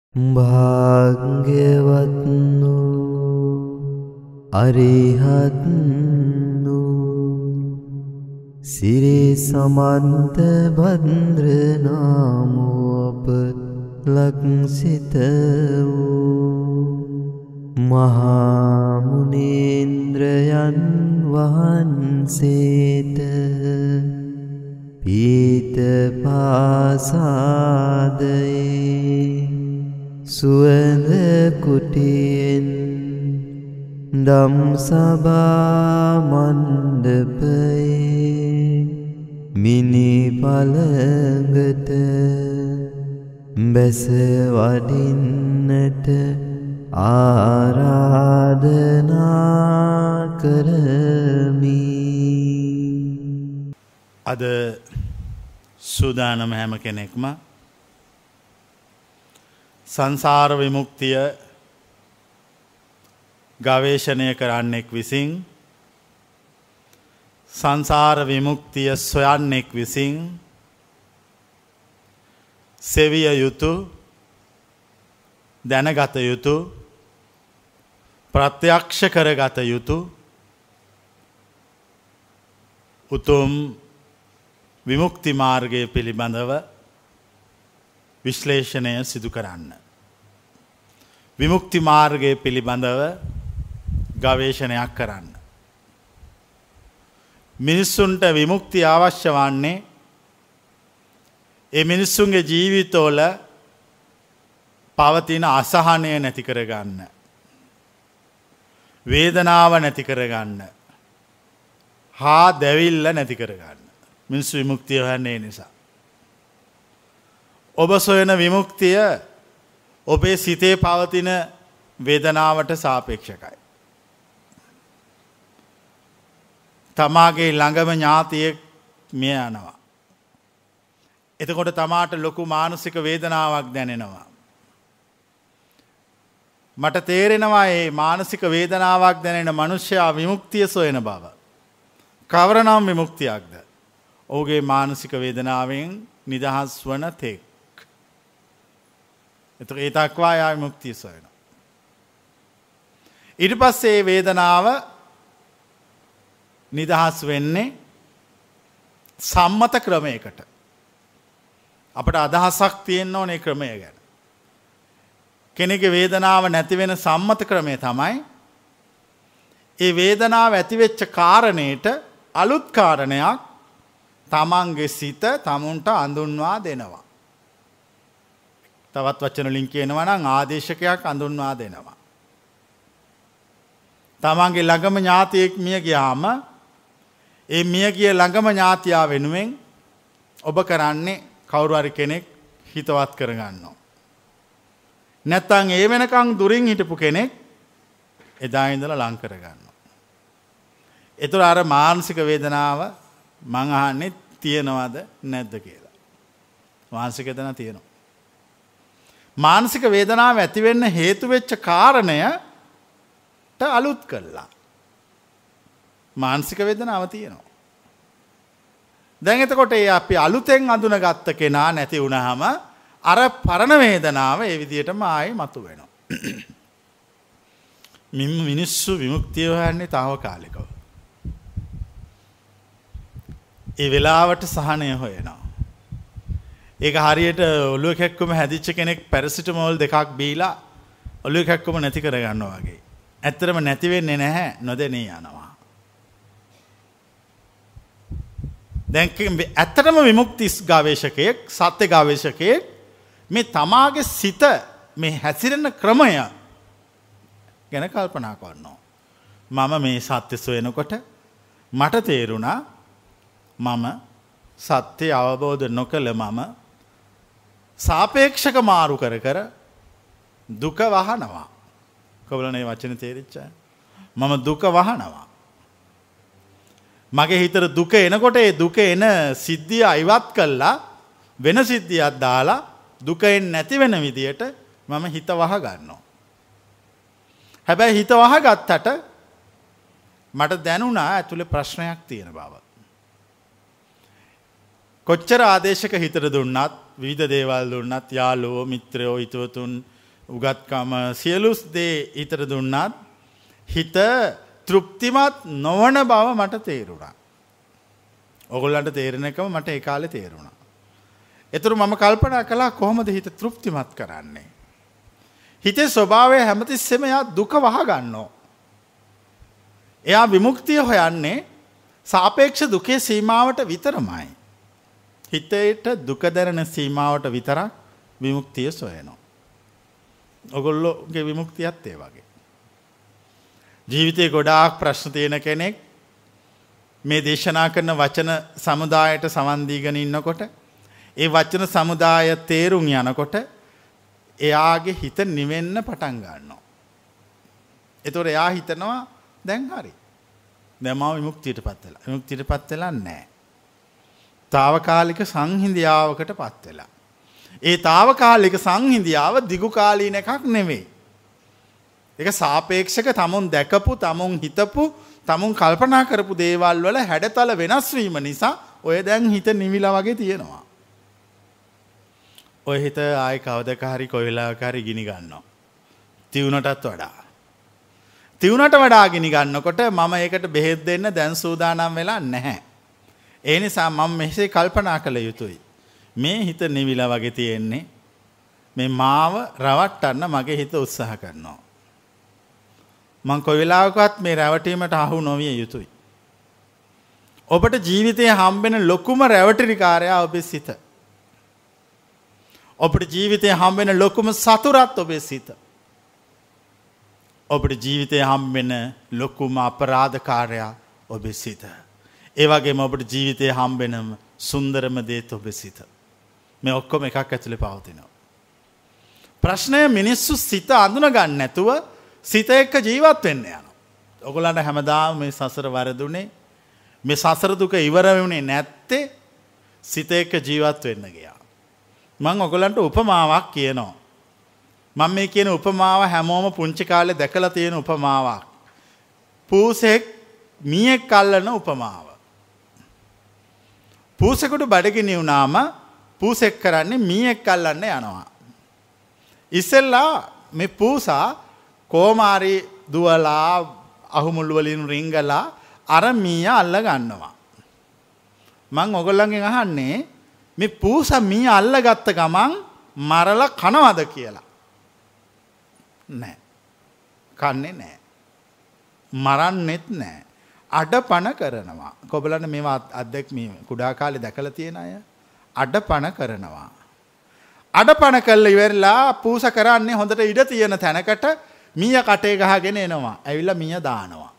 භාග්‍යවත්නු අරිහත්නු සිරි සමන්ත භද්‍රනාමෝප ලක්සිත වූ මහා මුනීන්ද්‍රයන් වහන්සේට පීත පාසාදයේ සුවඳ කුටියෙන් දම් සභා මණ්ඩපයේ මිනි පළඟට බැස වඩින්නට ආරාධනා කරමි. අද සූදානම හැම කෙනෙක්ම සංසාර විමුක්තිය ගවේෂණය කරන්නෙක් විසින් සංසාර විමුක්තිය සොයන්නෙක් විසින් සෙවිය යුතු දැනගත යුතු ප්‍රත්‍යක්ෂ කරගත යුතු උතුම් විමුක්ති මාර්ගය පිළිබඳව විශ්ලේෂණය සිදු කරන්න. විමුක්ති මාර්ගය පිළිබඳව ගවේෂණයක් කරන්න. මිනිස්සුන්ට විමුක්තිය අවශ්‍ය වන්නේ ඒ මිනිස්සුන්ගේ ජීවිතවල පවතින අසහනය නැති කරගන්න. වේදනාව නැති කරගන්න. හා දැවිල්ල නැති කරගන්න. මිනිස්සු විමුක්තිය හොයන්නේ ඒ නිසා. ඔබ සොයන විමුක්තිය ඔබේ සිතේ පවතින වේදනාවට සාපේක්ෂකයි. තමාගේ ළඟම ඥාතියෙක් මිය යනවා. එතකොට තමාට ලොකු මානසික වේදනාවක් දැනෙනවා. මට තේරෙනවා මේ මානසික වේදනාවක් දැනෙන මනුෂ්‍යයා විමුක්තිය සොයන බව. කවරනම් විමුක්තියක්ද? ඔහුගේ මානසික වේදනාවෙන් නිදහස් වන තෙක්. එතකොට ඒ තක්වා යා විමුක්තිය සොයනවා. ඊට පස්සේ මේ වේදනාව නිදහස් වෙන්නේ සම්මත ක්‍රමයකට. අපට අදහසක් තියෙන්න ඕනේ ක්‍රමය ගැන. කෙනෙකුගේ වේදනාව නැති වෙන සම්මත ක්‍රමය තමයි ඒ වේදනාව ඇති වෙච්ච කාරණේට අලුත් කාරණයක් තමන්ගේ සිත තමුන්ට අඳුන්වා දෙනවා. තවත් වචන වලින් කියනවා නම් ආදේශකයක් අඳුන්වා දෙනවා. තමන්ගේ ළඟම ඥාතියෙක් මිය ගියාම ඒ මියගිය ළඟම ඥාතියා වෙනුවෙන් ඔබ කරන්නේ කවුරු හරි කෙනෙක් හිතවත් කරගන්නවා. නැත්තම් ඒ වෙනකන් දුරින් හිටපු කෙනෙක් එදා ඉඳලා ලං කරගන්නවා. ඒතර අර මානසික වේදනාව මං අහන්නේ තියෙනවද නැද්ද කියලා. මානසික වේදනාවක් තියෙනවා. මානසික වේදනාව ඇති වෙන්න හේතු වෙච්ච කාරණයට අලුත් කළා. මානසික වේදනාව තියෙනවා. දැන් එතකොට අපි අලුතෙන් අඳුනගත්ත කෙනා නැති වුණාම අර පරණ වේදනාව ඒ විදිහටම ආයෙ මතුවෙනවා. මිනිස්සු විමුක්තිය හොයන්නේ తాවකාලිකව. ඒ වෙලාවට සහනය හොයනවා. ඒක හරියට ඔළුව කැක්කුම හැදිච්ච කෙනෙක් පැරසිටමෝල් දෙකක් බීලා ඔළුව කැක්කුම නැති කරගන්නවා වගේ. ඇත්තටම නැති වෙන්නේ නැහැ, නොදැනී යනවා. දැන් ඇත්තටම විමුක්ති ගවේෂකයෙක්, සත්‍ය ගවේෂකයෙක් මේ තමාගේ සිත මේ හැසිරෙන ක්‍රමය ගැන කල්පනා කරනවා. මම මේ සත්‍ය සොයනකොට මට තේරුණා මම සත්‍ය අවබෝධ නොකළ මම සාපේක්ෂක මාරු කර කර දුක වහනවා. කොබලනේ වචන තේරිච්චා? මම දුක වහනවා. මගේ හිතට දුක එනකොට ඒ දුක එන සිද්ධිය අයිවත් කළා වෙන සිද්ධියක් දාලා දුකෙන් නැති වෙන විදියට මම හිත වහ ගන්නවා. හැබැයි හිත වහගත්තට මට දැනුණා ඇතුලේ ප්‍රශ්නයක් තියෙන බව. කොච්චර ආදේශක හිතට දුන්නත් විවිධ දේවල් දුන්නත් යාළුවෝ මිත්‍රයෝ හිතවතුන් උගත්කම සියලු දේ හිතට දුන්නත් හිත තෘප්තිමත් නොවන බව මට තේරුණා. ඔයගොල්ලන්ට තේරෙනකම මට ඒ කාලේ තේරුණා. ඒතර මම කල්පනා කළා කොහොමද හිත තෘප්තිමත් කරන්නේ? හිතේ ස්වභාවය හැමතිස්සෙම එයා දුක වහ ගන්නවා. එයා විමුක්තිය හොයන්නේ සාපේක්ෂ දුකේ සීමාවට විතරමයි. හිතේට දුක දැනෙන සීමාවට විතරක් විමුක්තිය සොයනවා. ඔයගොල්ලෝගේ විමුක්තියත් ඒ වගේ. ජීවිතේ ගොඩාක් ප්‍රශ්න තියෙන කෙනෙක් මේ දේශනා කරන වචන සමුදායට සමන් දීගෙන ඉන්නකොට ඒ වචන සමුදාය තේරුම් යනකොට එයාගේ හිත නිවෙන්න පටන් ගන්නවා. ඒතකොට එයා හිතනවා දැන් හරි. දැන් මම විමුක්තියටපත් වෙලා. විමුක්තියටපත් වෙලා නැහැ. తాවකාලික සංහිඳියාවකටපත් වෙලා. ඒ తాවකාලික සංහිඳියාව දිගු කාලීන එකක් නෙවෙයි. ඒක සාපේක්ෂක තමුන් දැකපු, තමුන් හිතපු, තමුන් කල්පනා කරපු දේවල් වල හැඩතල වෙනස් වීම නිසා ඔය දැන් හිත නිවිලා වගේ තියෙනවා. ඔය හිත ආයි කවදක හරි කොයි වෙලාවක හරි ගිනි ගන්නවා. තියුණටත් වඩා. තියුණට වඩා ගිනි ගන්නකොට මම ඒකට බෙහෙත් දෙන්න දැන් සූදානම් වෙලා නැහැ. ඒ නිසා මම මෙසේ කල්පනා කළ යුතුයි. මේ හිත නිවිලා වගේ තියෙන්නේ. මේ මාව රවට්ටන්න මගේ හිත උත්සාහ කරනවා. මං කොයි වෙලාවකවත් මේ රැවටීමට අහු නොවිය යුතුයි. ඔබට ජීවිතයේ හම්බෙන ලොකුම රැවටිලිකාරයා ඔබේ සිත. ඔබට ජීවිතයේ හම්බෙන ලොකුම සතුරත් ඔබේ සිත. ඔබට ජීවිතයේ හම්බෙන ලොකුම අපරාධකාරයා ඔබේ සිත. ඒ වගේම ඔබට ජීවිතයේ හම්බෙනම සුන්දරම දේත් ඔබේ සිත. මේ ඔක්කොම එකක් ඇතුලේ පවතිනවා. ප්‍රශ්නය මිනිස්සු සිත අඳුන ගන්න නැතුව සිත එක්ක ජීවත් වෙන්න යනවා. ඔයගොල්ලන්ට හැමදාම මේ සසර වරදුනේ මේ සසර දුක ඉවර වෙන්නේ නැත්තේ සිත එක්ක ජීවත් වෙන්න ගියා. මම ඔයගොල්ලන්ට උපමාවක් කියනවා. මම මේ කියන උපමාව හැමෝම පුංචි කාලේ දැකලා තියෙන උපමාවක්. පූසෙක් මීයක් අල්ලන උපමාව. පූසෙකුට බඩගිනි වුණාම පූසෙක් කරන්නේ මීයක් අල්ලන්න යනවා. ඉස්සෙල්ලා මේ පූසා කොමාරි දුවලා අහුමුළු වලින් රිංගලා අර මීයා අල්ල ගන්නවා. මං ඔයගොල්ලන්ගෙන් අහන්නේ මේ පූසා මීයා අල්ලගත්ත ගමන් මරලා කනවද කියලා? නෑ. කන්නේ නෑ. මරන්නෙත් නෑ. අඩපණ කරනවා. කොබලන්න මේවා අත්දැකීම් කුඩා කාලේ දැකලා තියෙන අය අඩපණ කරනවා. අඩපණ කළා ඉවරලා පූස කරන්නේ හොඳට ඉඩ තියෙන තැනකට මීයා කටේ ගහගෙන එනවා. ඇවිල්ලා මීයා දානවා.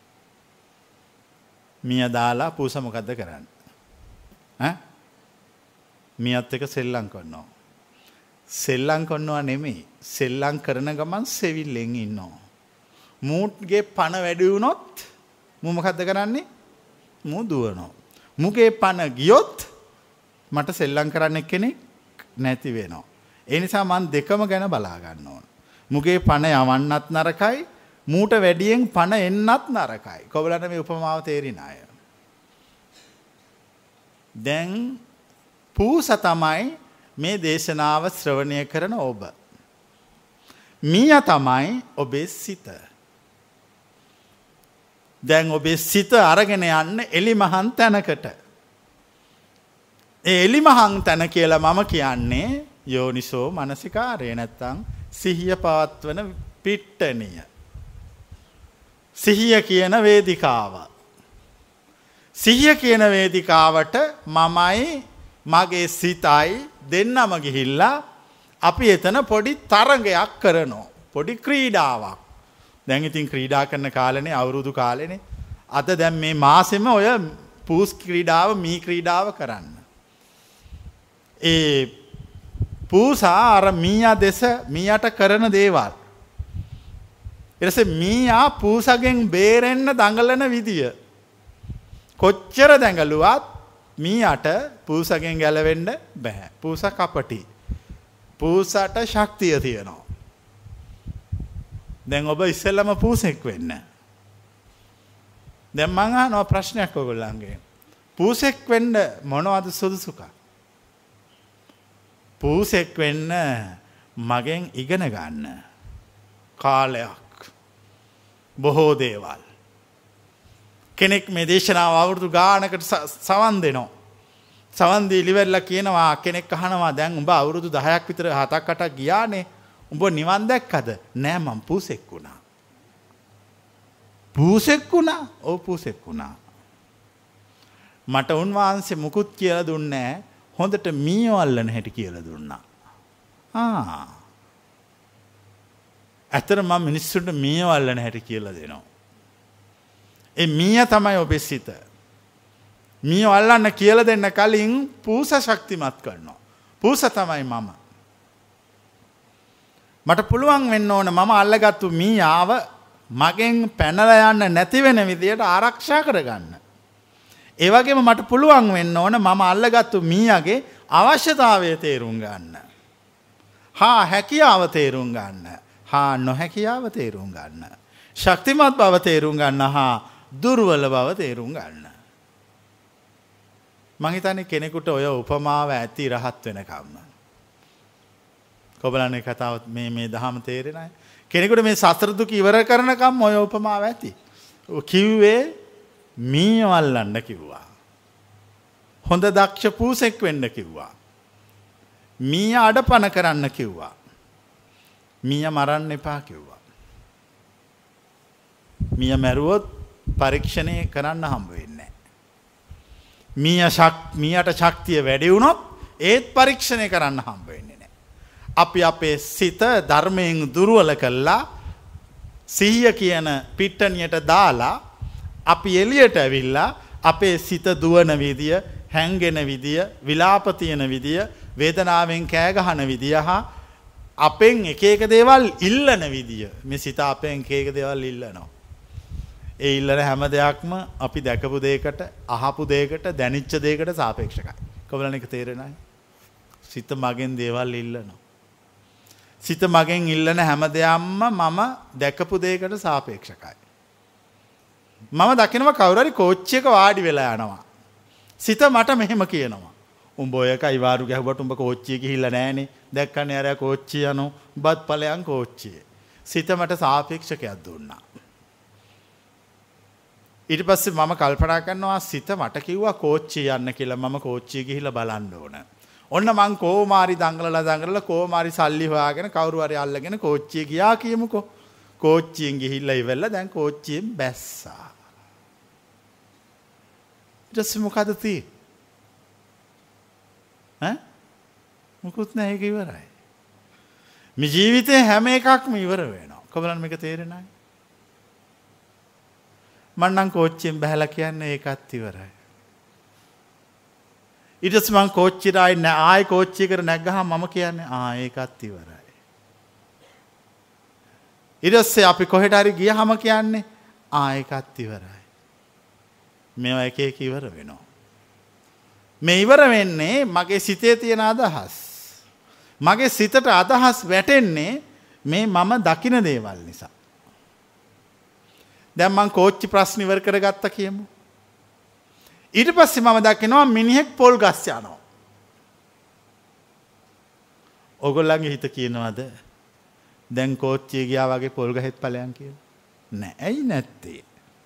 මීයා දාලා පූස මොකද්ද කරන්නේ? ඈ? මීයාත් එක්ක සෙල්ලම් කරනවා. සෙල්ලම් කරනවා නෙමෙයි. සෙල්ලම් කරන ගමන් සෙවිල්ලෙන් ඉන්නවා. මූගේ පණ වැඩි වුණොත් මූ මොකද්ද කරන්නේ? මූ දුවනවා. මුගේ පණ ගියොත් මට සෙල්ලම් කරන්න කෙනෙක් නැති වෙනවා. ඒ නිසා මම දෙකම ගැන බලා ගන්න ඕන. මුගේ පණ යවන්නත් නරකයි, මූට වැඩියෙන් පණ එන්නත් නරකයි. කොබලන්න මේ උපමාව තේරින අය. දැන් පූස තමයි මේ දේශනාව ශ්‍රවණය කරන ඔබ. මීයා තමයි ඔබේ සිත. දැන් ඔබේ සිත අරගෙන යන්න එලිමහන් තැනකට. ඒ එලිමහන් තැන කියලා මම කියන්නේ යෝනිසෝ මනසිකාරය නැත්තම් සිහිය පවත්වන පිට්ටනිය. සිහිය කියන වේදිකාව. සිහිය කියන වේදිකාවට මමයි මගේ සිතයි දෙන්නම ගිහිල්ලා අපි එතන පොඩි තරගයක් කරනවා. පොඩි ක්‍රීඩාවක්. දැන් ඉතින් ක්‍රීඩා කරන කාලෙනේ අවුරුදු කාලෙනේ. අද දැන් මේ මාසෙම ඔය පූස් ක්‍රීඩාව මී ක්‍රීඩාව කරන්න. ඒ පූසා අර මීයා දෙස මීයාට කරන දේවල්. ඊට පස්සේ මීයා පූසගෙන් බේරෙන්න දඟලන විදිය. කොච්චර දඟලුවත් මීයාට පූසගෙන් ගැලවෙන්න බෑ. පූසා කපටි. පූසට ශක්තිය තියෙනවා. දැන් ඔබ ඉස්සෙල්ලම පූසෙක් වෙන්න. දැන් මං අහනවා ප්‍රශ්නයක් ඔයගොල්ලන්ගේ. පූසෙක් වෙන්න මොනවද සුදුසුකම්? පූසෙක් වෙන්න මගෙන් ඉගෙන ගන්න කාලයක් බොහෝ දේවල්. කෙනෙක් මේ දේශනාව අවුරුදු ගානකට සවන් දෙනවා. සවන් දී ඉලිවෙලා කියනවා කෙනෙක් අහනවා දැන් උඹ අවුරුදු 10ක් විතර 7ක් 8ක් ගියානේ. උඹ නිවන් දැක්කද? නෑ මං පූසෙක් වුණා. පූසෙක් වුණා? ඔව් පූසෙක් වුණා. මට උන්වහන්සේ මුකුත් කියලා දුන්නේ නෑ. හොඳට මීයෝ අල්ලන හැටි කියලා දුන්නා. ඇත්තට මම මිනිස්සුන්ට මීයෝ අල්ලන හැටි කියලා දෙනවා. ඒ මීයා තමයි ඔබේ සිත. මීයෝ අල්ලන්න කියලා දෙන්න කලින් පූස ශක්තිමත් කරනවා. පූස තමයි මම. මට පුළුවන් වෙන්න ඕන මම අල්ලගත්තු මීයාව මගෙන් පැනලා යන්න නැති වෙන විදියට ආරක්ෂා කරගන්න. ඒ වගේම මට පුළුවන් වෙන්න ඕන මම අල්ලගත්තු මීයාගේ අවශ්‍යතාවය තේරුම් ගන්න. හැකියාව තේරුම් ගන්න. නොහැකියාව තේරුම් ගන්න. ශක්තිමත් බව තේරුම් ගන්න. දුර්වල බව තේරුම් ගන්න. මං හිතන්නේ කෙනෙකුට ඔය උපමාව ඇති රහත් වෙනකම්ම. කොබලන්නේ කතාව මේ දහම තේරෙන්නේ නැහැ. කෙනෙකුට මේ සතර දුක ඉවර කරනකම් ඔය උපමාව ඇති. කිව්වේ මීයෝ අල්ලන්න කිව්වා. හොඳ දක්ෂ පූසෙක් වෙන්න කිව්වා. මීයා අඩපණ කරන්න කිව්වා. මීයා මරන්න එපා කිව්වා. මීයා මැරුවොත් පරීක්ෂණය කරන්න හම්බ වෙන්නේ නැහැ. මීයාට ශක්තිය වැඩි වුණොත් ඒත් පරීක්ෂණය කරන්න හම්බ වෙන්නේ නැහැ. අපි අපේ සිත ධර්මයෙන් දුර්වල කළා සිහිය කියන පිට්ටනියට දාලා අපි එළියට ඇවිල්ලා අපේ සිත දුවන විදිය, හැංගෙන විදිය, විලාප තියෙන විදිය, වේදනාවෙන් කෑ ගහන විදිය අපෙන් එක එක දේවල් ඉල්ලන විදිය. මේ සිත අපෙන් එක එක දේවල් ඉල්ලනවා. ඒ ඉල්ලන හැම දෙයක්ම අපි දැකපු දෙයකට, අහපු දෙයකට, දැනිච්ච දෙයකට සාපේක්ෂකයි. කොබලන එක තේරෙනවද? සිත මගෙන් දේවල් ඉල්ලනවා. සිත මගෙන් ඉල්ලන හැම දෙයක්ම මම දැකපු දෙයකට සාපේක්ෂකයි. මම දකිනවා කවුරු හරි කෝච්චියක වාඩි වෙලා යනවා. සිත මට මෙහෙම කියනවා. උඹ ඔය එකයි වාරු ගැහුවට උඹ කෝච්චිය ගිහිල්ලා නැහනේ. දැක්කනේ අර කෝච්චිය යනු බත් ඵලයන් කෝච්චියේ. සිත මට සාපේක්ෂකයක් දුන්නා. ඊට පස්සේ මම කල්පනා කරනවා සිත මට කිව්වා කෝච්චිය යන්න කියලා. මම කෝච්චිය ගිහිල්ලා බලන්න ඕන. ඔන්න මං කොමාරි දඟලලා කොමාරි සල්ලි හොයාගෙන කවුරු හරි අල්ලගෙන කෝච්චිය ගියා කියමුකෝ. කෝච්චියෙන් ගිහිල්ලා ඉවරලා දැන් කෝච්චියෙන් බැස්සා. ඊට පස්සේ මොකද තියෙන්නේ? මොකුත් නැහැ, ඒක ඉවරයි. මේ ජීවිතේ හැම එකක්ම ඉවර වෙනවා. කොබලන් මේක තේරෙන්නේ නැහැ. මම නම් කෝච්චියෙන් බහලා කියන්නේ ඒකත් ඉවරයි. ඊට පස්සේ මං කෝච්චියට ආයෙ කෝච්චියකට නැග්ගහම මම කියන්නේ ඒකත් ඉවරයි. ඊට පස්සේ අපි කොහෙට හරි ගියහම කියන්නේ ඒකත් ඉවරයි. මේවා එක එක ඉවර වෙනවා. මේ ඉවර වෙන්නේ මගේ සිතේ තියෙන අදහස්. මගේ සිතට අදහස් වැටෙන්නේ මේ මම දකින දේවල් නිසා. දැන් මං කෝච්චි ප්‍රශ්න ඉවර කරගත්තා කියමු. ඊට පස්සේ මම දකිනවා මිනිහෙක් පොල් ගස් යනවා. ඔයගොල්ලන්ගේ හිත කියනවාද දැන් කෝච්චිය ගියා වගේ පොල් ගහෙත් ඵලයන් කියලා? නෑ. ඇයි නැත්තේ?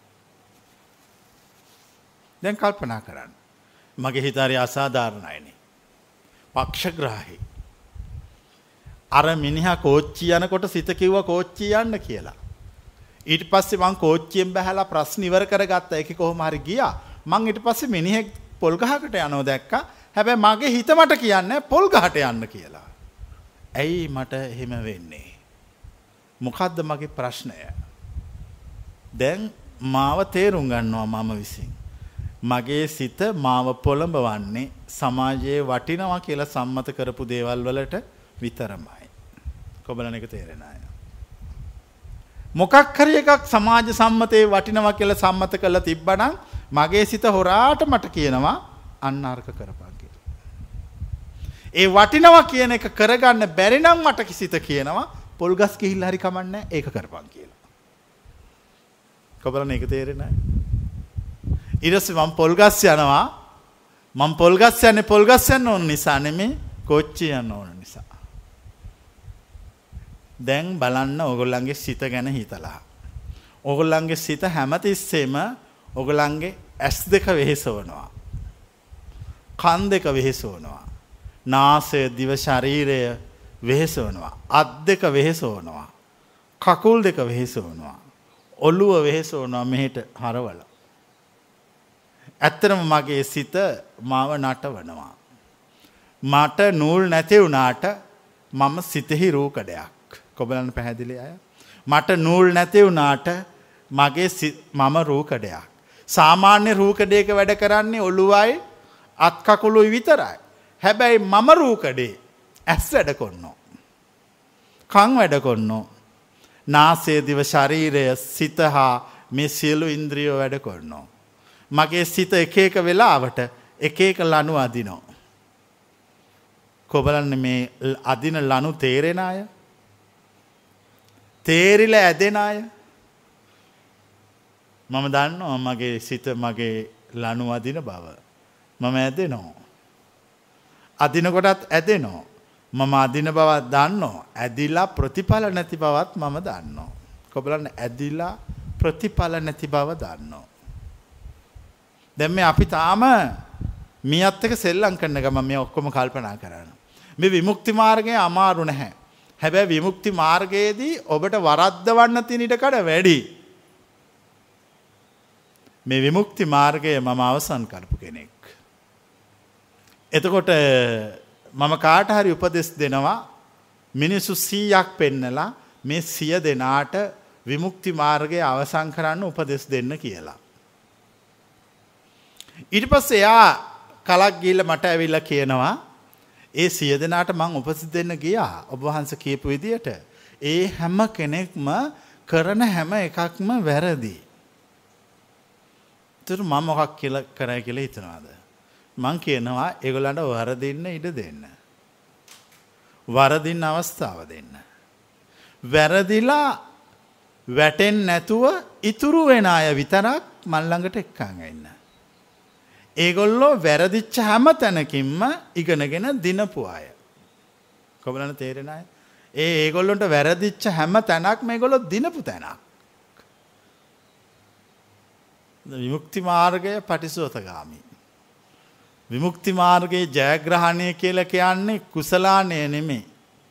දැන් කල්පනා කරන්න. මගේ හිත හරි අසාධාරණයිනේ. පක්ෂග්‍රාහී. අර මිනිහා කෝච්චිය යනකොට සිත කිව්වා කෝච්චිය යන්න කියලා. ඊට පස්සේ මං කෝච්චියෙන් බහැලා ප්‍රශ්න ඉවර කරගත්තා. ඒකේ කොහොම හරි ගියා. මං ඊට පස්සේ මිනිහෙක් පොල් ගහකට යනවා දැක්කා. හැබැයි මගේ හිත මට කියන්නේ පොල් ගහට යන්න කියලා. ඇයි මට එහෙම වෙන්නේ? මොකද්ද මගේ ප්‍රශ්නය? දැන් මාව තේරුම් ගන්නවා මම විසින්. මගේ සිත මාව පොළඹවන්නේ සමාජයේ වටිනවා කියලා සම්මත කරපු දේවල් වලට විතරමයි. කොබලන එක තේරෙන අය. මොකක් හරි එකක් සමාජ සම්මතයේ වටිනවා කියලා සම්මත කරලා තිබ්බනම් මගේ සිත හොරාට මට කියනවා අන්න අර්ථ කරපන් කියලා. ඒ වටිනවා කියන එක කරගන්න බැරි නම් මට කිසිත කියනවා පොල් ගස් ගිහිල්ලා හරි කමන්නේ ඒක කරපන් කියලා. කොබලන එක තේරෙන අය. ඊට පස්සේ මම පොල් ගස් යනවා. මම පොල් ගස් යන්නේ පොල් ගස් යන්න ඕන නිසා නෙමෙයි කෝච්චිය යන්න ඕන නිසා. දැන් බලන්න ඕගොල්ලන්ගේ සිත ගැන හිතලා. ඕගොල්ලන්ගේ සිත හැමතිස්සෙම ඕගොල්ලන්ගේ ඇස් දෙක වෙහෙසවනවා. කන් දෙක වෙහෙසවනවා. නාසය දිව ශරීරය වෙහෙසවනවා. අත් දෙක වෙහෙසවනවා. කකුල් දෙක වෙහෙසවනවා. ඔළුව වෙහෙසවනවා මෙහෙට හරවල. ඇත්තටම මගේ සිත මාව නටවනවා. මට නූල් නැති වුණාට මම සිතෙහි රූකඩයක්. කොබලන්න පැහැදිලි අය. මට නූල් නැති වුණාට මගේ මම රූකඩයක්. සාමාන්‍ය රූකඩයක වැඩ කරන්නේ ඔළුවයි අත් කකුලුයි විතරයි. හැබැයි මම රූකඩේ ඇස් වැඩ කොන්නෝ. කන් වැඩ කොන්නෝ. නාසය දිව ශරීරය සිත හා මේ සියලු ඉන්ද්‍රියෝ වැඩ කොන්නෝ. මගේ සිත එක එක වෙලාවට එක එක ලනු අදිනෝ. කොබලන්න මේ අදින ලනු තේරෙන අය? තේරිලා ඇදෙන අය? මම දන්නවා මගේ සිත මගේ ලනු අදින බව. මම ඇදෙනවා. අදින කොටත් ඇදෙනවා. මම අදින බවත් දන්නවා. ඇදිලා ප්‍රතිඵල නැති බවත් මම දන්නවා. කොබලන්න ඇදිලා ප්‍රතිඵල නැති බව දන්නවා. දැන් මේ අපි තාම මියත් එක සෙල්ලම් කරන ගමන් මේ ඔක්කොම කල්පනා කරනවා. මේ විමුක්ති මාර්ගය අමාරු නැහැ. හැබැයි විමුක්ති මාර්ගයේදී ඔබට වරද්දවන්න තියෙන ඉඩකඩ වැඩි. මේ විමුක්ති මාර්ගය මම අවසන් කරපු කෙනෙක්. එතකොට මම කාට හරි උපදෙස් දෙනවා මිනිස්සු 100ක් පෙන්නලා මේ 100 දෙනාට විමුක්ති මාර්ගය අවසන් කරන්න උපදෙස් දෙන්න කියලා. ඊට පස්සේ එයා කලක් ගිහිල්ලා මට ඇවිල්ලා කියනවා ඒ 100 දෙනාට මං උපදෙස් දෙන්න ගියා ඔබ වහන්සේ කියපු විදියට. ඒ හැම කෙනෙක්ම කරන හැම එකක්ම වැරදි. ඒතර මම මොකක් කියලා කරයි කියලා හිතනවාද? මං කියනවා ඒගොල්ලන්ට වරදින්න ඉඩ දෙන්න. වරදින්න අවස්ථාව දෙන්න. වැරදිලා වැටෙන්නේ නැතුව ඉතුරු වෙන අය විතරක් මන් ළඟට එක්කන් එන්න. ඒගොල්ලෝ වැරදිච්ච හැම තැනකින්ම ඉගෙනගෙන දිනපු අය. කොබලන්න තේරෙන අය? ඒගොල්ලොන්ට වැරදිච්ච හැම තැනක් මේගොල්ලෝ දිනපු තැනක්. විමුක්ති මාර්ගය පටිසෝතගාමි. විමුක්ති මාර්ගයේ ජයග්‍රහණය කියලා කියන්නේ කුසලානය නෙමෙයි.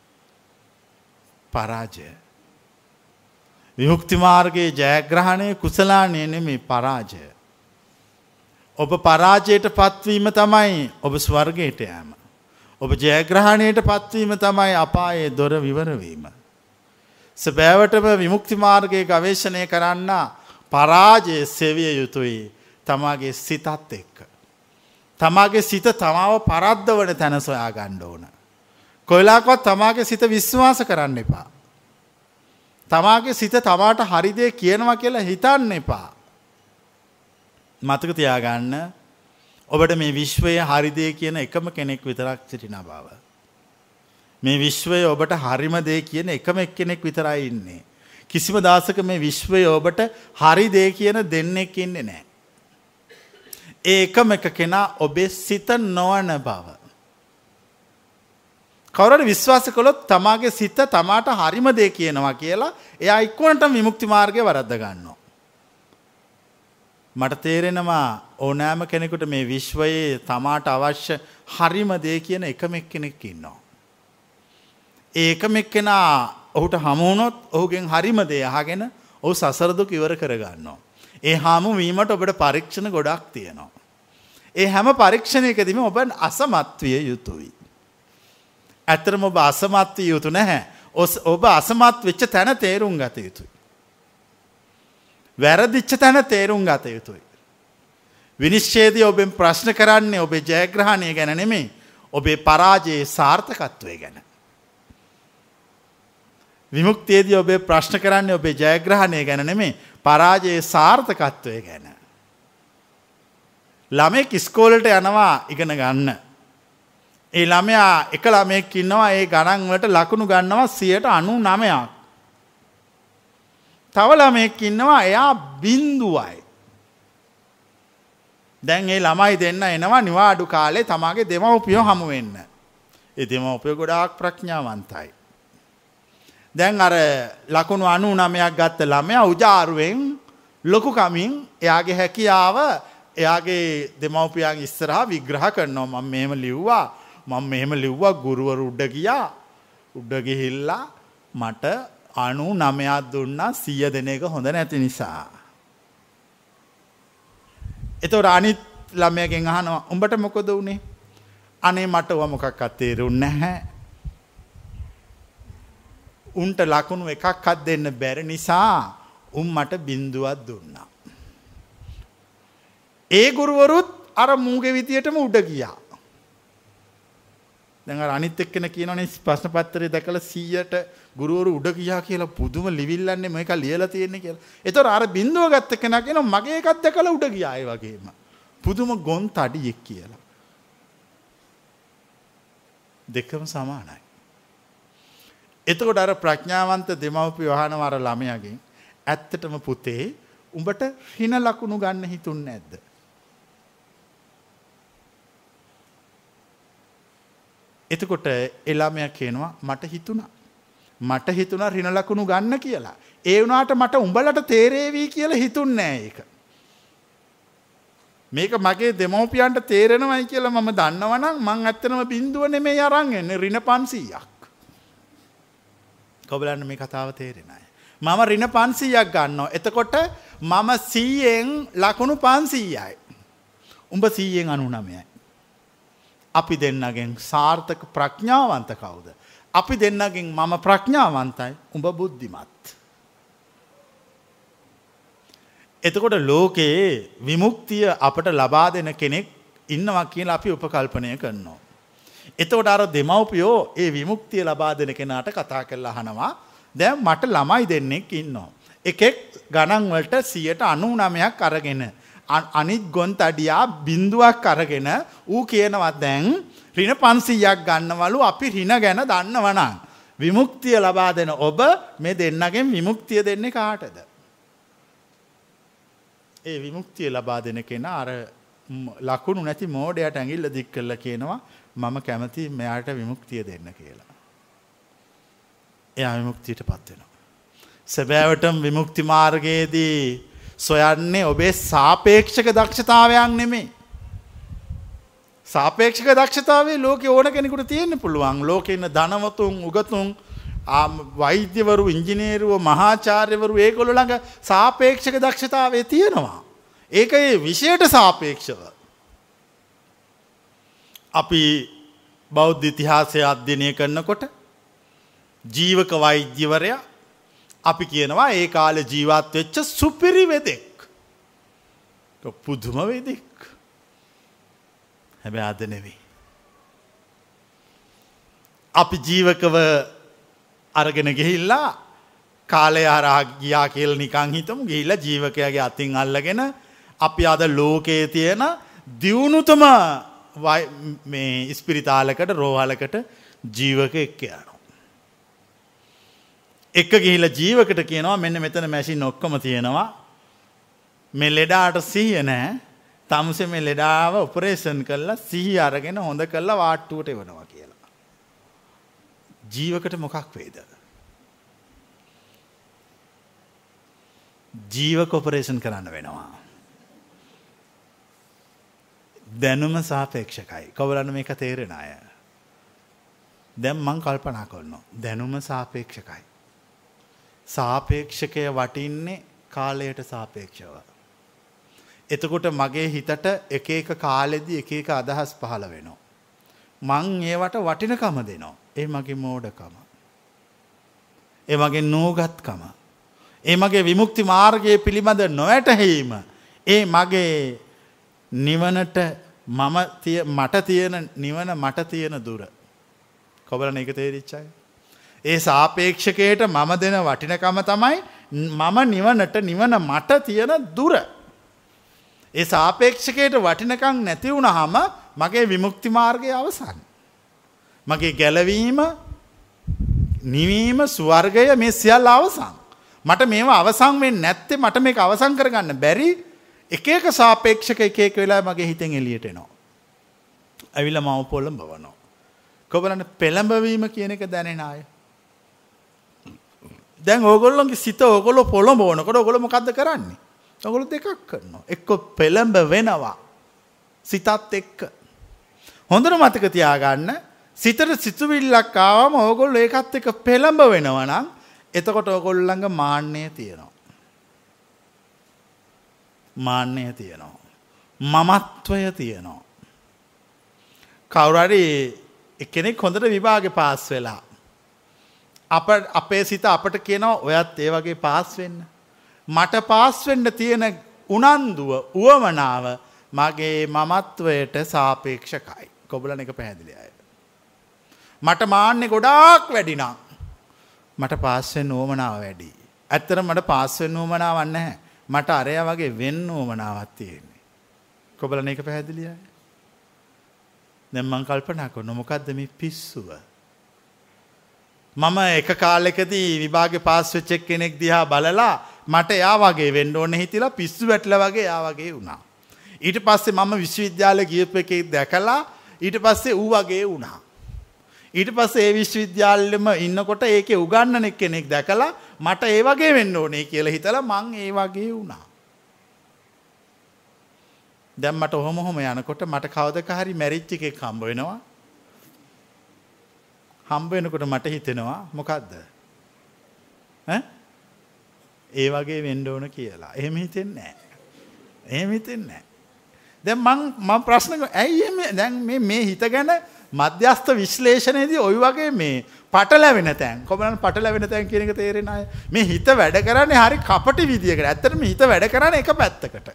පරාජය. විමුක්ති මාර්ගයේ ජයග්‍රහණය කුසලානය නෙමෙයි පරාජය. ඔබ පරාජයට පත්වීම තමයි ඔබ ස්වර්ගයට යෑම. ඔබ ජයග්‍රහණයට පත්වීම තමයි අපායේ දොර විවරවීම. සැබෑවටම විමුක්ති මාර්ගයේ ගවේෂණය කරන්න පරාජය සෙවිය යුතුයි තමාගේ සිතත් එක්ක. තමාගේ සිත තමාව පරද්දවන තැන සොයා ගන්න ඕන. කොයිලාකවත් තමාගේ සිත විශ්වාස කරන්න එපා. තමාගේ සිත තමාට හරි දේ කියනවා කියලා හිතන්න එපා. මතක තියාගන්න ඔබට මේ විශ්වයේ හරි දේ කියන එකම කෙනෙක් විතරක් සිටින බව. මේ විශ්වයේ ඔබට හරිම දේ කියන එකම එක්කෙනෙක් විතරයි ඉන්නේ. කිසිම දාසක මේ විශ්වයේ ඔබට හරි දේ කියන දෙන්නෙක් ඉන්නේ නැහැ. ඒ එකම එක කෙනා ඔබේ සිත නොවන බව. කවුරුහරි විශ්වාස කළොත් තමාගේ සිත තමාට හරිම දේ කියනවා කියලා එයා ඉක්මනටම විමුක්ති මාර්ගය වරද්ද ගන්නවා. මට තේරෙනවා ඕනෑම කෙනෙකුට මේ විශ්වයේ තමාට අවශ්‍ය හරිම දේ කියන එකම එක්කෙනෙක් ඉන්නවා. ඒ එකම එක්කෙනා ඔහුට හමු වුණොත් ඔහුගෙන් හරිම දේ අහගෙන ඔහු සසර දුක ඉවර කර ගන්නවා. ඒ හමු වීමට ඔබට පරීක්ෂණ ගොඩක් තියෙනවා. ඒ හැම පරීක්ෂණයකදීම ඔබ අසමත් විය යුතුයි. ඇත්තටම ඔබ අසමත් විය යුතු නැහැ. ඔබ අසමත් වෙච්ච තැන තේරුම් ගත යුතුයි. වැරදිච්ච තැන තේරුම් ගත යුතුයි. විනිශ්චයේදී ඔබෙන් ප්‍රශ්න කරන්නේ ඔබේ ජයග්‍රහණය ගැන නෙමෙයි ඔබේ පරාජයේ සාර්ථකත්වය ගැන. විමුක්තියේදී ඔබේ ප්‍රශ්න කරන්නේ ඔබේ ජයග්‍රහණය ගැන නෙමෙයි පරාජයේ සාර්ථකත්වය ගැන. ළමෙක් ඉස්කෝලේට යනවා ඉගෙන ගන්න. ඒ ළමයා එක ළමෙක් ඉන්නවා ඒ ගණන් වලට ලකුණු ගන්නවා 99ක්. තව ළමෙක් ඉන්නවා එයා 0යි. දැන් ඒ ළමයි දෙන්න එනවා නිවාඩු කාලේ තමාගේ දෙමව්පියෝ හමු වෙන්න. ඒ දෙමව්පියෝ ගොඩාක් ප්‍රඥාවන්තයි. දැන් අර ලකුණු 99ක් ගත්ත ළමයා උජාරුවෙන් ලොකු කමින් එයාගේ හැකියාව එයාගේ දෙමව්පියන් ඉස්සරහා විග්‍රහ කරනවා. මම මෙහෙම ලිව්වා ගුරුවරු උඩ ගියා. උඩ ගිහිල්ලා මට 99ක් දුන්නා 100 දෙන එක හොඳ නැති නිසා. එතකොට අනිත් ළමයාගෙන් අහනවා උඹට මොකද උනේ? අනේ මට ඔය මොකක්වත් තේරුන්නේ නැහැ. උන්ට ලකුණු එකක්වත් දෙන්න බැරි නිසා උන් මට බින්දුවක් දුන්නා. ඒ ගුරුවරුත් අර මූගේ විදියටම උඩ ගියා. දැන් අර අනිත් එක්කෙනා කියනවනේ ප්‍රශ්න පත්‍රය දැකලා 100ට ගුරුවරු උඩ ගියා කියලා පුදුම ලිවිල්ලන්නේ මේක ලියලා තියෙන්නේ කියලා. ඒතර අර බින්දුව ගත්ත කෙනා කියනවා මගේ එකක් දැකලා උඩ ගියා ඒ වගේම. පුදුම ගොන් තඩියෙක් කියලා. දෙකම සමානයි. එතකොට අර ප්‍රඥාවන්ත දෙමව්පියෝ අහනවා අර ළමයාගෙන් ඇත්තටම පුතේ උඹට හින ලකුණු ගන්න හිතුන්නේ නැද්ද? එතකොට ඒ ළමයා කියනවා මට හිතුණා ඍණ ලකුණු ගන්න කියලා. ඒ වුණාට මට උඹලට තේරෙවි කියලා හිතුන්නේ නැහැ ඒක. මේක මගේ දෙමව්පියන්ට තේරෙනවයි කියලා මම දන්නවනම් මං ඇත්තටම බින්දුව නෙමෙයි අරන් එන්නේ ඍණ 500ක්. කොබලන්න මේ කතාව තේරෙන්නේ නැහැ. මම ඍණ 500ක් ගන්නවා. එතකොට මම 100න් ලකුණු 500යි. උඹ 100න් 99යි. අපි දෙන්නගෙන් සාර්ථක ප්‍රඥාවන්ත කවුද? අපි දෙන්නගෙන් මම ප්‍රඥාවන්තයි උඹ බුද්ධිමත්. එතකොට ලෝකයේ විමුක්තිය අපට ලබා දෙන කෙනෙක් ඉන්නවා කියලා අපි උපකල්පනය කරනවා. එතකොට අර දෙමව්පියෝ ඒ විමුක්තිය ලබා දෙන කෙනාට කතා කරලා අහනවා දැන් මට ළමයි දෙන්නෙක් ඉන්නවා. එකෙක් ගණන් වලට 99ක් අරගෙන අනිත් ගොන්තඩියා බින්දුවක් අරගෙන ඌ කියනවා දැන් ඍණ 500ක් ගන්නවලු අපි ඍණ ගැන දන්නවනම් විමුක්තිය ලබා දෙන ඔබ මේ දෙන්නගෙන් විමුක්තිය දෙන්නේ කාටද? ඒ විමුක්තිය ලබා දෙන කෙනා අර ලකුණු නැති මෝඩයට ඇඟිල්ල දික් කරලා කියනවා මම කැමති මෙයාට විමුක්තිය දෙන්න කියලා. එයා විමුක්තියටපත් වෙනවා. සැබෑවටම විමුක්ති මාර්ගයේදී සොයන්නේ ඔබේ සාපේක්ෂක දක්ෂතාවයන් නෙමෙයි. සාපේක්ෂක දක්ෂතාවයේ ලෝකේ ඕන කෙනෙකුට තියෙන්න පුළුවන්. ලෝකේ ඉන්න ධනවතුන්, උගතුන්, වෛද්‍යවරු, ඉංජිනේරුවෝ, මහාචාර්යවරු ඒගොල්ලෝ ළඟ සාපේක්ෂක දක්ෂතාවය තියෙනවා. ඒක ඒ විෂයට සාපේක්ෂව. අපි බෞද්ධ ඉතිහාසය අධ්‍යයනය කරනකොට ජීවක වෛද්‍යවරයා අපි කියනවා ඒ කාලේ ජීවත් වෙච්ච සුපිරි වෙදෙක්. පුදුම වෙදෙක්. හැබැයි අද නෙවෙයි. අපි ජීවකව අරගෙන ගිහිල්ලා කාලය හරහා ගියා කියලා නිකන් හිතමු. ගිහිල්ලා ජීවකයාගේ අතින් අල්ලගෙන අපි අද ලෝකයේ තියෙන දියුණුතම මේ ස්පිරිතාලයකට රෝහලකට ජීවක එක්ක යනවා. එක ගිහිල්ලා ජීවකට කියනවා මෙන්න මෙතන මැෂින් ඔක්කොම තියෙනවා. මේ ලෙඩාට සිහිය නැහැ. තමුසේ මේ ලෙඩාව ඔපරේෂන් කරලා සිහිය අරගෙන හොඳ කරලා වාට්ටුවට එවනවා කියලා. ජීවකට මොකක් වේද? ජීවක ඔපරේෂන් කරන්න වෙනවා. දැනුම සාපේක්ෂකයි. කවුරුන් මේක තේරෙන අය? දැන් මම කල්පනා කරනවා. දැනුම සාපේක්ෂකයි. සාපේක්ෂකය වටින්නේ කාලයට සාපේක්ෂව. එතකොට මගේ හිතට එක එක කාලෙදී එක එක අදහස් පහළ වෙනවා. මං ඒවට වටිනකම දෙනවා. ඒ මගේ මෝඩකම. ඒ මගේ නෝගත්කම. ඒ මගේ විමුක්ති මාර්ගයේ පිළිබඳ නොවැටහීම. ඒ මගේ නිවනට මට තියෙන නිවන මට තියෙන දුර. කොබලන එක තේරිච්ච අය? ඒ සාපේක්ෂකයට මම දෙන වටිනකම තමයි මම නිවනට නිවන මට තියෙන දුර. ඒ සාපේක්ෂකයට වටිනකම් නැති වුණාම මගේ විමුක්ති මාර්ගයේ අවසන්. මගේ ගැලවීම, නිවීම, ස්වර්ගය මේ සියල්ල අවසන්. මට මේවා අවසන් වෙන්නේ නැත්තේ මට මේක අවසන් කරගන්න බැරි එක එක සාපේක්ෂක එක එක වෙලාවෙ මගේ හිතෙන් එළියට එනවා. ඇවිල්ලා මම පොළඹවනවා. කොබලන්න පෙළඹවීම කියන එක දැනෙන අය. දැන් ඕගොල්ලොන්ගේ සිත ඕගොල්ලෝ පොළඹවනකොට ඕගොල්ලෝ මොකද්ද කරන්නේ? ඕගොල්ලෝ දෙකක් කරනවා. එක්ක පෙළඹ වෙනවා සිතත් එක්ක. හොඳට මතක තියාගන්න සිතට සිතුවිල්ලක් ආවම ඕගොල්ලෝ ඒකත් එක්ක පෙළඹ වෙනවා නම් එතකොට ඕගොල්ලෝ ළඟ මාන්නය තියෙනවා. මාන්නය තියෙනවා. මමත්වය තියෙනවා. කවුරු හරි කෙනෙක් හොඳට විභාගේ පාස් වෙලා අපේ සිත අපට කියනවා ඔයත් ඒ වගේ පාස් වෙන්න. මට පාස් වෙන්න තියෙන උනන්දුව උවමනාව මගේ මමත්වයට සාපේක්ෂකයි. කොබලන එක පැහැදිලි අය. මට මාන්නේ ගොඩාක් වැඩි නම් මට පාස් වෙන්න උවමනාව වැඩි. ඇත්තටම මට පාස් වෙන්න උවමනාවක් නැහැ. මට අරයා වගේ වෙන්න උවමනාවක් තියෙන්නේ. කොබලන එක පැහැදිලි අය. දැන් මං කල්පනා කරනවා මොකද්ද මේ පිස්සුව? මම එක කාලෙකදී විභාගේ පාස් වෙච්ච කෙනෙක් දිහා බලලා මට එයා වගේ වෙන්න ඕනේ හිතිලා පිස්සු වැටලා වගේ එයා වගේ වුණා. ඊට පස්සේ මම විශ්වවිද්‍යාලේ ගියපු එකේ දැකලා ඊට පස්සේ ඌ වගේ වුණා. ඊට පස්සේ ඒ විශ්වවිද්‍යාලෙම ඉන්නකොට ඒකේ උගන්වන කෙනෙක් දැකලා මට ඒ වගේ වෙන්න ඕනේ කියලා හිතලා මං ඒ වගේ වුණා. දැන් මට ඔහොම යනකොට මට කවදක හරි මැරිච් එකෙක් හම්බ වෙනවා. හම්බ වෙනකොට මට හිතෙනවා මොකද්ද? ඒ වගේ වෙන්න ඕන කියලා. එහෙම හිතෙන්නේ නැහැ. එහෙම හිතෙන්නේ නැහැ. දැන් මම ප්‍රශ්න ඇයි දැන් මේ හිත ගැන මධ්‍යස්ථ විශ්ලේෂණයේදී ওই වගේ මේ පටලැවෙන තැන් කොහොමද පටලැවෙන තැන් කියන එක තේරෙන අය මේ හිත වැඩ කරන්නේ හරි කපටි විදියකට. ඇත්තටම හිත වැඩ කරන්නේ එක පැත්තකට.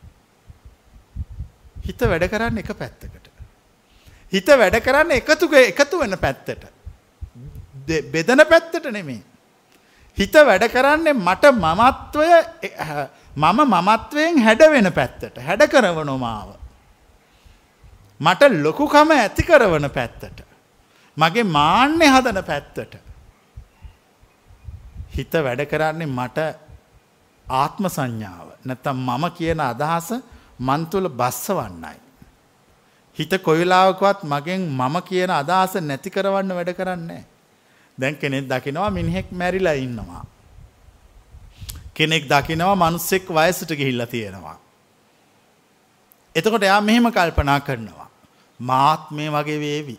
හිත වැඩ කරන්නේ එක පැත්තකට. හිත වැඩ කරන්නේ එකතු වෙන පැත්තට. බෙදන පැත්තට නෙමෙයි. හිත වැඩ කරන්නේ මට මමත්වයෙන් හැඩ වෙන පැත්තට. හැඩ කරවන මාව. මට ලොකුකම ඇති කරවන පැත්තට. මගේ මාන්නේ හදන පැත්තට. හිත වැඩ කරන්නේ මට ආත්ම සංඥාව. නැත්තම් මම කියන අදහස මන් තුළ බස්සවන්නයි. හිත කොයිලාවකවත් මගෙන් මම කියන අදහස නැති කරවන්න වැඩ කරන්නේ. දැන් කෙනෙක් දකිනවා මිනිහෙක් මැරිලා ඉන්නවා. කෙනෙක් දකිනවා මිනිස්සෙක් වයසට ගිහිල්ලා තියෙනවා. එතකොට එයා මෙහෙම කල්පනා කරනවා. මාත් මේ වගේ වේවි.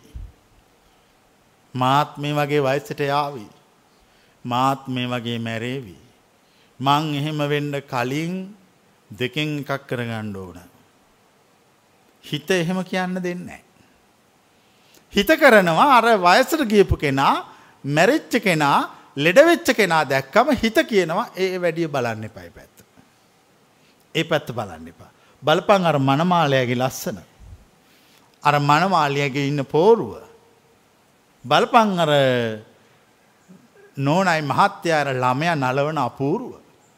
මාත් මේ වගේ වයසට යාවි. මාත් මේ වගේ මැරේවි. මං එහෙම වෙන්න කලින් දෙකෙන් එකක් කරගන්න ඕන. හිත එහෙම කියන්න දෙන්නේ නැහැ. හිත කරනවා අර වයසට ගියපු කෙනා, මැරිච්ච කෙනා, ලෙඩ වෙච්ච කෙනා දැක්කම හිත කියනවා ඒ වැඩිය බලන්න එපා ඒ පැත්ත. ඒ පැත්ත බලන්න එපා. බලපන් අර මනමාලයාගේ ලස්සන. අර මනමාලයාගේ ඉන්න පෝරුව. බලපන් අර නෝනයි මහත්තයා ළමයා නලවන අපූර්ව.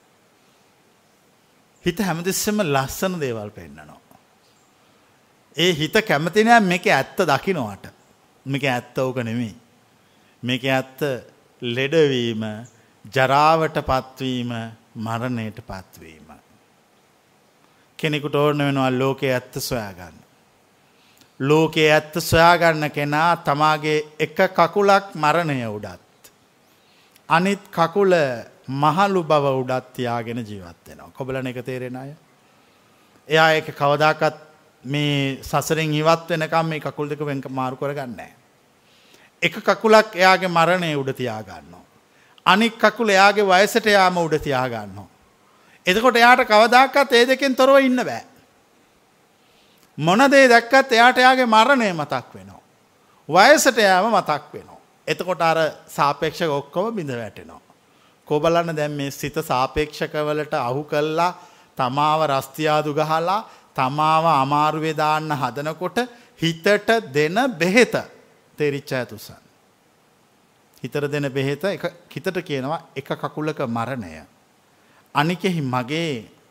හිත හැමතිස්සෙම ලස්සන දේවල් පෙන්නනවා. ඒ හිත කැමති නෑ මේක ඇත්ත දකින්නට. මේක ඇත්ත ඕක නෙමෙයි. මේක ඇත්ත ලෙඩවීම, ජරාවට පත්වීම, මරණයට පත්වීම. කෙනෙකුට ඕන වෙනවා ලෝකයේ ඇත්ත සොයාගන්න. ලෝකයේ ඇත්ත සොයාගන්න කෙනා තමාගේ එක කකුලක් මරණය උඩත් අනිත් කකුල මහලු බව උඩත් තියාගෙන ජීවත් වෙනවා. කොබලන එක තේරෙන අය. එයා ඒක කවදාකවත් මේ සසරෙන් ඉවත් වෙනකම් මේ කකුල් දෙක වෙන් මාරු කරගන්නේ නැහැ. එක කකුලක් එයාගේ මරණය උඩ තියා ගන්නවා. අනිත් කකුල එයාගේ වයසට යාම උඩ තියා ගන්නවා. එතකොට එයාට කවදාකවත් ඒ දෙකෙන් තොරව ඉන්න බෑ. මොන දේ දැක්කත් එයාට එයාගේ මරණය මතක් වෙනවා. වයසට යාම මතක් වෙනවා. එතකොට අර සාපේක්ෂක ඔක්කොම බිඳ වැටෙනවා. කොබලන්න දැන් මේ සිත සාපේක්ෂකවලට අහු කළා තමාව රස්තියාදු ගහලා තමාව අමාරුවේ දාන්න හදනකොට හිතට දෙන බෙහෙත තේරිච්ච ඇතුසන්. හිතට දෙන බෙහෙත හිතට කියනවා එක කකුලක මරණය. අනිකෙහි මගේ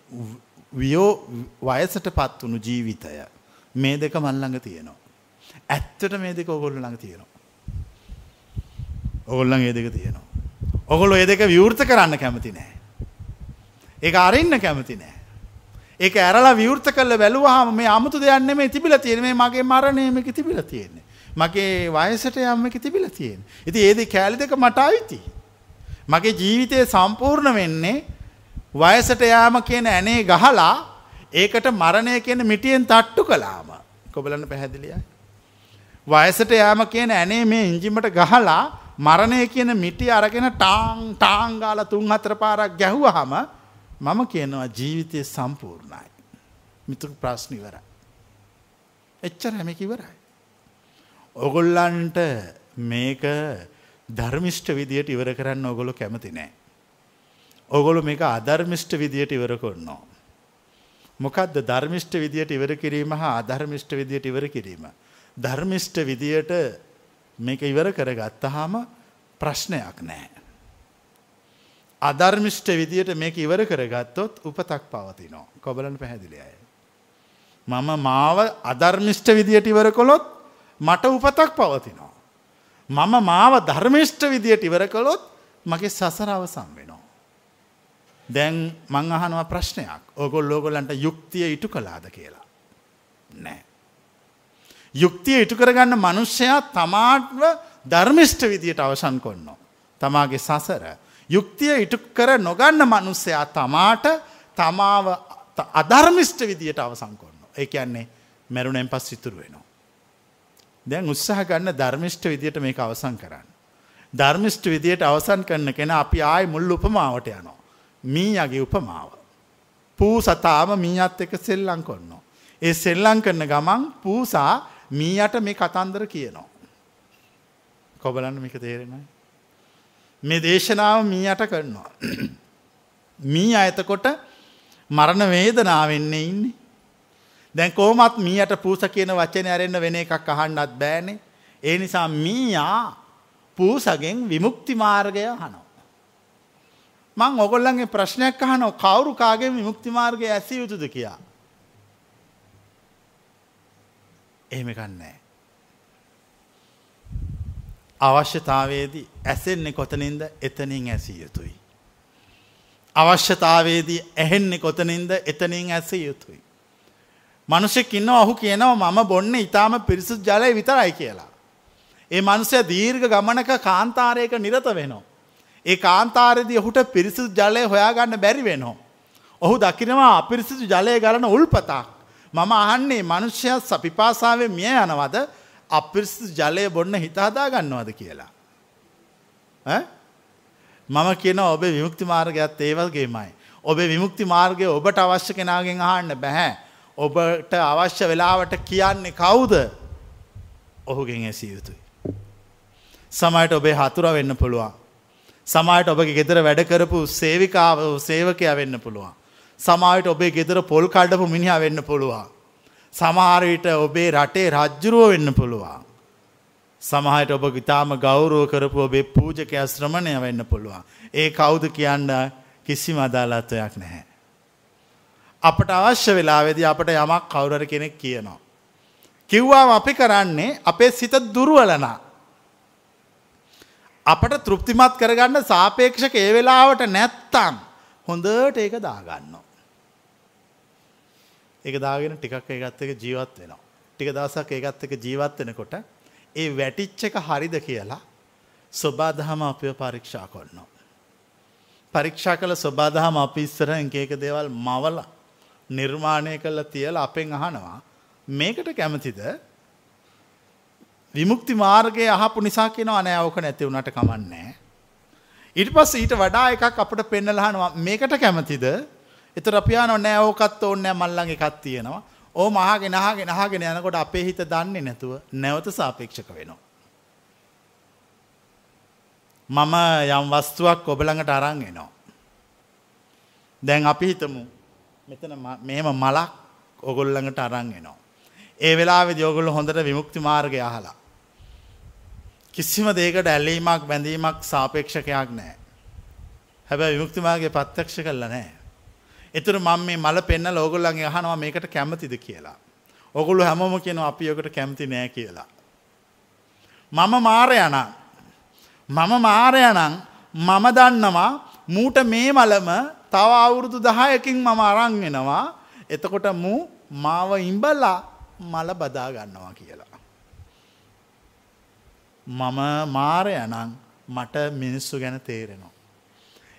වයසටපත් වුණු ජීවිතය. මේ දෙක මන් ළඟ තියෙනවා. ඇත්තට මේ දෙක ඔයගොල්ලෝ ළඟ තියෙනවා. ඔයගොල්ලන් මේ දෙක තියෙනවා. ඔයගොල්ලෝ මේ දෙක විවෘත කරන්න කැමති නැහැ. ඒක අරින්න කැමති නැහැ. ඒක ඇරලා විවෘත කරලා බැලුවාම මේ 아무තු දෙයක් නෙමෙයි තිබිලා තියෙන්නේ. මේ මගේ මරණය මේක තිබිලා තියෙන්නේ. මගේ වයසට යෑම මේක තිබිලා තියෙන්නේ. ඉතින් ඒ දෙක කැලේ දෙක මට ආйти. මගේ ජීවිතය සම්පූර්ණ වෙන්නේ වයසට යාම කියන ඇනේ ගහලා ඒකට මරණය කියන මිටියෙන් තට්ටු කළාම. කොබලන්න පැහැදිලියයි. වයසට යාම කියන ඇනේ මේ ඉංජිමට ගහලා මරණය කියන මිටි අරගෙන ටාං ගාලා 3-4 පාරක් ගැහුවාම මම කියනවා ජීවිතය සම්පූර්ණයි. මිතුරු ප්‍රශ්න ඉවරයි. එච්චරයි මේක ඉවරයි. ඔයගොල්ලන්ට මේක ධර්මිෂ්ඨ විදියට ඉවර කරන්න ඔයගොල්ලෝ කැමති නැහැ. ඔයගොල්ලෝ මේක අධර්මිෂ්ඨ විදියට ඉවර කරනවා. මොකද්ද ධර්මිෂ්ඨ විදියට ඉවර කිරීම හා අධර්මිෂ්ඨ විදියට ඉවර කිරීම? ධර්මිෂ්ඨ විදියට මේක ඉවර කරගත්තාම ප්‍රශ්නයක් නැහැ. අධර්මිෂ්ඨ විදියට මේක ඉවර කරගත්තොත් උපතක් පවතිනවා. කොබලන් පැහැදිලියයි. මම මාව අධර්මිෂ්ඨ විදියට ඉවර කළොත් මට උපතක් පවතිනවා. මම මාව ධර්මිෂ්ඨ විදියට ඉවර කළොත් මගේ සසර අවසන් වෙනවා. දැන් මං අහනවා ප්‍රශ්නයක්. ඕගොල්ලන්ට යුක්තිය ඉටු කළාද කියලා? නැහැ. යුක්තිය ඉටු කරගන්න මිනිස්සයා තමාත්ව ධර්මිෂ්ඨ විදියට අවසන් කරනවා. තමාගේ සසර යුක්තිය ඉටු කර නොගන්න මිනිස්සයා තමාව අධර්මිෂ්ඨ විදියට අවසන් කරනවා. ඒ කියන්නේ මරුණෙන් පස්සේ ඉතුරු වෙනවා. දැන් උත්සාහ ගන්න ධර්මිෂ්ඨ විදියට මේක අවසන් කරන්න. ධර්මිෂ්ඨ විදියට අවසන් කරන කෙනා අපි ආයි මුල් උපමාවට යනවා. මීයාගේ උපමාව. පූසතාම මීයාත් එක්ක සෙල්ලම් කරනවා. ඒ සෙල්ලම් කරන ගමන් පූසා මීයාට මේ කතන්දර කියනවා. කොබලන්න මේක තේරෙනවද? මේ දේශනාව මීයාට කරනවා. මීයා එතකොට මරණ වේදනාවෙන් ඉන්නේ. දැන් කොහොමත් මීයාට පූසා කියන වචනේ අරෙන්න වෙන එකක් අහන්නත් බෑනේ. ඒ නිසා මීයා පූසගෙන් විමුක්ති මාර්ගය අහනවා. මං ඔයගොල්ලන්ගේ ප්‍රශ්නයක් අහනවා කවුරු කාගෙන් විමුක්ති මාර්ගය ඇසිය යුතුද කියලා. එහෙම කන්නේ. අවශ්‍යතාවයේදී ඇසෙන්නේ කොතනින්ද? එතනින් ඇසිය යුතුයි. අවශ්‍යතාවයේදී ඇහෙන්නේ කොතනින්ද? එතනින් ඇසිය යුතුයි. මිනිසෙක් ඉන්නවා ඔහු කියනවා මම බොන්නේ ඊටාම පිරිසුදු ජලය විතරයි කියලා. ඒ මිනිසයා දීර්ඝ ගමනක කාන්තාරයක නිරත වෙනවා. ඒ කාන්තාරයේදී ඔහුට පිරිසුදු ජලය හොයාගන්න බැරි වෙනවා. ඔහු දකිනවා අපිරිසුදු ජලය ගලන උල්පතක්. මම අහන්නේ මිනිසයා පිපාසාවෙන් මිය යනවද? අපිරිසුදු ජලය බොන්න හිත හදා ගන්නවද කියලා. මම කියනවා ඔබේ විමුක්ති මාර්ගයත් ඒ වගේමයි. ඔබේ විමුක්ති මාර්ගය ඔබට අවශ්‍ය කෙනාගෙන් අහන්න බෑ. ඔබට අවශ්‍ය වෙලාවට කියන්නේ කවුද? ඔහුගෙන් ඇසිය යුතුයි. සමහරට ඔබේ හතුරා වෙන්න පුළුවන්. සමහරට ඔබගේ ගෙදර වැඩ කරපු සේවකයා වෙන්න පුළුවන්. සමහරට ඔබේ ගෙදර පොල් කඩපු මිනිහා වෙන්න පුළුවන්. සමහර විට ඔබේ රටේ රජුරෝ වෙන්න පුළුවන්. සමහරට ඔබ ඊටාම ගෞරව කරපු ඔබේ පූජකයා ශ්‍රමණයා වෙන්න පුළුවන්. ඒ කවුද කියන්න කිසිම අදාළත්වයක් නැහැ. අපට අවශ්‍ය වෙලාවේදී අපට යමක් කවුරු හරි කෙනෙක් කියනවා. කිව්වම අපි කරන්නේ අපේ සිත දුර්වල නා. අපට තෘප්තිමත් කරගන්න සාපේක්ෂක ඒ වෙලාවට නැත්තම් හොඳට ඒක දාගන්නවා. ඒක දාගෙන ටිකක් ඒකත් එක්ක ජීවත් වෙනවා. ටික දවසක් ඒකත් එක්ක ජීවත් වෙනකොට ඒ වැටිච්ච එක හරිද කියලා සබාධම අපිව පරීක්ෂා කරනවා. පරීක්ෂා කළ සබාධම අපි ඉස්සරහින් එක දේවල් මවලා නිර්මාණය කළා තියලා අපෙන් අහනවා මේකට කැමතිද? විමුක්ති මාර්ගයේ අහපු නිසා කියනවා නෑ ඕක නැති වුණාට කමන්නේ. ඊට පස්සේ ඊට වඩා එකක් අපිට පෙන්නලා අහනවා මේකට කැමතිද? ඒතර අපි අහනවා නෑ ඕකත් ඕනේ නෑ මල් ළඟ එකක් තියෙනවා. ඕම අහගෙන යනකොට අපේ හිත දන්නේ නැතුව නැවත සාපේක්ෂක වෙනවා. මම යම් වස්තුවක් ඔබ ළඟට අරන් එනවා. දැන් අපි හිතමු මෙතන මේම මලක් ඔයගොල්ලෝ ළඟට අරන් එනවා. ඒ වෙලාවේදී ඔයගොල්ලෝ හොඳට විමුක්ති මාර්ගය අහලා කිසිම දෙයකට ඇලීමක් බැඳීමක් සාපේක්ෂකයක් නැහැ. හැබැයි විමුක්ති මාර්ගය ප්‍රත්‍යක්ෂ කළා නැහැ. ඒතර මම මේ මල පෙන්නලා ඕගොල්ලන්ගෙන් අහනවා මේකට කැමතිද කියලා. ඕගොල්ලෝ හැමෝම කියනවා අපි ඔකට කැමති නෑ කියලා. මම මාරයා නම් මම දන්නවා මූට මේ මලම තව අවුරුදු 10කින් මම අරන් එනවා. එතකොට මූ මාව ඉඹලා මල බදා ගන්නවා කියලා. මම මාරයා නම් මට මිනිස්සු ගැන තේරෙනවා.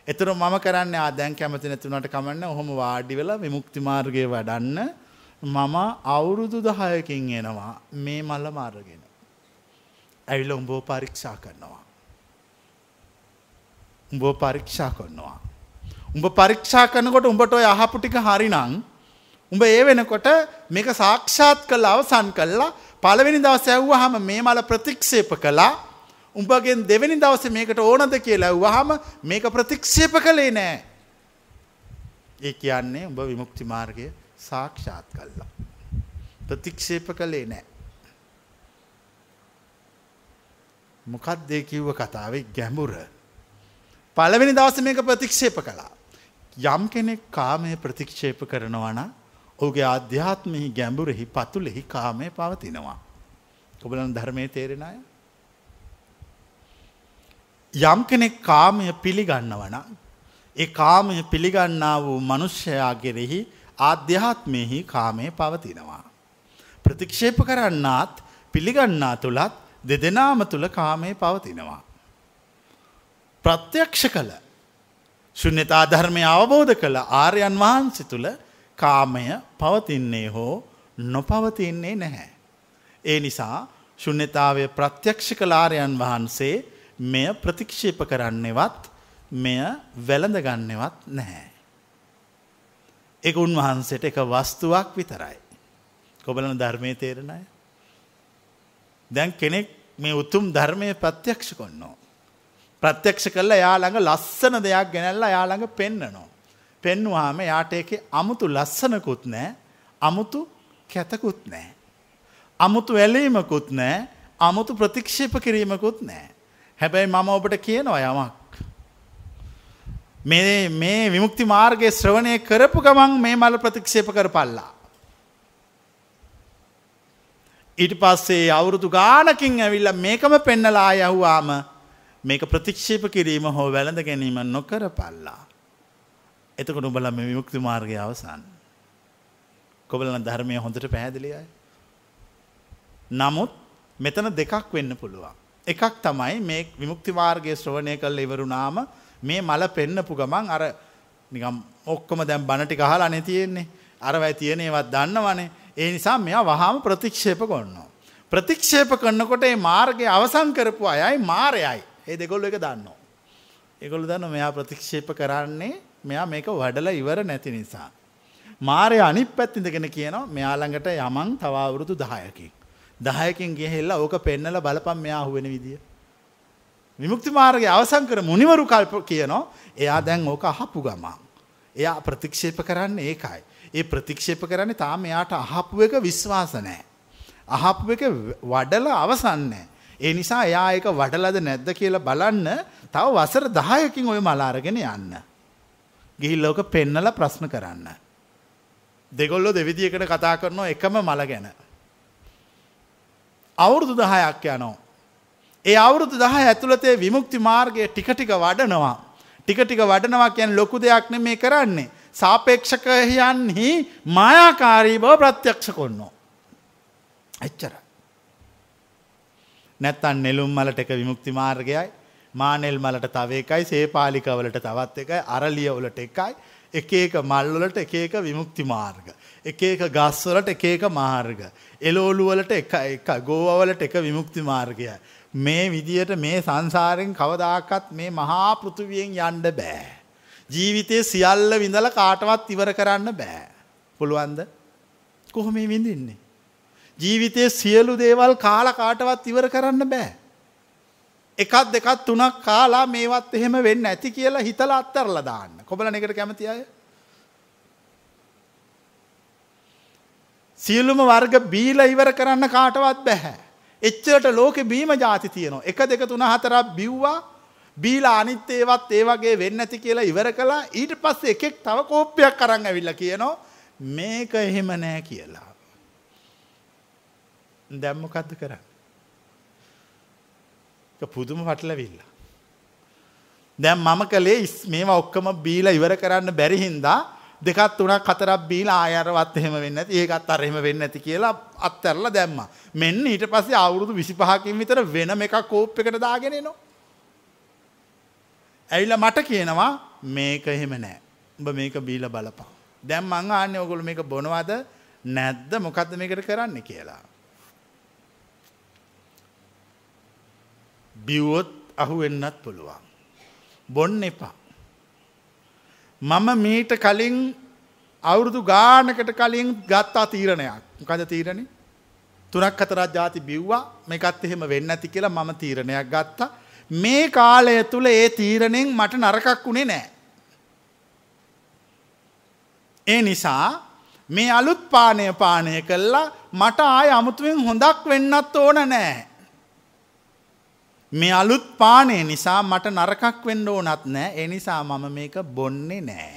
ඒතර මම කරන්නේ දැන් කැමති නැතුණාට කමන්නේ ඔහොම වාඩි වෙලා විමුක්ති මාර්ගයේ වඩන්න මම අවුරුදු 10කින් එනවා මේ මල මාර්ගෙන. ඇවිල්ලා උඹව පරීක්ෂා කරනවා. උඹව පරීක්ෂා කරනවා. උඹ පරීක්ෂා කරනකොට උඹට ඔය අහපු ටික හරිනම් උඹ ඒ වෙනකොට මේක සාක්ෂාත් කරලා අවසන් කළා පළවෙනි දවසේ ඇහුවාම මේ මල ප්‍රතික්ෂේප කළා. උඹගෙන් දෙවෙනි දවසේ මේකට ඕනද කියලා ඇහුවාම මේක ප්‍රතික්ෂේප කළේ නෑ. ඒ කියන්නේ උඹ විමුක්ති මාර්ගය සාක්ෂාත් කළා. ප්‍රතික්ෂේප කළේ නෑ. මොකක්ද ඒ කිව්ව කතාවේ ගැඹුර? පළවෙනි දවසේ මේක ප්‍රතික්ෂේප කළා. යම් කෙනෙක් කාමයේ ප්‍රතික්ෂේප කරනවා නම් ඔහුගේ ආධ්‍යාත්මෙහි ගැඹුරෙහි පතුලෙහි කාමයේ පවතිනවා. ඔබලන් ධර්මයේ තේරෙන අය? යම් කෙනෙක් කාමය පිළිගන්නවා නම් ඒ කාමය පිළිගන්නා වූ මිනිසයාගෙහි ආධ්‍යාත්මෙහි කාමයේ පවතිනවා. ප්‍රතික්ෂේප කරන්නාත් පිළිගන්නා තුලත් දෙදෙනාම තුල කාමයේ පවතිනවා. ප්‍රත්‍යක්ෂ කළ ශුන්‍යතා ධර්මය අවබෝධ කළ ආර්යයන් වහන්සේ තුල කාමය පවතින්නේ හෝ නොපවතින්නේ නැහැ. ඒ නිසා ශුන්‍යතාවය ප්‍රත්‍යක්ෂ කළ ආර්යයන් වහන්සේ මෙය ප්‍රතික්ෂේප කරන්නේවත් මෙය වැළඳ ගන්නේවත් නැහැ. ඒක උන්වහන්සේට එක වස්තුවක් විතරයි. කොබලන ධර්මයේ තේරෙන අය? දැන් කෙනෙක් මේ උතුම් ධර්මයේ ප්‍රත්‍යක්ෂ කරනවා. ප්‍රත්‍යක්ෂ කළා එයා ළඟ ලස්සන දෙයක් ගෙනල්ලා එයා ළඟ පෙන්නනවා. පෙන්නුවාම එයාට ඒකේ අමුතු ලස්සනකුත් නැහැ, අමුතු කැතකුත් නැහැ. අමුතු ඇලීමකුත් නැහැ, අමුතු ප්‍රතික්ෂේප කිරීමකුත් නැහැ. හැබැයි මම ඔබට කියනවා යමක්. මේ විමුක්ති මාර්ගයේ ශ්‍රවණය කරපු ගමන් මේ මල ප්‍රතික්ෂේප කරපල්ලා. ඊට පස්සේ අවුරුදු ගානකින් ඇවිල්ලා මේකම පෙන්නලා ආයහුවාම මේක ප්‍රතික්ෂේප කිරීම හෝ වැළඳ ගැනීම නොකරපල්ලා. එතකොට ඔබලා මේ විමුක්ති මාර්ගය අවසන්. කොබලන ධර්මයේ හොඳට පැහැදිලියයි. නමුත් මෙතන දෙකක් වෙන්න පුළුවන්. එකක් තමයි මේ විමුක්ති මාර්ගයේ ශ්‍රවණය කළ ඉවරුනාම මේ මල පෙන්නපු ගමන් අර නිකම් ඔක්කොම දැන් බණ ටික අහලානේ තියෙන්නේ. අරවයි තියෙන ඒවත් දන්නවනේ. ඒ නිසා මෙයා වහාම ප්‍රතික්ෂේප කරනවා. ප්‍රතික්ෂේප කරනකොට මේ මාර්ගය අවසන් කරපු අයයි මාරයයි. ඒ දෙකොල්ලෝ එක දන්නවා. ඒගොල්ලෝ දන්නවා මෙයා ප්‍රතික්ෂේප කරන්නේ මෙයා මේක වඩලා ඉවර නැති නිසා. මාරය අනිත් පැත්ත ඉඳගෙන කියනවා මෙයා ළඟට යමන් තව අවුරුදු 10කින්. 10කින් ගිහිල්ලා ඕක පෙන්නලා බලපන් මෙයා අහුවෙන විදිය. විමුක්ති මාර්ගය අවසන් කර මුනිවරු කල්ප කියනවා එයා දැන් ඕක අහපු ගමන්. එයා ප්‍රතික්ෂේප කරන්නේ ඒකයි. ඒ ප්‍රතික්ෂේප කරන්නේ තාම එයාට අහපු එක විශ්වාස නැහැ. අහපු එක වඩලා අවසන් නැහැ. ඒ නිසා එයා ඒක වඩලාද නැද්ද කියලා බලන්න තව වසර 10කින් ওই මල අරගෙන යන්න. ගිහිල්ලා ඕක පෙන්නලා ප්‍රශ්න කරන්න. දෙගොල්ලෝ දෙවිදියකට කතා කරනවා එකම මල ගැන. අවුරුදු 10ක් යනවා. ඒ අවුරුදු 10 ඇතුළත විමුක්ති මාර්ගයේ ටික ටික වඩනවා. ටික ටික වඩනවා කියන්නේ ලොකු දෙයක් නෙමෙයි කරන්නේ. සාපේක්ෂකයන්හි මායාකාරී බව ප්‍රත්‍යක්ෂ කරනවා. එච්චරයි. නැත්තම් නෙළුම් මලට එක විමුක්ති මාර්ගයයි, මානෙල් මලට තව එකයි, සේපාලික වලට තවත් එකයි, අරලිය වලට එකයි, එක එක මල් වලට එක එක විමුක්ති මාර්ග. එක එක ගස් වලට එක එක මාර්ග. එළවලු වලට එක එක, ගෝවා වලට එක විමුක්ති මාර්ගයයි. මේ විදියට මේ සංසාරයෙන් කවදාකවත් මේ මහා පෘථුවියෙන් යන්න බෑ. ජීවිතේ සියල්ල විඳලා කාටවත් ඉවර කරන්න බෑ. පුළුවන්ද? කොහොම විඳින්නේ? ජීවිතයේ සියලු දේවල් කාලා කාටවත් ඉවර කරන්න බෑ. එකක් දෙකක් තුනක් කාලා මේවත් එහෙම වෙන්නේ නැති කියලා හිතලා අත්හැරලා දාන්න. කොබලන එකට කැමති අය? සියලුම වර්ග බීලා ඉවර කරන්න කාටවත් බෑ. එච්චරට ලෝකේ බීම ಜಾති තියෙනවා. 1 2 3 4ක් බිව්වා. බීලා අනිත් ඒවත් ඒ වගේ වෙන්නේ නැති කියලා ඉවර කළා. ඊට පස්සේ එකෙක් තව කෝප්පයක් අරන් ඇවිල්ලා කියනවා මේක එහෙම නෑ කියලා. දැන් මොකද්ද කරන්නේ? ඒක පුදුම වටලවිල්ල. දැන් මම කලේ මේවා ඔක්කොම බීලා ඉවර කරන්න බැරි හින්දා 2ක් 3ක් 4ක් බීලා ආයරවත් එහෙම වෙන්නේ නැති. ඒකත් අර එහෙම වෙන්නේ නැති කියලා අත්හැරලා දැම්මා. මෙන්න ඊට පස්සේ අවුරුදු 25කින් විතර වෙනම එකක් කෝප් එකට දාගෙන එනවා. ඇවිල්ලා මට කියනවා මේක එහෙම නෑ. උඹ මේක බීලා බලපන්. දැන් මං ආන්නේ ඔයගොල්ලෝ මේක බොනවද නැද්ද මොකද්ද මේකට කරන්න කියලා. බිව්වොත් අහුවෙන්නත් පුළුවන්. බොන්න එපා. මම මීට කලින් අවුරුදු ගානකට කලින් ගත්තා තීරණයක්. මොකද තීරණේ? 3ක් 4ක් ಜಾති බිව්වා. මේකත් එහෙම වෙන්නේ නැති කියලා මම තීරණයක් ගත්තා. මේ කාලය තුල ඒ තීරණයෙන් මට නරකක් උනේ නැහැ. ඒ නිසා මේ අලුත් පානය කළා මට ආය අමුතුවෙන් හොඳක් වෙන්නත් ඕන නැහැ. මේ අලුත් පානය නිසා මට නරකක් වෙන්න ඕනත් නැහැ. ඒ නිසා මම මේක බොන්නේ නැහැ.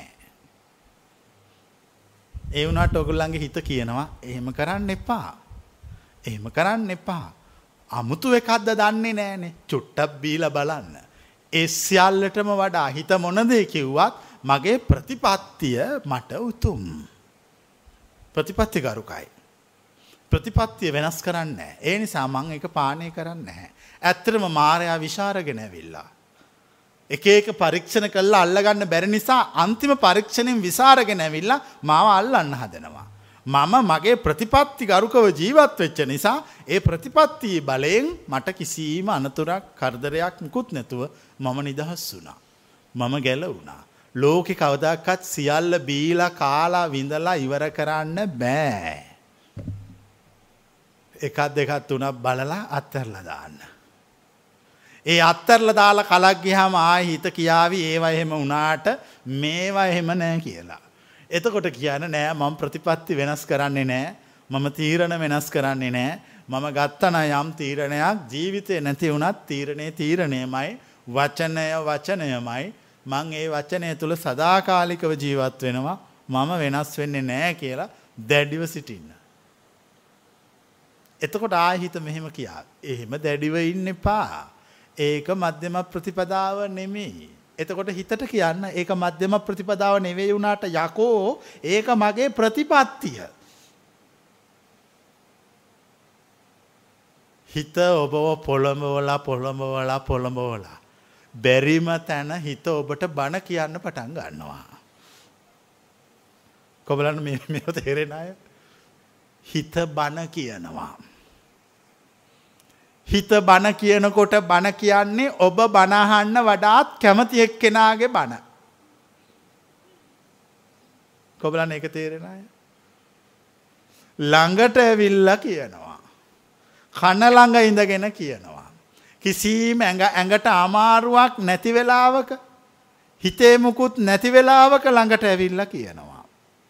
ඒ වුණාට ඔයගොල්ලන්ගේ හිත කියනවා එහෙම කරන්න එපා. එහෙම කරන්න එපා. අමුතු එකක්ද දන්නේ නැහනේ. චුට්ටක් බීලා බලන්න. ඒ සියල්ලටම වඩා හිත මොන දේ කිව්වත් මගේ ප්‍රතිපත්තිය මට උතුම්. ප්‍රතිපත්ති කරුකයි. ප්‍රතිපත්තිය වෙනස් කරන්නේ නැහැ. ඒ නිසා මම ඒක පානය කරන්නේ නැහැ. ඇත්තටම මායя විශාරගෙන ඇවිල්ලා. එක එක පරීක්ෂණ කළා අල්ලගන්න බැරි නිසා අන්තිම පරීක්ෂණයෙන් විසරගෙන ඇවිල්ලා මාව අල්ලන්න හදනවා. මම මගේ ප්‍රතිපත්ති ගරුකව ජීවත් වෙච්ච නිසා ඒ ප්‍රතිපත්ති බලයෙන් මට කිසිම අනතුරක් කරදරයක් මුකුත් නැතුව මම නිදහස් වුණා. මම ගැලවුණා. ලෝකේ කවදාකවත් සියල්ල බීලා කාලා විඳලා ඉවර කරන්න බෑ. එකක් දෙකක් තුනක් බලලා අත්හැරලා දාන්න. ඒ අත්තරලා දාලා කලක් ගියාම ආයෙ හිත කියාවි ඒවා එහෙම වුණාට මේවා එහෙම නැහැ කියලා. එතකොට කියන්නේ නෑ මම ප්‍රතිපත්ති වෙනස් කරන්නේ නෑ. මම තීරණ වෙනස් කරන්නේ නෑ. මම ගත්තා නම් යම් තීරණයක් ජීවිතේ නැති වුණත් තීරණයමයි වචනයමයි. මං ඒ වචනය තුල සදාකාලිකව ජීවත් වෙනවා. මම වෙනස් වෙන්නේ නෑ කියලා දැඩිව සිටින්න. එතකොට ආයෙ හිත මෙහෙම කියා. එහෙම දැඩිව ඉන්න එපා. ඒක මධ්‍යම ප්‍රතිපදාව නෙමෙයි. එතකොට හිතට කියන්න ඒක මධ්‍යම ප්‍රතිපදාව නෙවෙයි වුණාට යකෝ ඒක මගේ ප්‍රතිපත්තිය. හිත ඔබව පොළඹවලා බැරිම තැන හිත ඔබට බන කියන්න පටන් ගන්නවා. කොබලන්න මේ තේරෙන අය හිත බන කියනවා. හිත බන කියනකොට බන කියන්නේ ඔබ බන අහන්න වඩාත් කැමති එක්කෙනාගේ බන. කොබලන්න ඒක තේරෙන අය? ළඟට ඇවිල්ලා කියනවා. කන ළඟ ඉඳගෙන කියනවා. කිසිම ඇඟට අමාරුවක් නැති වෙලාවක හිතේ මුකුත් නැති වෙලාවක ළඟට ඇවිල්ලා කියනවා.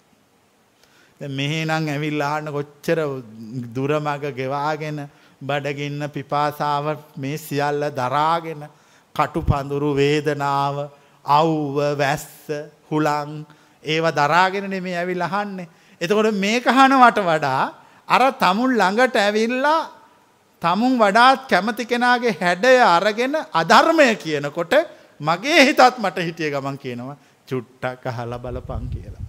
දැන් මෙහෙනම් ඇවිල්ලා අහන්න කොච්චර දුර මග ගෙවාගෙන බඩගින්න පිපාසාව මේ සියල්ල දරාගෙන කටු පඳුරු වේදනාව අවුව වැස්ස හුලං ඒව දරාගෙන නෙමෙයි ඇවිල්ලා අහන්නේ. එතකොට මේක අහනවට වඩා අර තමුන් ළඟට ඇවිල්ලා තමුන් වඩාත් කැමති කෙනාගේ හැඩය අරගෙන අධර්මය කියනකොට මගේ හිතත් මට හිටිය ගමන් කියනවා චුට්ටක් අහලා බලපන් කියලා.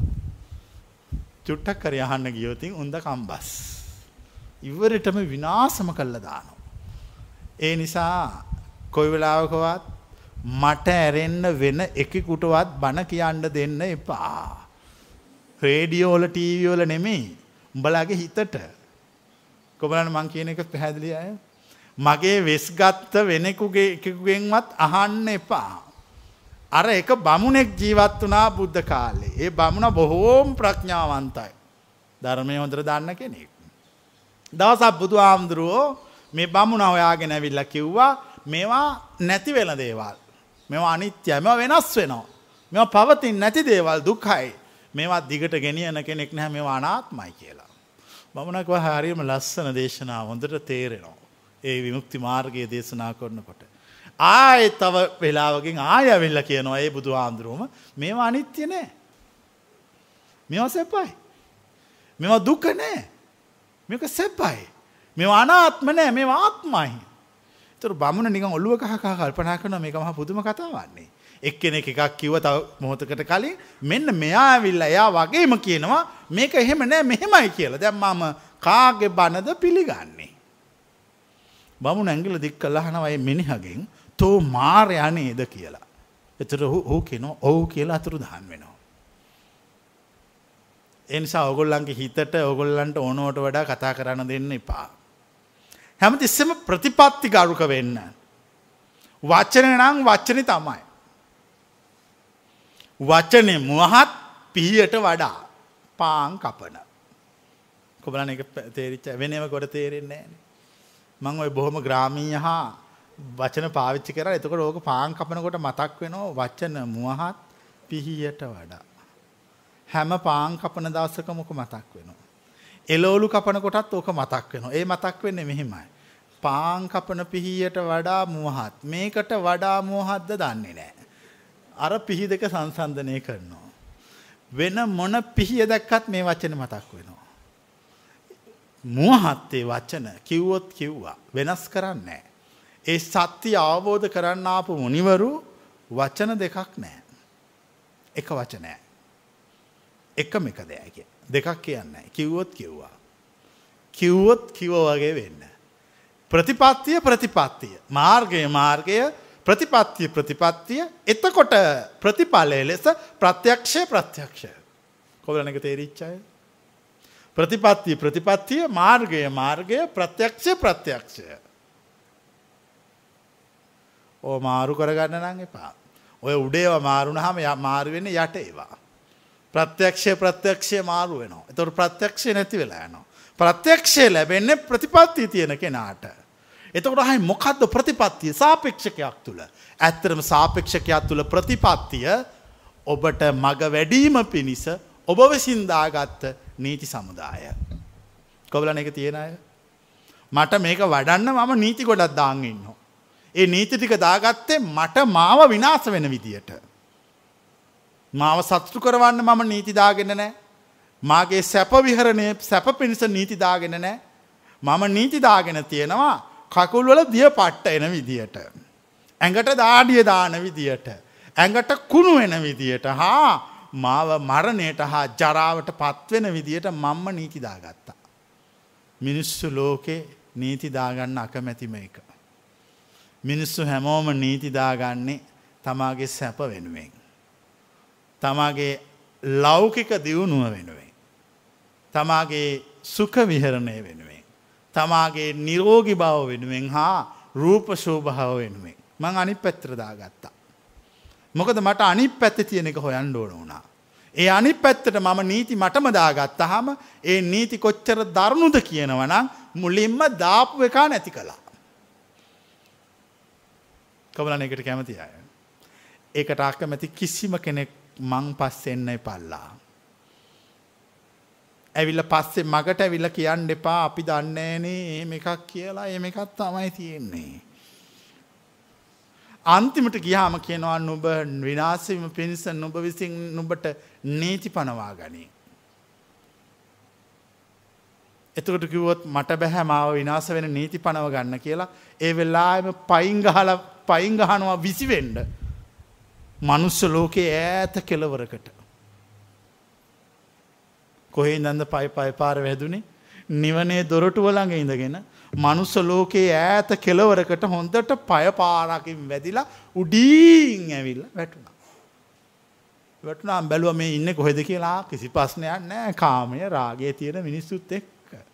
චුට්ටක් කරේ අහන්න ගියොත් උන්ද කම්බස්. ඉවරටම විනාශම කළා දානවා. ඒ නිසා කොයි වෙලාවකවත් මට ඇරෙන්න වෙන එකෙකුටවත් බන කියන්න දෙන්න එපා. රේඩියෝ වල ටීවී වල නෙමෙයි. උඹලාගේ හිතට. කොබලන්න මං කියන එක පැහැදිලි අය. මගේ වෙස් ගත්ත එකෙකුගෙන්වත් අහන්න එපා. අර එක බමුණෙක් ජීවත් වුණා බුද්ධ කාලේ. ඒ බමුණ බොහෝම ප්‍රඥාවන්තයි. ධර්මයේ හොඳට දන්න කෙනෙක්. දවසක් බුදුහාමුදුරුවෝ මේ බමුණ හොයාගෙන ඇවිල්ලා කිව්වා මේවා නැති වෙන දේවල්. මේවා අනිත්‍යයි. මේවා වෙනස් වෙනවා. මේවා පවතින්නේ නැති දේවල් දුකයි. මේවා දිගට ගෙනියන කෙනෙක් නැහැ. මේවා අනාත්මයි කියලා. බමුණා කිව්වා හරියම ලස්සන දේශනාව හොඳට තේරෙනවා. ඒ විමුක්ති මාර්ගයේ දේශනා කරනකොට. ආයෙ තව වෙලාවකින් ආයෙ ඇවිල්ලා කියනවා ඒ බුදුහාමුදුරුවෝම මේවා අනිත්‍ය නෑ. මේවා සැපයි. මේවා දුක නෑ. මේක සැපයි. මේවා අනාත්ම නෑ. මේවා ආත්මයි. ඒතර බමුණ නිකන් ඔළුව කහ කල්පනා කරනවා මේක මහා පුදුම කතාවක් නේ. එක්කෙනෙක් එකක් කිව්ව තව මොහොතකට කලින් මෙන්න මෙයා ඇවිල්ලා එයා වගේම කියනවා මේක එහෙම නෑ මෙහෙමයි කියලා. දැන් මම කාගේ බනද පිළිගන්නේ? බමුණ ඇඟිල්ල දික් කළා අහනවා මේ මිනිහගෙන් තෝ මාරයා නේද කියලා. එතකොට ඔව් කියනවා ඔව් කියලා අතුරුදහන් වෙනවා. ඒ නිසා ඕගොල්ලන්ගේ හිතට ඕගොල්ලන්ට ඕනවට වඩා කතා කරන්න දෙන්න එපා. හැමතිස්සෙම ප්‍රතිපත්ති ගරුක වෙන්න. වචනේ නම් වචනේ තමයි. වචනේ මුවහත් පිහියට වඩා පාන් කපන. කොබලන එක තේරිච්ච වෙනම කොට තේරෙන්නේ නැහැ. මම ওই බොහොම ග්‍රාමීය හා වචන පාවිච්චි කරා. එතකොට ඕක පාන් කපනකොට මතක් වෙනවා වචන මුවහත් පිහියට වඩා. හැම පාන් කපන දවසකම ඕක මතක් වෙනවා. එළවලු කපන කොටත් ඕක මතක් වෙනවා. ඒ මතක් වෙන්නේ මෙහෙමයි. පාන් කපන පිහියට වඩා මුවහත්. මේකට වඩා මුවහත්ද දන්නේ නැහැ. අර පිහි දෙක සංසන්දනය කරනවා. වෙන මොන පිහිය දැක්කත් මේ වචනේ මතක් වෙනවා. මුවහත්තේ වචන කිව්වොත් කිව්වා. වෙනස් කරන්නේ නැහැ. ඒ සත්‍ය අවබෝධ කරන්න ආපු මුනිවරු වචන දෙකක් නැහැ. එක වචනයක්. එකම එක දෙයක්. දෙකක් කියන්නේ නැහැ. කිව්වොත් කිව්වා. කිව්වොත් කිව්වා වගේ වෙන්න. ප්‍රතිපත්තිය ප්‍රතිපත්තිය. මාර්ගය මාර්ගය ප්‍රතිපත්තිය ප්‍රතිපත්තිය. එතකොට ප්‍රතිඵලය ලෙස ප්‍රත්‍යක්ෂය ප්‍රත්‍යක්ෂය. කොහොමද ඒක තේරිච්ච අය? ප්‍රතිපත්තිය ප්‍රතිපත්තිය මාර්ගය මාර්ගය ප්‍රත්‍යක්ෂය ප්‍රත්‍යක්ෂය. ඕ මාරු කරගන්න නම් එපා. ඔය උඩේව මාරුනහම මාරු වෙන්නේ යට ඒවා. ප්‍රත්‍යක්ෂය ප්‍රත්‍යක්ෂය මාරු වෙනවා. ඒතකොට ප්‍රත්‍යක්ෂය නැති වෙලා යනවා. ප්‍රත්‍යක්ෂය ලැබෙන්නේ ප්‍රතිපත්තිය තියෙන කෙනාට. එතකොට අහයි මොකද්ද ප්‍රතිපත්තිය? සාපේක්ෂකයක් තුල. ඇත්තටම සාපේක්ෂකයක් තුල ප්‍රතිපත්තිය ඔබට මග වැඩිම පිණිස ඔබ විසින් දාගත්ත නීති සමුදාය. කොබලන එක තියෙන අය මට මේක වඩන්න මම නීති ගොඩක් දාන් ඉන්නවා. ඒ නීති ටික දාගත්තේ මට මාව විනාශ වෙන විදියට. මාව සතුටු කරවන්න මම නීති දාගෙන නැහැ. මාගේ සැප විහරණය සැප පිණිස නීති දාගෙන නැහැ. මම නීති දාගෙන තියෙනවා කකුල් වල දිය පට්ට එන විදියට. ඇඟට දාඩිය දාන විදියට. ඇඟට කුණු වෙන විදියට. හා මාව මරණයට හා ජරාවට පත්වෙන විදියට මම්ම නීති දාගත්තා. මිනිස්සු ලෝකේ නීති දාගන්න අකමැතිම එක. මිනිස්සු හැමෝම නීති දාගන්නේ තමාගේ සැප වෙනුවෙන්. තමාගේ ලෞකික දියුණුව වෙනුවෙන්. තමාගේ සුඛ විහරණය වෙනුවෙන්. තමාගේ නිරෝගී බව වෙනුවෙන් හා රූප ශෝභාව වෙනුවෙන්. මං අනිත් පැත්තට දාගත්තා. මොකද මට අනිත් පැත්තේ තියෙන එක හොයන්න ඕන වුණා. ඒ අනිත් පැත්තට මම නීති මටම දාගත්තාම ඒ නීති කොච්චර දරුණුද කියනවනම් මුලින්ම දාපු එක නැති කළා. කවලන එකට කැමති අය. ඒකට අකමැති කිසිම කෙනෙක් මං පස්සේ එන්න එපල්ලා. ඇවිල්ලා පස්සේ මගට ඇවිල්ලා කියන්න එපා අපි දන්නේ නෑනේ මේක කියලා. මේක තමයි තියෙන්නේ. අන්තිමට ගියාම කියනවා නුඹ විනාශ වීම පිණිස නුඹ විසින් නුඹට නීති පනවා ගනි. එතකොට කිව්වොත් මට බෑ මාව විනාශ වෙන නීති පනව ගන්න කියලා. ඒ වෙලාවෙම පයින් ගහනවා විසි වෙන්න. මනුස්ස ලෝකේ ඈත කෙලවරකට. කොහේ ඉඳන්ද පයි පාර වැදුනේ? නිවනේ දොරටුව ළඟ ඉඳගෙන මනුස්ස ලෝකේ ඈත කෙලවරකට හොඳට පය පාරකින් වැදිලා උඩින් ඇවිල්ලා වැටුණා. වැටුණාම බැලුවා මේ ඉන්නේ කොහෙද කියලා. කිසි ප්‍රශ්නයක් නැහැ. කාමය රාගය තියෙන මිනිස්සුත් එක්ක.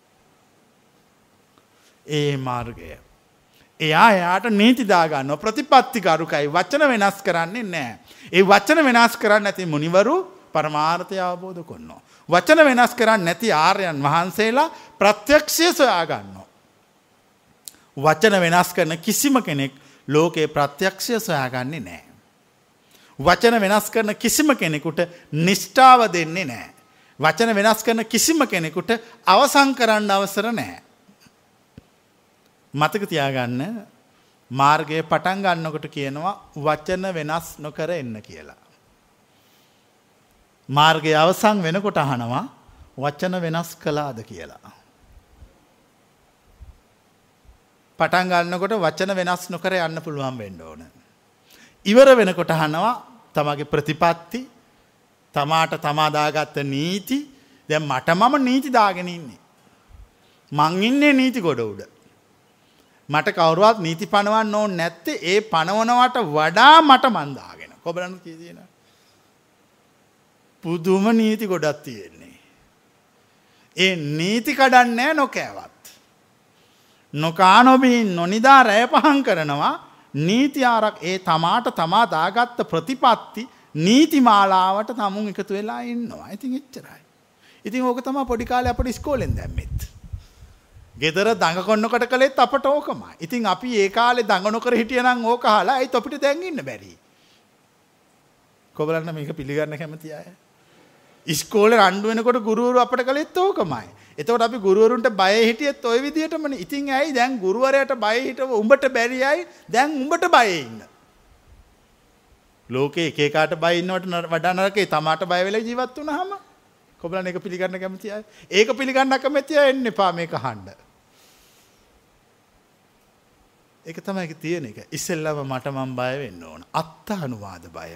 ඒ මාර්ගය. එයාට නීති දාගන්නවා. ප්‍රතිපත්ති කරුකයි. වචන වෙනස් කරන්නේ නැහැ. ඒ වචන වෙනස් කරන්නේ නැති මුනිවරු පරමාර්ථය අවබෝධ කරනවා. වචන වෙනස් කරන්නේ නැති ආර්යයන් වහන්සේලා ප්‍රත්‍යක්ෂය සොයා ගන්නවා. වචන වෙනස් කරන කිසිම කෙනෙක් ලෝකේ ප්‍රත්‍යක්ෂය සොයාගන්නේ නැහැ. වචන වෙනස් කරන කිසිම කෙනෙකුට නිෂ්ඨාව දෙන්නේ නැහැ. වචන වෙනස් කරන කිසිම කෙනෙකුට අවසන් කරන්න අවසර නැහැ. මතක තියාගන්න මාර්ගය පටන් ගන්නකොට කියනවා වචන වෙනස් නොකර එන්න කියලා. මාර්ගය අවසන් වෙනකොට අහනවා වචන වෙනස් කළාද කියලා. පටන් ගන්නකොට වචන වෙනස් නොකර යන්න පුළුවන් වෙන්න ඕන. ඉවර වෙනකොට අහනවා තමගේ ප්‍රතිපත්ති, තමාට තමා දාගත්ත නීති. දැන් මට මම නීති දාගෙන ඉන්නේ. මං ඉන්නේ නීති ගොඩ උඩ. මට කවුරුවත් නීති පනවන්න ඕනේ නැත්තේ ඒ පනවනවට වඩා මට මන් දාගෙන. කොබලන්න කියදන. පුදුම නීති ගොඩක් තියෙන්නේ. ඒ නීති කඩන්නෑ නොකෑවත්. නොකා නොබින් නොනිදා රෑ පහන් කරනවා නීති ආරක් ඒ තමාට තමා දාගත්ත ප්‍රතිපත්ති නීති මාලාවට තමුන් එකතු වෙලා ඉන්නවා. ඉතින් එච්චරයි. ඉතින් ඕක තමා පොඩි කාලේ අපිට ඉස්කෝලෙන් දැම්මෙත්. ගෙදර දඟ කොන්නකට කළෙත් අපට ඕකමයි. ඉතින් අපි ඒ කාලේ දඟ නොකර හිටියනම් ඕක අහලා ඒත් අපිට දැන් ඉන්න බැරි. කොබලන්න මේක පිළිගන්න කැමති අය. ඉස්කෝලේ රණ්ඩු වෙනකොට ගුරුවරු අපට කළෙත් ඕකමයි. එතකොට අපි ගුරුවරුන්ට බය හිටියෙත් ওই විදිහටමනේ. ඉතින් ඇයි දැන් ගුරුවරයාට බය හිටව උඹට බැරියයි දැන් උඹට බය ඉන්න. ලෝකේ එක එකාට බය ඉන්නවට වඩා නරකේ තමාට බය වෙලා ජීවත් වුණාම කොබලන්න ඒක පිළිගන්න කැමති අය. ඒක පිළිගන්න කැමති අය එන්න එපා මේක අහන්න. ඒක තමයි තියෙන එක. ඉස්සෙල්ලාම මට මම බය වෙන්න ඕන. අත්තානුවාද බය.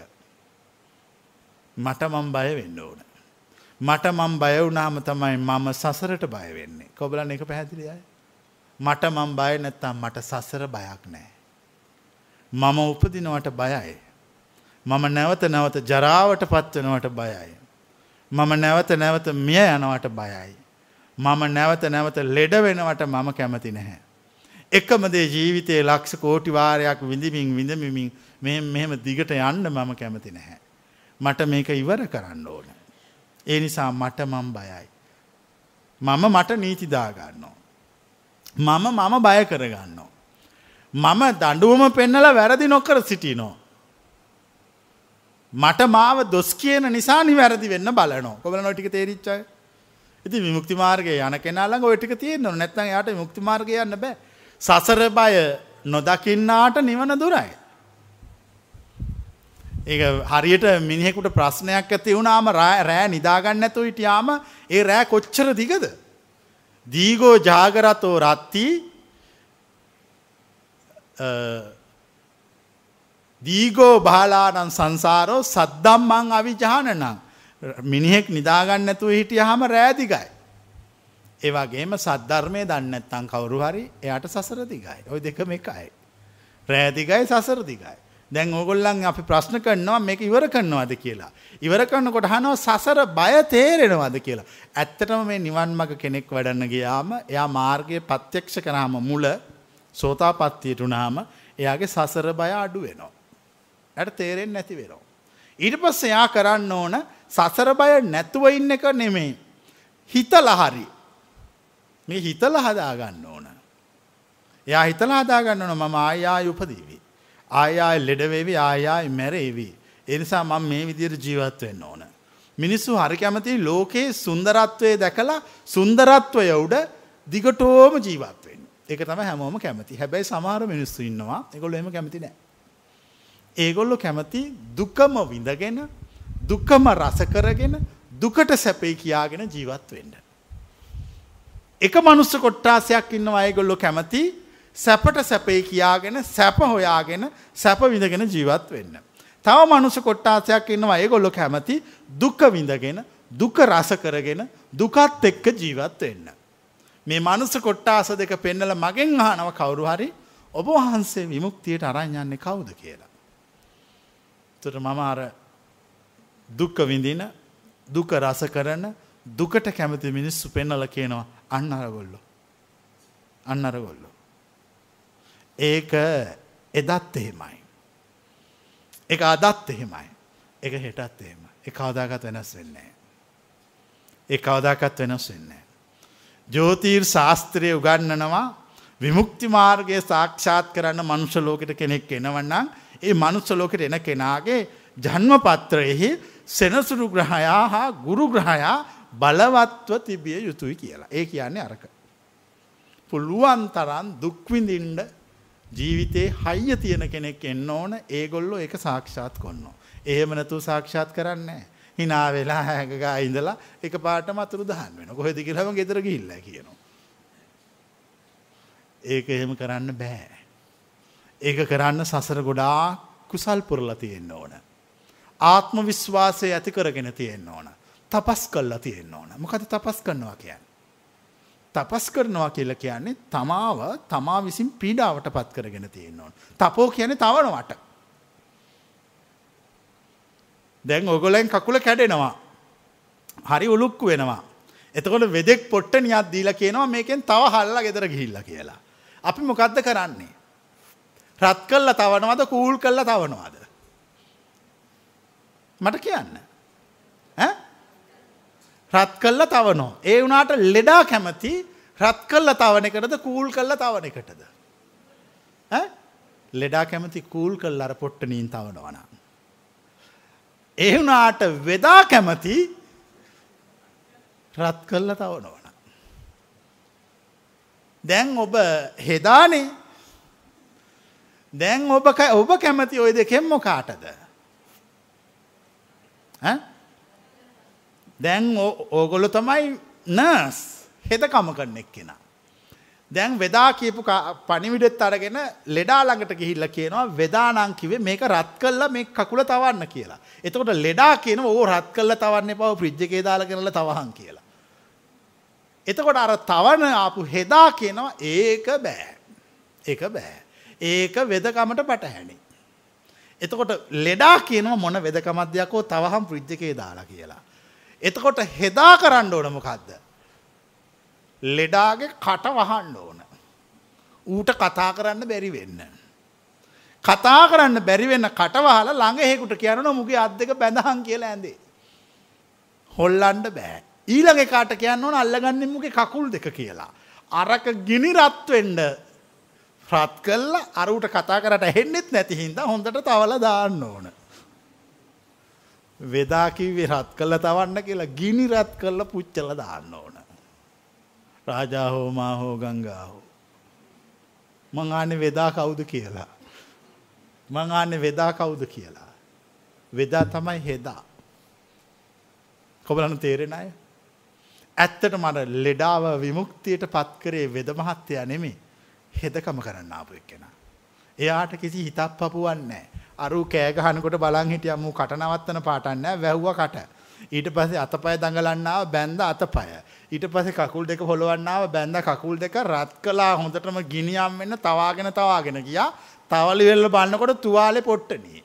මට මම බය වෙන්න ඕන. මට මම බය වුණාම තමයි මම සසරට බය වෙන්නේ. කොබලන්න ඒක පැහැදිලියයි. මට මම බය නැත්තම් මට සසර බයක් නැහැ. මම උපදිනවට බයයි. මම නැවත නැවත ජරාවට පත් වෙනවට බයයි. මම නැවත නැවත මිය යනවට බයයි. මම නැවත නැවත ලෙඩ වෙනවට මම කැමති නැහැ. එකම දේ ජීවිතයේ ලක්ෂ කෝටි වාරයක් විඳමින් මෙහෙම දිගට යන්න මම කැමති නැහැ. මට මේක ඉවර කරන්න ඕන. ඒ නිසා මට මම බයයි. මට නීති දා ගන්නවා. මම බය කර ගන්නවා. මම දඬුවම පෙන්නලා වැරදි නොකර සිටිනවා. මට මාව දොස් කියන නිසා නිවැරදි වෙන්න බලනවා. කොබලන ඔය ටික තේරිච්ච අය. ඉතින් විමුක්ති මාර්ගයේ යන කෙනා ළඟ ඔය ටික තියෙන්න ඕන. නැත්නම් එයාට විමුක්ති මාර්ගයේ යන්න බෑ. සසර බය නොදකින්නාට නිවන දුරයි. ඒක හරියට මිනිහෙකුට ප්‍රශ්නයක් ඇති වුණාම රෑ නිදාගන්න නැතුව හිටියාම ඒ රෑ කොච්චර දිගද? දීගෝ ජාගරතෝ රත්ති දීගෝ බාලානං සංසාරෝ සද්දම්මං අවිජානනං. මිනිහෙක් නිදාගන්න නැතුව හිටියාම රෑ දිගයි. ඒ වගේම සද්ධර්මයේ දන්නේ නැත්නම් කවුරු හරි එයාට සසර දිගයි. ওই දෙකම එකයි. රෑ දිගයි සසර දිගයි. දැන් ඕගොල්ලන් අපි ප්‍රශ්න කරනවා මේක ඉවර කරනවද කියලා. ඉවර කරනකොට අහනවා සසර බය තේරෙනවද කියලා. ඇත්තටම මේ නිවන් මාර්ග කෙනෙක් වඩන්න ගියාම එයා මාර්ගයේ ප්‍රත්‍යක්ෂ කරාම මුල සෝතාපට්ටියට උනාම එයාගේ සසර බය අඩු වෙනවා. එයාට තේරෙන්නේ නැති වෙනවා. ඊට පස්සේ එයා කරන්න ඕන සසර බය නැතුව ඉන්න එක නෙමෙයි. හිතලා හරි. මේ හිතලා හදා ගන්න ඕන. එයා හිතලා හදා ගන්න ඕන මම ආයෙ උපදීවි. ආයෙ ලෙඩ වෙවි ආයෙ මැරෙවි. ඒ නිසා මම මේ විදිහට ජීවත් වෙන්න ඕන. මිනිස්සු හරි කැමති ලෝකේ සුන්දරත්වයේ දැකලා සුන්දරත්වය උඩ දිගටම ජීවත් වෙන්න. ඒක තමයි හැමෝම කැමති. හැබැයි සමහර මිනිස්සු ඉන්නවා ඒගොල්ලෝ එහෙම කැමති නැහැ. ඒගොල්ලෝ කැමති දුකම විඳගෙන දුකම රස කරගෙන දුකට සැපේ කියාගෙන ජීවත් වෙන්න. එක මනුස්ස කොට්ටාසයක් ඉන්නවා ඒගොල්ලෝ කැමති සැපට සැපේ කියාගෙන සැප හොයාගෙන සැප විඳගෙන ජීවත් වෙන්න. තව මනුස්ස කොට්ටාසයක් ඉන්නවා ඒගොල්ලෝ කැමති දුක විඳගෙන දුක රස කරගෙන දුකත් එක්ක ජීවත් වෙන්න. මේ මනුස්ස කොට්ටාස දෙක පෙන්නලා මගෙන් අහනවා කවුරු හරි ඔබ වහන්සේ විමුක්තියට අරන් යන්නේ කවුද කියලා. ඒතර මම අර දුක විඳින දුක රස කරන දුකට කැමති මිනිස්සු පෙන්නලා කියනවා අන්න අරගොල්ලෝ. අන්න අරගොල්ලෝ. ඒක එදත් එහෙමයි. ඒක අදත් එහෙමයි. ඒක හෙටත් එහෙමයි. ඒක කවදාකවත් වෙනස් වෙන්නේ නැහැ. ඒක කවදාකවත් වෙනස් වෙන්නේ නැහැ. ජ්‍යොතිර් ශාස්ත්‍රයේ උගන්වනවා විමුක්ති මාර්ගය සාක්ෂාත් කරන්න මනුෂ්‍ය ලෝකෙට කෙනෙක් එනවනම් ඒ මනුෂ්‍ය ලෝකෙට එන කෙනාගේ ජන්ම පත්‍රයේ සෙනසුරු ග්‍රහයා හා ගුරු ග්‍රහයා බලවත්ව තිබිය යුතුයි කියලා. ඒ කියන්නේ අරක. පුළුවන් තරම් දුක් විඳින්න ජීවිතේ හයිය තියෙන කෙනෙක් එන්න ඕන. ඒගොල්ලෝ ඒක සාක්ෂාත් කරනවා. එහෙම නැතුව සාක්ෂාත් කරන්නේ නැහැ. hina වෙලා හැගගා ඉඳලා එකපාරටම අතුරු දහන් වෙනවා. කොහෙද කියලාම ගෙදර ගිහිල්ලා කියනවා. ඒක එහෙම කරන්න බෑ. ඒක කරන්න සසර ගොඩාක් කුසල් පුරලා තියෙන්න ඕන. ආත්ම විශ්වාසය ඇති කරගෙන තියෙන්න ඕන. තපස් කළා තියෙන්න ඕන. මොකද තපස් කරනවා කියන්නේ? තපස් කරනවා කියලා කියන්නේ තමා විසින් පීඩාවට පත් කරගෙන තියෙන්න ඕන. තපෝ කියන්නේ තවනවට. දැන් ඔයගොල්ලන් කකුල කැඩෙනවා. හරි උලුක්කු වෙනවා. එතකොට වෙදෙක් පොට්ටනියක් දීලා කියනවා මේකෙන් තව හල්ලා ගෙදර ගිහිල්ලා කියලා. අපි මොකද්ද කරන්නේ? රත් කළා තවනවද කූල් කළා තවනවද? මට කියන්න. රත් කළා තවනෝ. ඒ වුණාට ලෙඩා කැමති රත් කළා තවන එකටද කූල් කළා තවන එකටද? ලෙඩා කැමති කූල් කළා අර පොට්ටනින් තවනවා නම්. ඒ වුණාට වෙදා කැමති රත් කළා තවනවා නම්. දැන් ඔබ හෙදානේ. දැන් ඔබ කැමති ওই දෙකෙන් මොකාටද? දැන් ඕගොල්ලෝ තමයි නර්ස් හෙදකම කරන එක්කෙනා. දැන් වෙදා කියපු පණිවිඩෙත් අරගෙන ලෙඩා ළඟට ගිහිල්ලා කියනවා වෙදා නම් කිව්වේ මේක රත් කළා මේ කකුල තවන්න කියලා. එතකොට ලෙඩා කියනවා ඕ රත් කළා තවන්න එපා ෆ්‍රිජ් එකේ දාලා ගෙනල්ලා තවහන් කියලා. එතකොට අර තවන ආපු හෙදා කියනවා ඒක බෑ. ඒක බෑ. ඒක වෙදකමට පටහැනි. එතකොට ලෙඩා කියනවා මොන වෙදකමක්ද යකෝ තවහන් ෆ්‍රිජ් එකේ දාලා කියලා. එතකොට හෙදා කරන්න ඕන මොකද්ද? ලෙඩාගේ කට වහන්න ඕන. ඌට කතා කරන්න බැරි වෙන්න. කතා කරන්න බැරි වෙන්න කට වහලා ළඟ හේකුට කියනවා මුගේ අත් දෙක බැඳහන් කියලා ඇඳේ. හොල්ලන්න බෑ. ඊළඟ එකාට කියන්න ඕන අල්ලගන්නේ මුගේ කකුල් දෙක කියලා. අරක ගිනි රත් වෙන්න රත් කළා අර ඌට කතා කරට ඇහෙන්නෙත් නැති හින්දා හොඳට තවලා දාන්න ඕන. වෙදා කිව්වේ රත් කළා තවන්න කියලා ගිනි රත් කළා පුච්චලා දාන්න ඕන. රාජා හෝ මා හෝ ගංගා හෝ. මං ආන්නේ වෙදා කවුද කියලා. මං ආන්නේ වෙදා කවුද කියලා. වෙදා තමයි හෙදා. කොබලන්න තේරෙන අය? ඇත්තටම අර ලෙඩාව විමුක්තියට පත් කරේ වෙද මහත්තයා නෙමෙයි. හෙදකම කරන්න ආපු එක්කෙනා. එයාට කිසි හිතක් පපුවක් නැහැ. අරු කෑ ගහනකොට බලන් හිටියම ඌ කට නවත්තන පාටක් නැහැ වැහුවා කට. ඊට පස්සේ අතපය දඟලන්න ආව බැඳ අතපය. ඊට පස්සේ කකුල් දෙක හොලවන්න ආව බැඳ කකුල් දෙක රත් කළා හොඳටම ගිනියම් වෙන්න තවාගෙන ගියා. තවලි වෙල්ල බලනකොට තුවාලේ පොට්ටනියේ.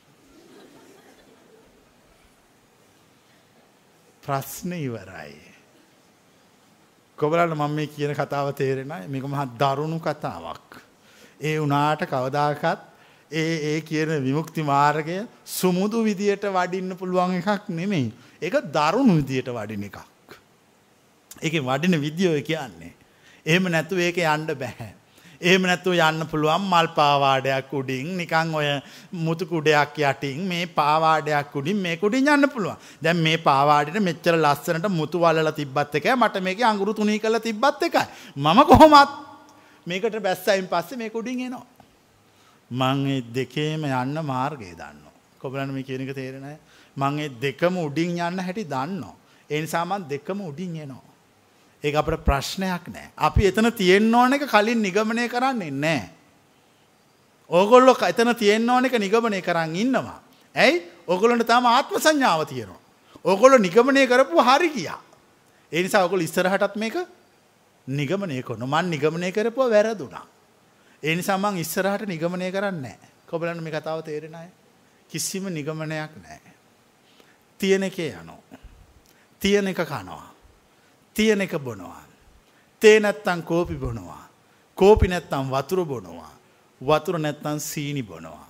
ප්‍රශ්න ඉවරයි. කොබලන්න මම මේ කියන කතාව තේරෙනයි මේක මහා දරුණු කතාවක්. ඒ උනාට කවදාකවත් ඒ කියන විමුක්ති මාර්ගය සුමුදු විදියට වඩින්න පුළුවන් එකක් නෙමෙයි. ඒක දරුණු විදියට වඩින එකක්. ඒකේ වඩින විදිය ඔය කියන්නේ. එහෙම නැතුව ඒක යන්න බෑ. එහෙම නැතුව යන්න පුළුවන් මල් පාවාඩයක් උඩින් නිකන් ඔය මුතු කුඩයක් යටින් මේ පාවාඩයක් උඩින් මේක උඩින් යන්න පුළුවන්. දැන් මේ පාවාඩෙට මෙච්චර ලස්සනට මුතු වලලා තිබ්බත් එකයි මට මේකේ අඟුරු තුනී කරලා තිබ්බත් එකයි. මම කොහොමත් මේකට බැස්සයින් පස්සේ මේක උඩින් එනවා. මං ඒ දෙකේම යන්න මාර්ගය දන්නවා. කොබලන්න මේ කියන එක තේරෙන්නේ නැහැ. මං ඒ දෙකම උඩින් යන්න හැටි දන්නවා. ඒ නිසා මං දෙකම උඩින් එනවා. ඒක අපිට ප්‍රශ්නයක් නෑ. අපි එතන තියෙන්න ඕන එක කලින් නිගමනය කරන්නේ නෑ. ඕගොල්ලෝ එතන තියෙන්න ඕන එක නිගමනය කරන් ඉන්නවා. ඇයි? ඕගොල්ලන්ට තාම ආත්ම සංඥාව තියෙනවා. ඕගොල්ලෝ නිගමනය කරපුවා හරි ගියා. ඒ නිසා ඕගොල්ලෝ ඉස්සරහටත් මේක නිගමනය කරනවා. මං නිගමනය කරපුවා වැරදුනා. ඒ නිසා මං ඉස්සරහට නිගමනය කරන්නේ නෑ. කොබලන්න මේ කතාව තේරෙන අය? කිසිම නිගමනයක් නෑ. තියෙන එකේ යනවා. තියෙන එක කනවා. තියෙන එක බොනවා. තේ නැත්තම් කෝපි බොනවා. කෝපි නැත්තම් වතුර බොනවා. වතුර නැත්තම් සීනි බොනවා.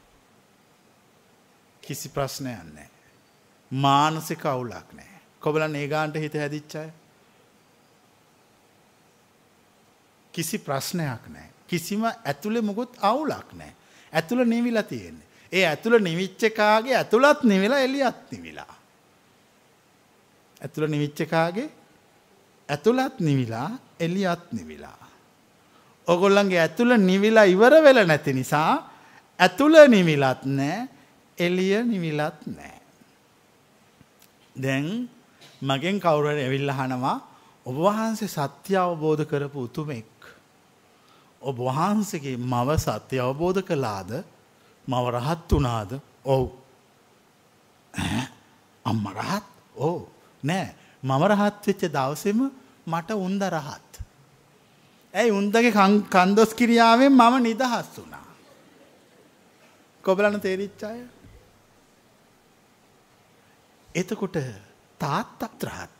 කිසි ප්‍රශ්නයක් නැහැ. මානසික අවුලක් නැහැ. කොබලන් ඒ ගානට හිත හැදිච්ච අය? කිසි ප්‍රශ්නයක් නැහැ. කිසිම ඇතුලේ මොකුත් අවුලක් නැහැ. ඇතුළ නිවිලා තියෙන්නේ. ඒ ඇතුළ නිවිච්ච කාගේ ඇතුළත් නිවිලා එළියත් නිවිලා. ඇතුළ නිවිච්ච කාගේ ඇතුළත් නිවිලා එළියත් නිවිලා. ඔගොල්ලන්ගේ ඇතුළ නිවිලා ඉවර වෙලා නැති නිසා ඇතුළ නිවිලත් නැහැ එළිය නිවිලත් නැහැ. දැන් මගෙන් කවුරු හරි ඇවිල්ලා අහනවා ඔබ වහන්සේ සත්‍ය අවබෝධ කරපු උතුමෙක්. ඔබ වහන්සේගේ මව සත්‍ය අවබෝධ කළාද? මව රහත් වුණාද? ඔව්. අම්මා රහත්? ඔව්. නෑ මම රහත් වෙච්ච දවසේම මට උන්ද රහත්. ඇයි උන්දගේ කන්දොස් කිරියාවෙන් මම නිදහස් වුණා. කොබලන්න තේරිච්ච අය? එතකොට තාත්තත් රහත්.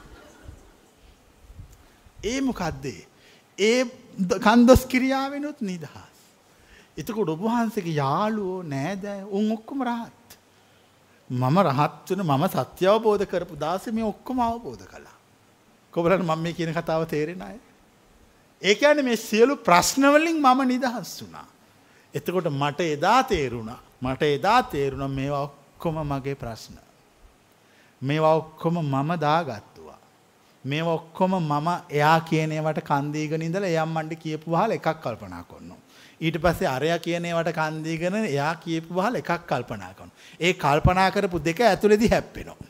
ඒ මොකද්ද? ඒ කන්දොස් ක්‍රියාවෙනුත් නිදහස්. එතකොට ඔබ වහන්සේගේ යාළුවෝ නෑදෑයෝ උන් ඔක්කොම රහත්. මම රහත් වෙන මම සත්‍ය අවබෝධ කරපු දාසේ මේ ඔක්කොම අවබෝධ කළා. කොබලන් මම මේ කියන කතාව තේරෙන අය. ඒ කියන්නේ මේ සියලු ප්‍රශ්න වලින් මම නිදහස් වුණා. එතකොට මට එදා තේරුණා මේවා ඔක්කොම මගේ ප්‍රශ්න. මේවා ඔක්කොම මම දාගත්තුවා. මේවා ඔක්කොම මම එයා කියන ඒවට කන් දීගෙන ඉඳලා එයන් මණ්ඩි කියපු වහල එකක් කල්පනා කරනවා. ඊට පස්සේ අරයා කියන ඒවට කන් දීගෙන එයා කියපු වහල එකක් කල්පනා කරනවා. ඒ කල්පනා කරපු දෙක ඇතුළේදී හැප්පෙනවා.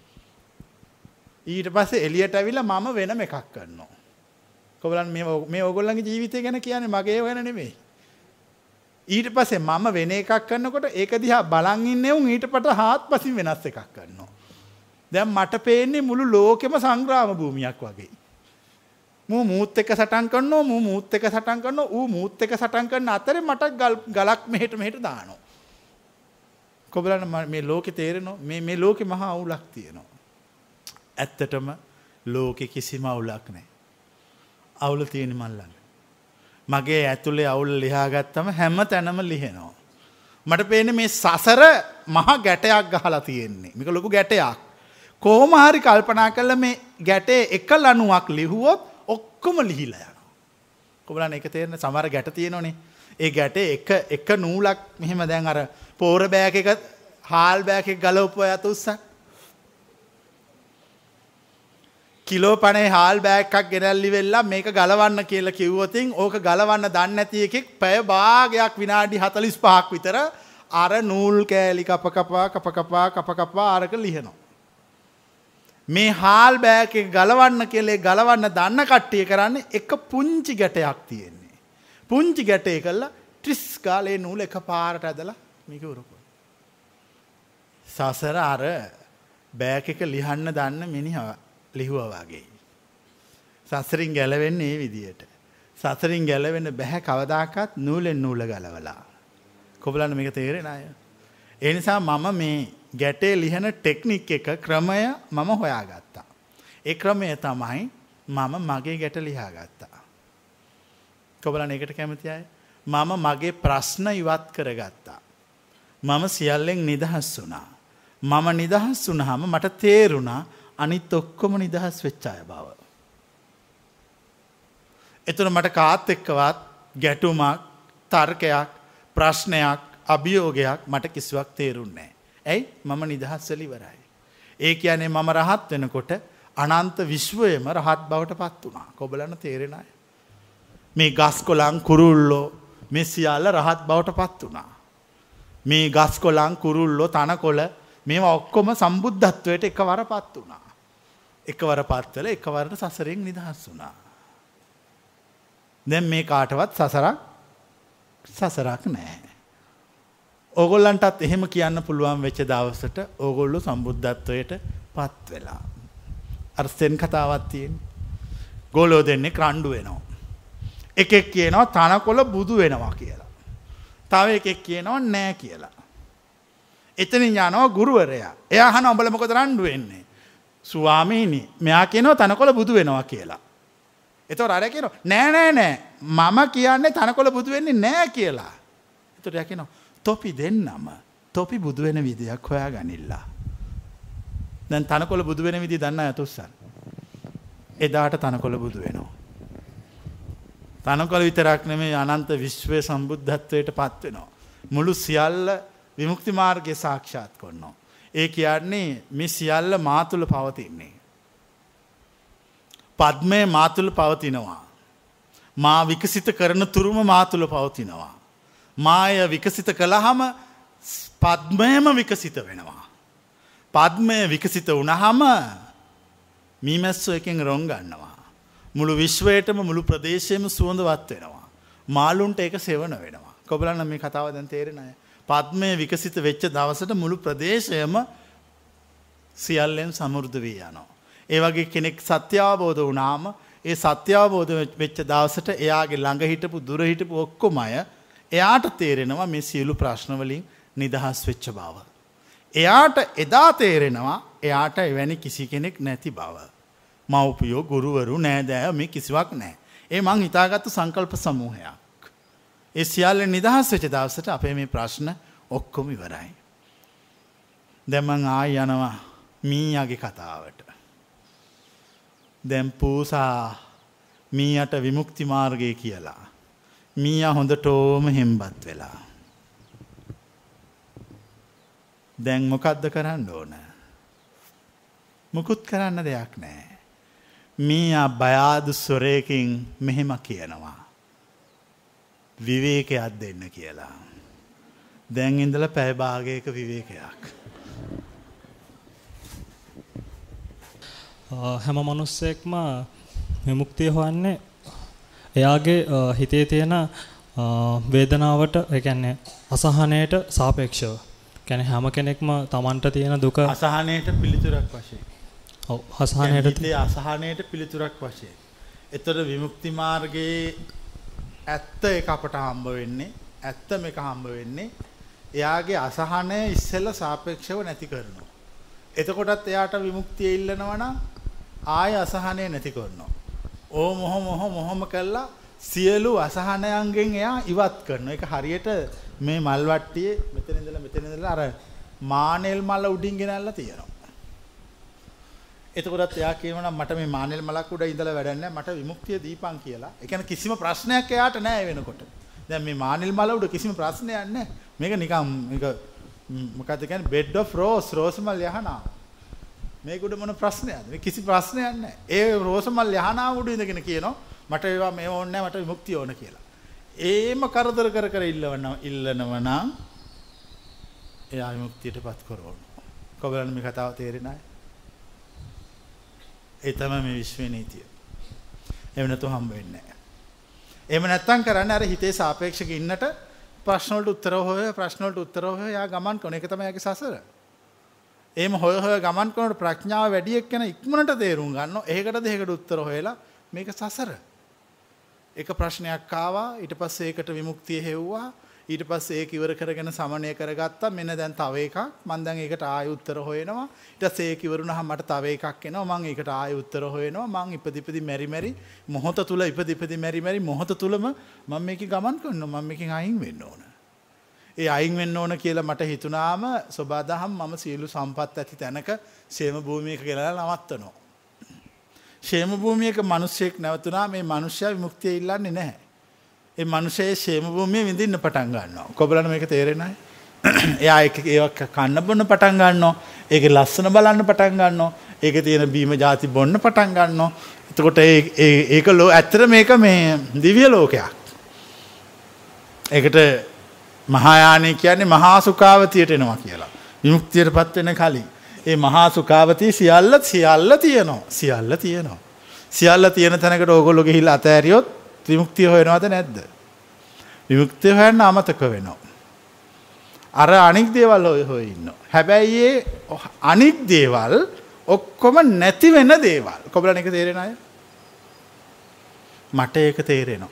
ඊට පස්සේ එළියට ඇවිල්ලා මම වෙනම එකක් කරනවා. කොබලන් මේ ඕගොල්ලන්ගේ ජීවිතය ගැන කියන්නේ මගේ වෙන නෙමෙයි. ඊට පස්සේ මම වෙන එකක් කරනකොට ඒක දිහා බලන් ඉන්නේ උන් ඊට පට හාත්පසින් වෙනස් එකක් කරනවා. දැන් මට පේන්නේ මුළු ලෝකෙම සංග්‍රාම භූමියක් වගේ. මූත් එක සටන් කරනවා මූත් එක සටන් කරනවා ඌ මූත් එක සටන් කරන අතරේ මට ගලක් මෙහෙට දානවා. කොබලන් මේ ලෝකේ තේරෙනවා මේ ලෝකේ මහා අවුලක් තියෙනවා. ඇත්තටම ලෝකේ කිසිම අවුලක් නැහැ. අවුල තියෙන්නේ මන් ළඟ. මගේ ඇතුලේ අවුල ලියාගත්තම හැම තැනම ලිහෙනවා. මට පේන්නේ මේ සසර මහා ගැටයක් ගහලා තියෙන්නේ. මේක ලොකු ගැටයක්. කොහොම හරි කල්පනා කළා මේ ගැටේ එක ලණුවක් ලිහුවොත් ඔක්කොම ලිහිලා යනවා. කොබලන් ඒක තේරෙන සමහර ගැට තියෙනෝනේ. ඒ ගැටේ එක නූලක් මෙහෙම දැන් අර පෝර බෑග් එක හාල් බෑග් එක ගලවපුවා යත උස්සක්. කිලෝ 50 හාල් බෑග් එකක් ගෙනල්ලි වෙලා මේක ගලවන්න කියලා කිව්වොතින් ඕක ගලවන්න දන්නේ නැති එකෙක් පැය භාගයක් විනාඩි 45ක් විතර අර නූල් කෑලි කපකපා අරක ලිහනවා. මේ හාල් බෑග් එක ගලවන්න කියලා ගලවන්න දන්න කට්ටිය කරන්නේ එක පුංචි ගැටයක් තියෙන්නේ. පුංචි ගැටේ කළා ට්‍රිස් ගාලේ නූල එකපාරට ඇදලා මේක උරපුවා. සසර අර බෑග් එක ලිහන්න දන්න මිනිහා ලිහුවා වගේ. සසරින් ගැලවෙන්නේ මේ විදියට. සසරින් ගැලවෙන්න බෑ කවදාකවත් නූලෙන් නූල ගලවලා. කොබලන්න මේක තේරෙන අය. ඒ නිසා මම මේ ගැටේ ලිහන ටෙක්නික් එක ක්‍රමය මම හොයාගත්තා. ඒ ක්‍රමය තමයි මම මගේ ගැට ලියාගත්තා. කොබලන්න ඒකට කැමති අය? මම මගේ ප්‍රශ්න ඉවත් කරගත්තා. මම සියල්ලෙන් නිදහස් වුණා. මම නිදහස් වුණාම මට තේරුණා අනිත් ඔක්කොම නිදහස් වෙච්ච අය බව. එතන මට කාත් එක්කවත් ගැටුමක්, තර්කයක්, ප්‍රශ්නයක්, අභියෝගයක් මට කිසිවක් තේරුන්නේ නැහැ. ඇයි? මම නිදහස් වෙලා ඉවරයි. ඒ කියන්නේ මම රහත් වෙනකොට අනන්ත විශ්වයම රහත් බවට පත් වුණා. කොබලන්න තේරෙන අය. මේ ගස් කොළන් කුරුල්ලෝ මේ සියල්ල රහත් බවට පත් වුණා. මේ ගස් කොළන් කුරුල්ලෝ තනකොළ මේවා ඔක්කොම සම්බුද්ධත්වයට එකවර පත් වුණා. එකවර පත් වෙලා එකවරට සසරෙන් නිදහස් වුණා. දැන් මේ කාටවත් සසරක් නැහැ. ඕගොල්ලන්ටත් එහෙම කියන්න පුළුවන් වෙච්ච දවසට ඕගොල්ලෝ සම්බුද්ධත්වයට පත් වෙලා. අර සෙන් කතාවක් තියෙන්නේ. ගෝලෝ දෙන්නේ රණ්ඩු වෙනවා. එකෙක් කියනවා තනකොළ බුදු වෙනවා කියලා. තව එකෙක් කියනවා නෑ කියලා. එතනින් යනවා ගුරුවරයා. එයා අහනවා උඹලා මොකද රණ්ඩු වෙන්නේ? ස්වාමීනි මෙයා කියනවා තනකොළ බුදු වෙනවා කියලා. එතකොට අර කියනවා නෑ මම කියන්නේ තනකොළ බුදු වෙන්නේ නෑ කියලා. එතකොට එයා කියනවා තොපි දෙන්නම තොපි බුදු වෙන විදියක් හොයාගනිලා. දැන් තනකොළ බුදු වෙන විදිය දන්න අය තුස්සන්. එදාට තනකොළ බුදු වෙනවා. තනකොළ විතරක් නෙමෙයි අනන්ත විශ්වයේ සම්බුද්ධත්වයට පත් වෙනවා. මුළු සියල්ල විමුක්ති මාර්ගය සාක්ෂාත් කරනවා. ඒ කියන්නේ මේ සියල්ල මා තුළ පවතින්නේ. පද්මය මා තුළ පවතිනවා. මා විකසිත කරන තුරුම මා තුළ පවතිනවා. මාය විකසිත කළාම පද්මයම විකසිත වෙනවා. පද්මය විකසිත වුණාම මීමැස්සෝ එකෙන් රොන් ගන්නවා. මුළු විශ්වයටම මුළු ප්‍රදේශයේම සුවඳවත් වෙනවා. මාළුන්ට ඒක සෙවණ වෙනවා. කොබලන්න මේ කතාව දැන් තේරෙන අය. පද්මය විකසිත වෙච්ච දවසට මුළු ප්‍රදේශයම සියල්ලෙන් සමෘද්ධ වී යනවා. ඒ වගේ කෙනෙක් සත්‍ය අවබෝධ වුණාම ඒ සත්‍ය අවබෝධ වෙච්ච දවසට එයාගේ ළඟ හිටපු දුර හිටපු ඔක්කොම අය එයාට තේරෙනවා මේ සියලු ප්‍රශ්න වලින් නිදහස් වෙච්ච බව. එයාට එදා තේරෙනවා එයාට එවැනි කිසි කෙනෙක් නැති බව. මව්පියෝ ගුරුවරු නෑදෑයෝ මේ කිසිවක් නැහැ. ඒ මං හිතාගත්තු සංකල්ප සමූහයක්. ඒ සියල්ල නිදහස් වෙච්ච දවසට අපේ මේ ප්‍රශ්න ඔක්කොම ඉවරයි. දැන් මං ආයි යනවා මීයාගේ කතාවට. දැන් පූසා මීයට විමුක්ති මාර්ගය කියලා. මීයා හොඳටම හෙම්බත් වෙලා. දැන් මොකද්ද කරන්න ඕන? මුකුත් කරන්න දෙයක් නැහැ. මීයා බයාදු ස්වරයකින් මෙහෙම කියනවා. විවේකයක් දෙන්න කියලා. දැන් ඉඳලා පැය භාගයක විවේකයක්. හැම මනුස්සයෙක්ම විමුක්තිය හොයන්නේ එයාගේ හිතේ තියෙන වේදනාවට, ඒ කියන්නේ අසහනයට සාපේක්ෂව. කියන්නේ හැම කෙනෙක්ම Tamanට තියෙන දුක අසහනයට පිළිතුරක් වශයෙන්. ඔව්, අසහනයට පිළිතුරක් වශයෙන්. එතකොට විමුක්ති මාර්ගයේ ඇත්ත එක අපට හම්බ වෙන්නේ, ඇත්තම එක හම්බ වෙන්නේ එයාගේ අසහනය ඉස්සෙල්ලා සාපේක්ෂව නැති කරනවා. එතකොටත් එයාට විමුක්තිය ඉල්ලනවා නම් ආය අසහනය නැති කරනවා. මොහොම කළා සියලු අසහනයන්ගෙන් එයා ඉවත් කරනවා. ඒක හරියට මේ මල් වට්ටියේ මෙතන ඉඳලා අර මානෙල් මල උඩින් ගෙනල්ලා තියෙනවා. එතකොටත් එයා කියනවා මට මේ මානෙල් මලක් උඩ ඉඳලා වැඩක් නැහැ, මට විමුක්තිය දීපන් කියලා. ඒ කියන්නේ කිසිම ප්‍රශ්නයක් එයාට නැහැ වෙනකොට. දැන් මේ මානෙල් මල උඩ කිසිම ප්‍රශ්නයක් නැහැ. මේක නිකන් මොකක්ද කියන්නේ බෙඩ් ඔෆ් රෝස් මල් යහනා. මේක උඩ මොන ප්‍රශ්නයක්ද? මේ කිසි ප්‍රශ්නයක් නැහැ. ඒ රෝස් මල් යහනා උඩ ඉඳගෙන කියනවා මට ඒවා මේ ඕනේ නැහැ, මට විමුක්තිය ඕන කියලා. ඒම කරදර කර ඉල්ලනවා නම් එයා විමුක්තියටපත් කරවනවා. කොබලන් මේ කතාව තේරෙන්නේ නැහැ. ඒ තමයි මේ විශ්ව නීතිය. එහෙම නැතුව හම්බ වෙන්නේ නැහැ. එහෙම නැත්තම් කරන්නේ අර හිතේ සාපේක්ෂක ඉන්නට ප්‍රශ්න වලට උත්තර හොය යා ගමන් කරන එක තමයි යාගේ සසර. එහෙම හොය ගමන් කරනකොට ප්‍රඥාව වැඩි එක්කන ඉක්මනට තේරුම් ගන්නවා. එහෙකට උත්තර හොයලා මේක සසර. එක ප්‍රශ්නයක් ආවා, ඊට පස්සේ ඒකට විමුක්තිය හෙව්වා, ඊට පස්සේ ඒක ඉවර කරගෙන සමනය කරගත්තා. මෙන්න දැන් තව එකක් මම දැන් ඒකට ආයෙ උත්තර හොයනවා. ඊට පස්සේ ඒක ඉවරුනහම මට තව එකක් එනවා. මම ඒකට ආයෙ උත්තර හොයනවා. මම ඉපදි මෙරි මොහොත තුල ඉපදි මෙරි මොහොත තුලම මම මේකේ ගමන් කරනවා. මම මේකෙන් අයින් වෙන්න ඕන. ඒ අයින් වෙන්න ඕන කියලා මට හිතුණාම සබදාහම් මම සියලු සම්පත් ඇති තැනක ෂේම භූමියක කියලා නවත්තනවා. ෂේම භූමියක මිනිස්සෙක් නැවතුණා මේ මිනිස්සයා විමුක්තිය ඉල්ලන්නේ නැහැ. ඒ මිනිස්සේ ෂේම භූමිය විඳින්න පටන් ගන්නවා. කොබලන්න මේක තේරෙන්නේ නැහැ. එයා ඒක කන්න බොන්න පටන් ගන්නවා. ඒකේ ලස්සන බලන්න පටන් ගන්නවා. ඒකේ තියෙන බීම ಜಾති බොන්න පටන් ගන්නවා. එතකොට ඒක ඇත්තට මේක මේ දිව්‍ය ලෝකයක්. ඒකට මහායානය කියන්නේ මහා සුඛාවතියට එනවා කියලා. විමුක්තියටපත් වෙන කලින් ඒ මහා සුඛාවතිය සියල්ල තියෙනවා. සියල්ල තියෙන තැනකට ඕගොල්ලෝ ගිහිල්ලා අතෑරියොත් විමුක්තිය හොයනවද නැද්ද? විමුක්තිය හොයන්න අමතක වෙනවා. අර අනික් දේවල් හොය ඉන්නවා. හැබැයි ඒ අනික් දේවල් ඔක්කොම නැති වෙන දේවල්. කොබලන් එක තේරෙන අය? මට ඒක තේරෙනවා.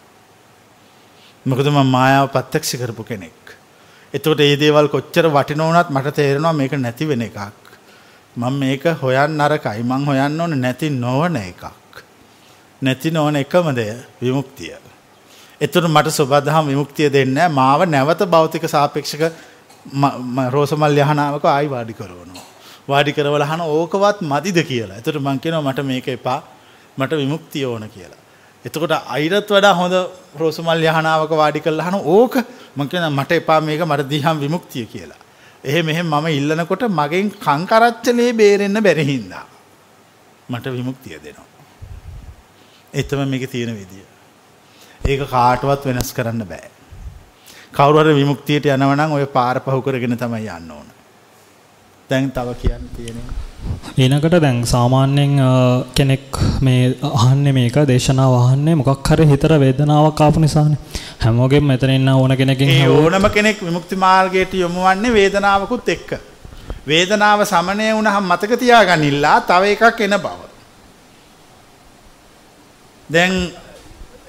මොකද මම මායාව ප්‍රත්‍යක්ෂ කරපු කෙනෙක්. එතකොට මේ දේවල් කොච්චර වටිනව වුණත් මට තේරෙනවා මේක නැති වෙන එකක්. මම මේක හොයන්න නරකයි. මං හොයන්න ඕනේ නැති නොවන එකක්. නැති නොවන එකම දෙය විමුක්තිය. එතකොට මට සබදාහම් විමුක්තිය දෙන්නේ මාව නැවත භෞතික සාපේක්ෂක රෝසමල් යහනාවක ආයි වාඩි කරවනවා. වාඩි කරවලා අහන ඕකවත් මදිද කියලා. එතකොට මං කියනවා මට මේක එපා. මට විමුක්තිය ඕන කියලා. එතකොට අයිරත් වඩා හොඳ රෝසමල් යහනාවක වාඩි කරලා අහන ඕක මං කියනවා මට එපා මේක මට දීහම් විමුක්තිය කියලා. එහෙම මම ඉල්ලනකොට මගෙන් කං කරච්චලේ බේරෙන්න බැරි හින්දා මට විමුක්තිය දෙනවා. ඒ තමයි මේකේ තියෙන විදිය. ඒක කාටවත් වෙනස් කරන්න බෑ. කවුරු හරි විමුක්තියට යනවා නම් ඔය පාර පහු කරගෙන තමයි යන්න ඕන. දැන් තව කියන්න තියෙනවා. ඊනකට දැන් සාමාන්‍යයෙන් කෙනෙක් මේ අහන්නේ මේක දේශනාව අහන්නේ මොකක් හරි හිතට වේදනාවක් ආපු නිසානේ. හැමෝගෙම මෙතන ඉන්න ඕන කෙනකින් ඕනම කෙනෙක් විමුක්ති මාර්ගයට යොමු වන්නේ වේදනාවකුත් එක්ක. වේදනාව සමනය වුණාම මතක තියාගනින්නලා තව එකක් එන බව. දැන්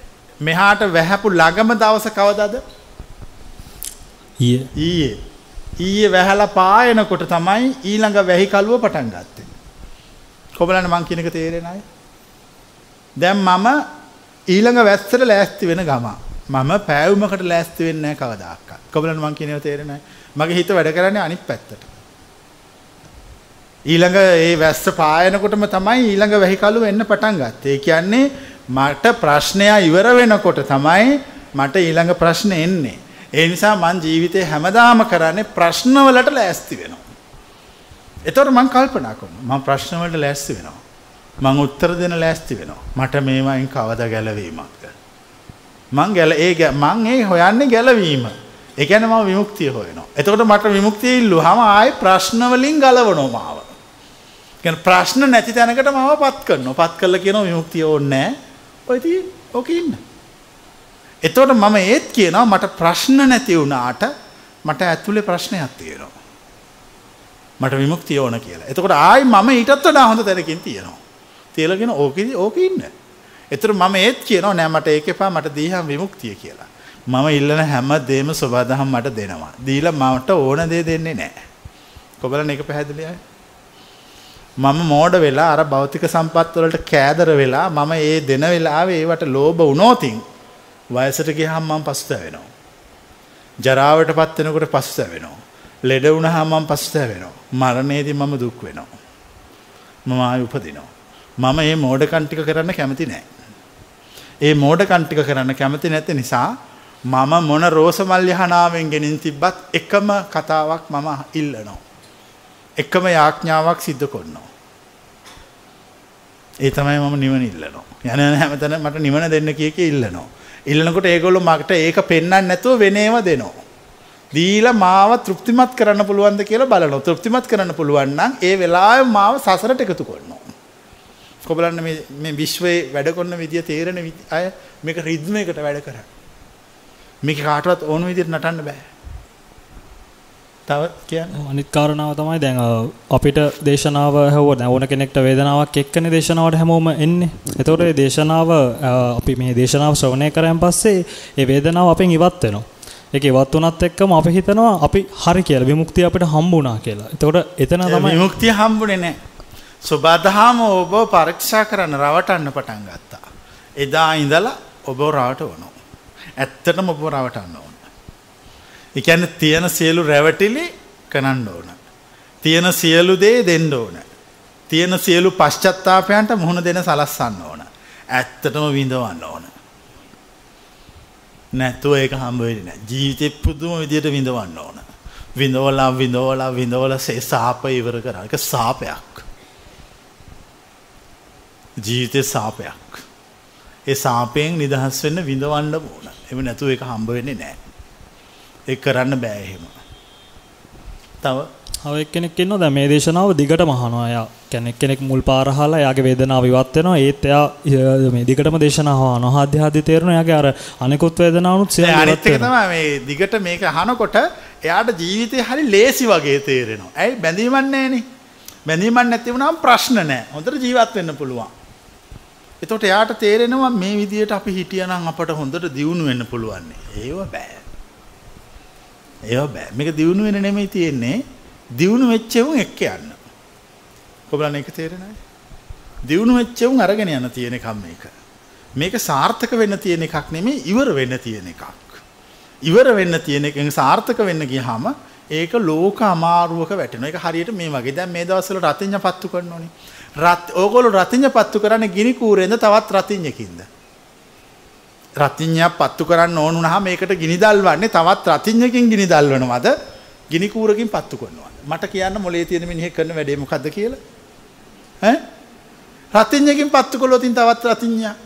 මෙහාට වැහැපු ළඟම දවස කවදද? ඊයේ. ඊයේ වැහලා පායනකොට තමයි ඊළඟ වැහි කළුව පටන් ගත්තේ. කොබලන්න මං කියන එක තේරෙන්නේ නැහැ. දැන් මම ඊළඟ වැස්සට ලෑස්ති වෙන ගම. මම පෑවුමකට ලෑස්ති වෙන්නේ නැහැ කවදාකවත්. කොබලන්න මං කියන එක තේරෙන්නේ නැහැ. මගේ හිත වැඩ කරන්නේ අනිත් පැත්තට. ඊළඟ ඒ වැස්ස පායනකොටම තමයි ඊළඟ වැහි කළුව එන්න පටන් ගත්තේ. ඒ කියන්නේ මට ප්‍රශ්නය ඉවර වෙනකොට තමයි මට ඊළඟ ප්‍රශ්න එන්නේ. ඒ නිසා මං ජීවිතේ හැමදාම කරන්නේ ප්‍රශ්න වලට ලෑස්ති වෙනවා. එතකොට මං කල්පනා කරනවා මං ප්‍රශ්න වලට ලෑස්ති වෙනවා. මං උත්තර දෙන්න ලෑස්ති වෙනවා. මට මේවායින් කවදා ගැලවීමක්ද? මං ඒ හොයන්නේ ගැලවීම. ඒ කියන්නේ මම විමුක්තිය හොයනවා. එතකොට මට විමුක්තිය ඉල්ලුවාම ආයේ ප්‍රශ්න වලින් ගලවනවා මාව. කියන්නේ ප්‍රශ්න නැති තැනකට මාව පත් කරනවා. පත් කළා කියනවා විමුක්තිය ඕනේ නැහැ. ඔය තියෙන්නේ ඕකේ ඉන්න. එතකොට මම ඒත් කියනවා මට ප්‍රශ්න නැති වුණාට මට ඇතුලේ ප්‍රශ්නයක් තියෙනවා. මට විමුක්තිය ඕන කියලා. එතකොට ආයි මම ඊටත් වඩා හොඳ තැනකින් තියෙනවා. තියලා කියන ඕකේ ඉන්න. එතකොට මම ඒත් කියනවා නෑ මට ඒක එපා මට දීහම් විමුක්තිය කියලා. මම ඉල්ලන හැම දෙයක්ම සබදාහම් මට දෙනවා. දීලා මට ඕන දේ දෙන්නේ නෑ. කොබලන එක පැහැදිලියි. මම මෝඩ වෙලා අර භෞතික සම්පත් වලට කෑදර වෙලා මම ඒ දෙන වෙලාවේ ඒවට ලෝභ වුණොතින් වයසට ගියහම මම පසුතැවෙනවා. ජරාවටපත් වෙනකොට පසුතැවෙනවා. ලෙඩ වුණාම මම පසුතැවෙනවා. මරණයේදී මම දුක් වෙනවා. මම ආයෙ උපදිනවා. මම මේ මෝඩකම් ටික කරන්න කැමති නැහැ. ඒ මෝඩකම් ටික කරන්න කැමති නැති නිසා මම මොන රෝස මල් යහනාවෙන් ගෙනින් තිබ්බත් එකම කතාවක් මම ඉල්ලනවා. එකම යාඥාවක් සිද්ධ කරනවා. ඒ තමයි මම නිවන ඉල්ලනවා. යන හැමතැනම මට නිවන දෙන්න කිය ඉල්ලනවා. ඉල්ලනකොට ඒගොල්ලෝ මට ඒක පෙන්වන්න නැතුව වෙන ඒවා දෙනවා. දීලා මාව තෘප්තිමත් කරන්න පුළුවන්ද කියලා බලනවා. තෘප්තිමත් කරන්න පුළුවන් නම් ඒ වෙලාවේ මාව සසරට එකතු කරනවා. කොබලන්න මේ විශ්වයේ වැඩ කරන විදිය තේරෙන අය මේක රිද්මයකට වැඩ කරා. මේක කාටවත් ඕන විදිහට නටන්න බෑ. තව කියන්නේ අනිත් කාරණාව තමයි දැන් අපිට දේශනාව හැවුවා දැන් ඕන කෙනෙක්ට වේදනාවක් එක්කනේ දේශනාවට හැමෝම එන්නේ. ඒතකොට මේ දේශනාව අපි මේ දේශනාව ශ්‍රවණය කරාන් පස්සේ ඒ වේදනාව අපෙන් ඉවත් වෙනවා. ඒක ඉවත් වුණත් එක්කම අපි හිතනවා අපි හරි කියලා විමුක්තිය අපිට හම්බ වුණා කියලා. ඒතකොට එතන තමයි විමුක්තිය හම්බුනේ නැහැ. සබදාහම ඔබ පරීක්ෂා කරන්න රවටන්න පටන් ගත්තා. එදා ඉඳලා ඔබ රවටවනවා. ඇත්තටම ඔබ රවටන්න ඕන. ඒ කියන්නේ තියෙන සියලු රැවටිලි කරන්න ඕන. තියෙන සියලු දේ දෙන්න ඕන. තියෙන සියලු පශ්චත්තාපයන්ට මුහුණ දෙන සලස්සන්න ඕන. ඇත්තටම විඳවන්න ඕන. නැතුව ඒක හම්බ වෙන්නේ නැහැ. ජීවිතේ පුදුම විදියට විඳවන්න ඕන. විඳවලා සාපය ඉවර කරා. ඒක සාපයක්. ජීවිතේ සාපයක්. ඒ සාපයෙන් නිදහස් වෙන්න විඳවන්න ඕන. එහෙම නැතුව ඒක හම්බ වෙන්නේ නැහැ. ඒක කරන්න බෑ එහෙම. තව එක්කෙනෙක් ඉන්නවා දැන් මේ දේශනාව දිගටම අහනවා. එයා කියන්නේ කෙනෙක් මුල් පාර අහලා එයාගේ වේදනාව ඉවත් වෙනවා. ඒත් එයා මේ දිගටම දේශනාව අහනවා. ආධ්‍යාත්මික තේරෙනවා. එයාගේ අර අනිකුත් වේදනාවනුත් සියල්ල ඉවත් වෙනවා. අනිත් එක තමයි මේ දිගට මේක අහනකොට එයාට ජීවිතේ හරි ලේසි වගේ තේරෙනවා. ඇයි බැඳීමක් නැහැනේ. බැඳීමක් නැති වුණාම ප්‍රශ්න නැහැ. හොඳට ජීවත් වෙන්න පුළුවන්. එතකොට එයාට තේරෙනවා මේ විදියට අපි හිටියනම් අපට හොඳට දියුණු වෙන්න පුළුවන්. ඒව බෑ. මේක දියුණු වෙන නෙමෙයි තියෙන්නේ. දියුණු වෙච්ච උන් එක්ක යන්න. කොබලන්නේ ඒක තේරෙනවද? දියුණු වෙච්ච උන් අරගෙන යන තියෙන එකක් මේක. මේක සාර්ථක වෙන්න තියෙන එකක් නෙමෙයි ඉවර වෙන්න තියෙන එකක්. ඉවර වෙන්න තියෙන එකෙන් සාර්ථක වෙන්න ගියාම ඒක ලෝක අමාරුවක වැටෙනවා. ඒක හරියට මේ වගේ. දැන් මේ දවස්වල රතිඤ්ඤ පත්තු කරනෝනේ. ඕගොල්ලෝ රතිඤ්ඤ පත්තු කරන්නේ ගිනි කූරෙන්ද තවත් රතිඤ්ඤකින්ද? රතිඤ්ඤයක් පත්තු කරන්න ඕන වුණාම මේකට ගිනි දල්වන්නේ තවත් රතිඤ්ඤකින් ගිනි දල්වනවද? ගිනි කූරකින් පත්තු කරනවද? මට කියන්න මොලේ තියෙන මිනිහෙක් කරන වැඩේ මොකද්ද කියලා? රතිඤ්ඤකින් පත්තු කළොත් තවත් රතිඤ්ඤයක්.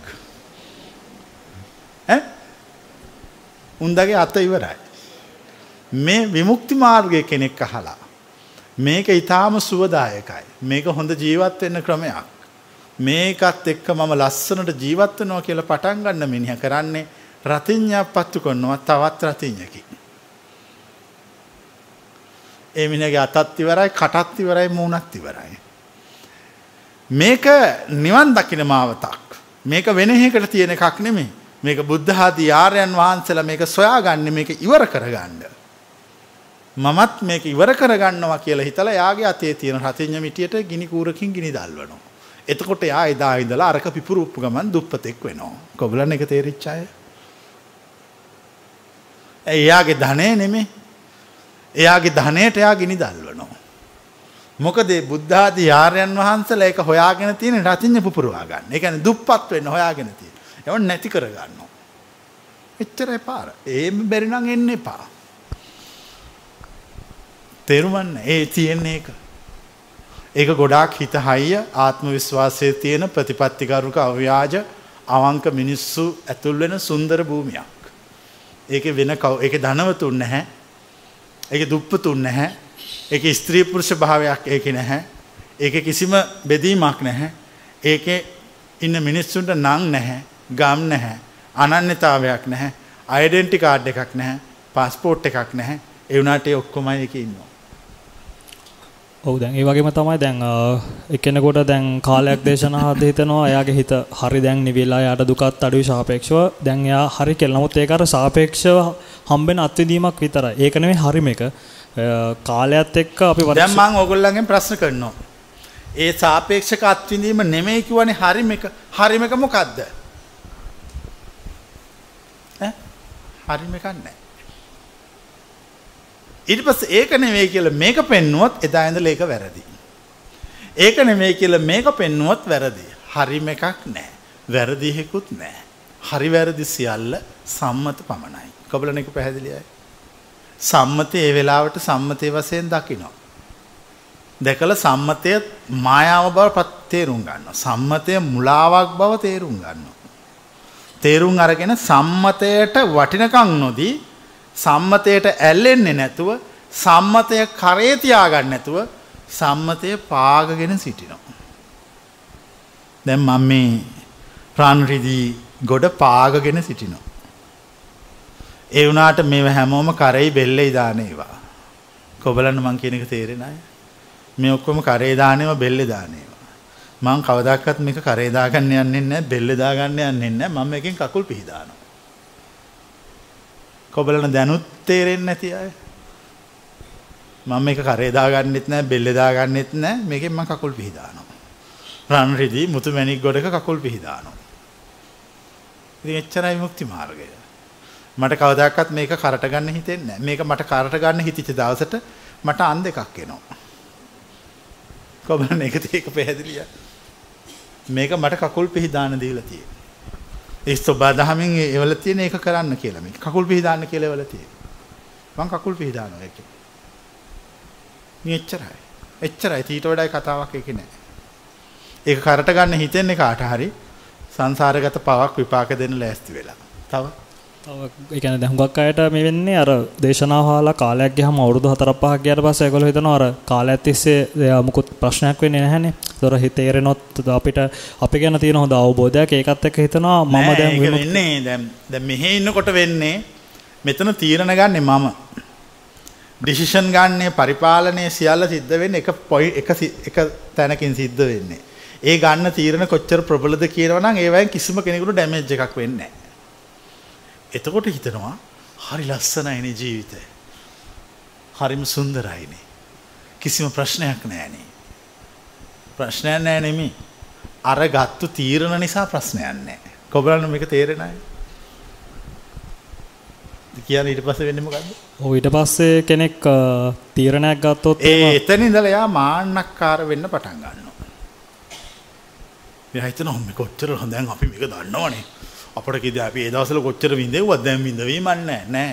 උන්දගේ අත ඉවරයි. මේ විමුක්ති මාර්ගයේ කෙනෙක් අහලා මේක ඊටාම සුවදායකයි. මේක හොඳ ජීවත් වෙන්න ක්‍රමයක්. මේකත් එක්ක මම ලස්සනට ජීවත් වෙනවා කියලා පටන් ගන්න මිනිහා කරන්නේ රතිඤ්ඤයක් පත්තු කරනවා තවත් රතිඤ්ඤකින්. ඒ මිනිහගේ අතත් ඉවරයි, කටත් ඉවරයි, මූණත් ඉවරයි. මේක නිවන් දකින්න මාවතක්. මේක වෙන එකකට තියෙන එකක් නෙමෙයි. මේක බුද්ධ ආදී ආර්යයන් වහන්සේලා මේක සොයාගන්නේ මේක ඉවර කරගන්න. මමත් මේක ඉවර කරගන්නවා කියලා හිතලා යාගේ අතේ තියෙන රතිඤ්ඤ මිටියට ගිනි කූරකින් ගිනි දැල්වනවා. එතකොට යා එදා ඉඳලා අරක පිපුරුප්පු ගමන් දුප්පතෙක් වෙනවා. කොබලන් එක තේරිච්ච අය. එයාගේ ධනෙ නෙමෙයි. එයාගේ ධනයට එයා ගිනි දැල්වනවා. මොකද බුද්ධ ආදී ආර්යයන් වහන්සේලා ඒක හොයාගෙන තියෙන රතිඤ්ඤ පුපුරවා ගන්න. ඒ කියන්නේ දුප්පත් වෙන්න හොයාගෙන තියෙන. ඒව නැති කර ගන්නවා. එච්චරයි පාර. ඒම බැරි නම් එන්න එපා. තේරුම්වන්න. ඒ තියෙන්නේ ඒක. ඒක ගොඩාක් හිත හයිය ආත්ම විශ්වාසයේ තියෙන ප්‍රතිපත්තිකරුක අව්‍යාජ අවංක මිනිස්සු ඇතුල් වෙන සුන්දර භූමියක්. ඒකේ වෙන ඒකේ ධනවතුන් නැහැ. ඒකේ දුප්පතුන් නැහැ. ඒකේ ස්ත්‍රී පුරුෂ භාවයක් ඒකේ නැහැ. ඒකේ කිසිම බෙදීමක් නැහැ. ඒකේ ඉන්න මිනිස්සුන්ට නම් නැහැ, ගම් නැහැ, අනන්‍යතාවයක් නැහැ, ඩෙන්ටිටි කාඩ් එකක් නැහැ, પાස්පෝර්ට් එකක් නැහැ. ඒ වුණාට ඒ ඔක්කොමයි ඒකේ ඉන්නවා. ඔව් දැන් ඒ වගේම තමයි දැන් එක්කෙනෙකුට දැන් කාලයක් දේශනා හද හිතනවා එයාගේ හිත හරි දැන් නිවිලා යාට දුකත් අඩුයි සාපේක්ෂව දැන් එයා හරි කියලා. නමුත් ඒක අර සාපේක්ෂව හම්බෙන අත්විඳීමක් විතරයි. ඒක නෙමෙයි හරිම එක. කාලයත් එක්ක අපි දැන් මම ඕගොල්ලන්ගෙන් ප්‍රශ්න කරනවා. ඒ සාපේක්ෂක අත්විඳීම නෙමෙයි කියවනේ හරිම එක. හරිම එක මොකද්ද? හරිම එකක් නැහැ. ඊට පස්සේ ඒක නෙමෙයි කියලා මේක පෙන්නුවොත් එදා ඉඳලා ඒක වැරදි. ඒක නෙමෙයි කියලා මේක පෙන්නුවොත් වැරදි. හරිම එකක් නැහැ. වැරදි හේකුත් නැහැ. හරි වැරදි සියල්ල සම්මත පමණයි. කබලන එක පැහැදිලියයි. සම්මතේ ඒ වෙලාවට සම්මතේ වශයෙන් දකිනවා. දැකලා සම්මතය මායාව බව තේරුම් ගන්නවා. සම්මතය මුලාවක් බව තේරුම් ගන්නවා. තේරුම් අරගෙන සම්මතයට වටිනකම් නොදී සම්මතයට ඇල්ලෙන්නේ නැතුව සම්මතය කරේ තියාගන්න නැතුව සම්මතය පාගගෙන සිටිනවා. දැන් මම මේ ප්‍රාණරිදී ගොඩ පාගගෙන සිටිනවා. ඒ වුණාට මේව හැමෝම කරේ බෙල්ලේ දාන ඒවා. කොබලන්න මං කියන එක තේරෙන්නේ නැහැ. මේ ඔක්කොම කරේ දාන ඒවා බෙල්ලේ දාන ඒවා. මං කවදාකවත් මේක කරේ දාගන්න යන්නේ නැහැ, බෙල්ලේ දාගන්න යන්නේ නැහැ. මම මේකෙන් කකුල් පිහදානවා. කොබලන දැනුත් තේරෙන්නේ නැති අය. මම මේක කරේ දාගන්නෙත් නැහැ, බෙල්ලේ දාගන්නෙත් නැහැ. මේකෙන් මම කකුල් පිහදානවා. රන් රිදී මුතු මැණික් ගොඩක කකුල් පිහදානවා. ඉතින් එච්චරයි මුක්ති මාර්ගය. මට කවදාකවත් මේක කරට ගන්න හිතෙන්නේ නැහැ. මේක මට කරට ගන්න හිතිච්ච දවසට මට අන් දෙකක් එනවා. කොබලන ඒක පැහැදිලිය. මේක මට කකුල් පිහදාන දීලා තියෙනවා. ඒ සබා දහමින් ඒවල තියෙන ඒක කරන්න කියලා මේක කකුල් පිහදාන්න කියලා ඒවල තියෙන. මං කකුල් පිහදානවා ඒකේ. මෙච්චරයි. එච්චරයි. ඊට වඩා කතාවක් ඒකේ නැහැ. ඒක කරට ගන්න හිතෙන්නේ කාට හරි සංසාරගත පවක් විපාක දෙන්න ලෑස්ති වෙලා. තව ඒ කියන්නේ දැන් හුඟක් අයට මේ වෙන්නේ අර දේශනාව අහලා කාලයක් ගියාම අවුරුදු 4-5ක් ගියාට පස්සේ ඒගොල්ලෝ හිතනවා අර කාලයක් තිස්සේ මුකුත් ප්‍රශ්නයක් වෙන්නේ නැහැනේ. ඒතොර හිත තේරෙනොත් අපිට අපි ගැන තියෙන හොඳ අවබෝධයක් ඒකත් එක්ක හිතනවා මම දැන් වෙන්නේ දැන් මෙහෙ ඉන්නකොට වෙන්නේ මෙතන තීරණ ගන්නෙ මම. ඩිසිෂන් ගන්නේ පරිපාලනයේ සියල්ල සිද්ධ වෙන්නේ එක තැනකින් සිද්ධ වෙන්නේ. ඒ ගන්න තීරණ කොච්චර ප්‍රබලද කියනවා නම් ඒවෙන් කිසිම කෙනෙකුට ඩැමේජ් එකක් වෙන්නේ නැහැ. එතකොට හිතනවා හරි ලස්සනයිනේ ජීවිතය. හරිම සුන්දරයිනේ. කිසිම ප්‍රශ්නයක් නැහැනේ. ප්‍රශ්නයක් නැහැ නෙමෙයි. අර ගත්තු තීරණ නිසා ප්‍රශ්නයක් නැහැ. කොබලන්න මේක තේරෙන්නේ නැහැ. කියන්නේ ඊට පස්සේ වෙන්නේ මොකද්ද? ඔව් ඊට පස්සේ කෙනෙක් තීරණයක් ගත්තොත් එතන ඉඳලා යා මාන්නක්කාර වෙන්න පටන් ගන්නවා. මෙයා හිතනවා මේ කොච්චර හොඳන් අපි මේක දන්නවනේ. අපිට කිව්ද අපි ඒ දවස්වල කොච්චර විඳෙව්වද දැන් විඳවීමක් නැහැ.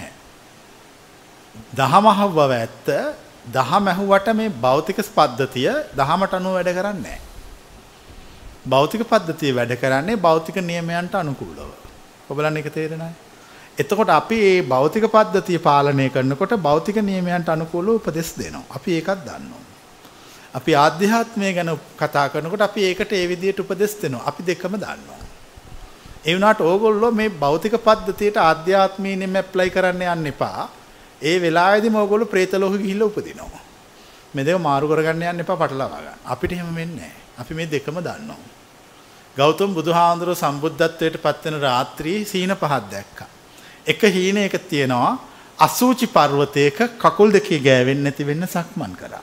දහම අහුවව ඇත්ත. දහම ඇහුවට මේ භෞතික පද්ධතිය දහමට අනුව වැඩ කරන්නේ නැහැ. භෞතික පද්ධතිය වැඩ කරන්නේ භෞතික නියමයන්ට අනුකූලව. ඔබලන් ඒක තේරෙනවද? එතකොට අපි මේ භෞතික පද්ධතිය පාලනය කරනකොට භෞතික නියමයන්ට අනුකූලව උපදෙස් දෙනවා. අපි ඒකත් දන්නවා. අපි ආධ්‍යාත්මය ගැන කතා කරනකොට අපි ඒකට ඒ විදිහට උපදෙස් දෙනවා. අපි දෙකම දන්නවා. ඒ වුණාට ඕගොල්ලෝ මේ භෞතික පද්ධතියට ආධ්‍යාත්මීයම ඇප්ලයි කරන්න යන්න එපා. ඒ වෙලාවේදීම ඕගොල්ලෝ പ്രേත ලෝකෙ ගිහිල්ලා උපදිනවා. මේ දේව මාරු කරගන්න යන්න එපා පටලවා ගන්න. අපිට එහෙම වෙන්නේ නැහැ. අපි මේ දෙකම දන්නවා. ගෞතම බුදුහාඳුර සම්බුද්ධත්වයට පත් වෙන රාත්‍රියේ සීන පහක් දැක්කා. එක හීනයක තියෙනවා අසූචි පර්වතයක කකුල් දෙකේ ගෑවෙන්නේ නැති වෙන්න සක්මන් කරා.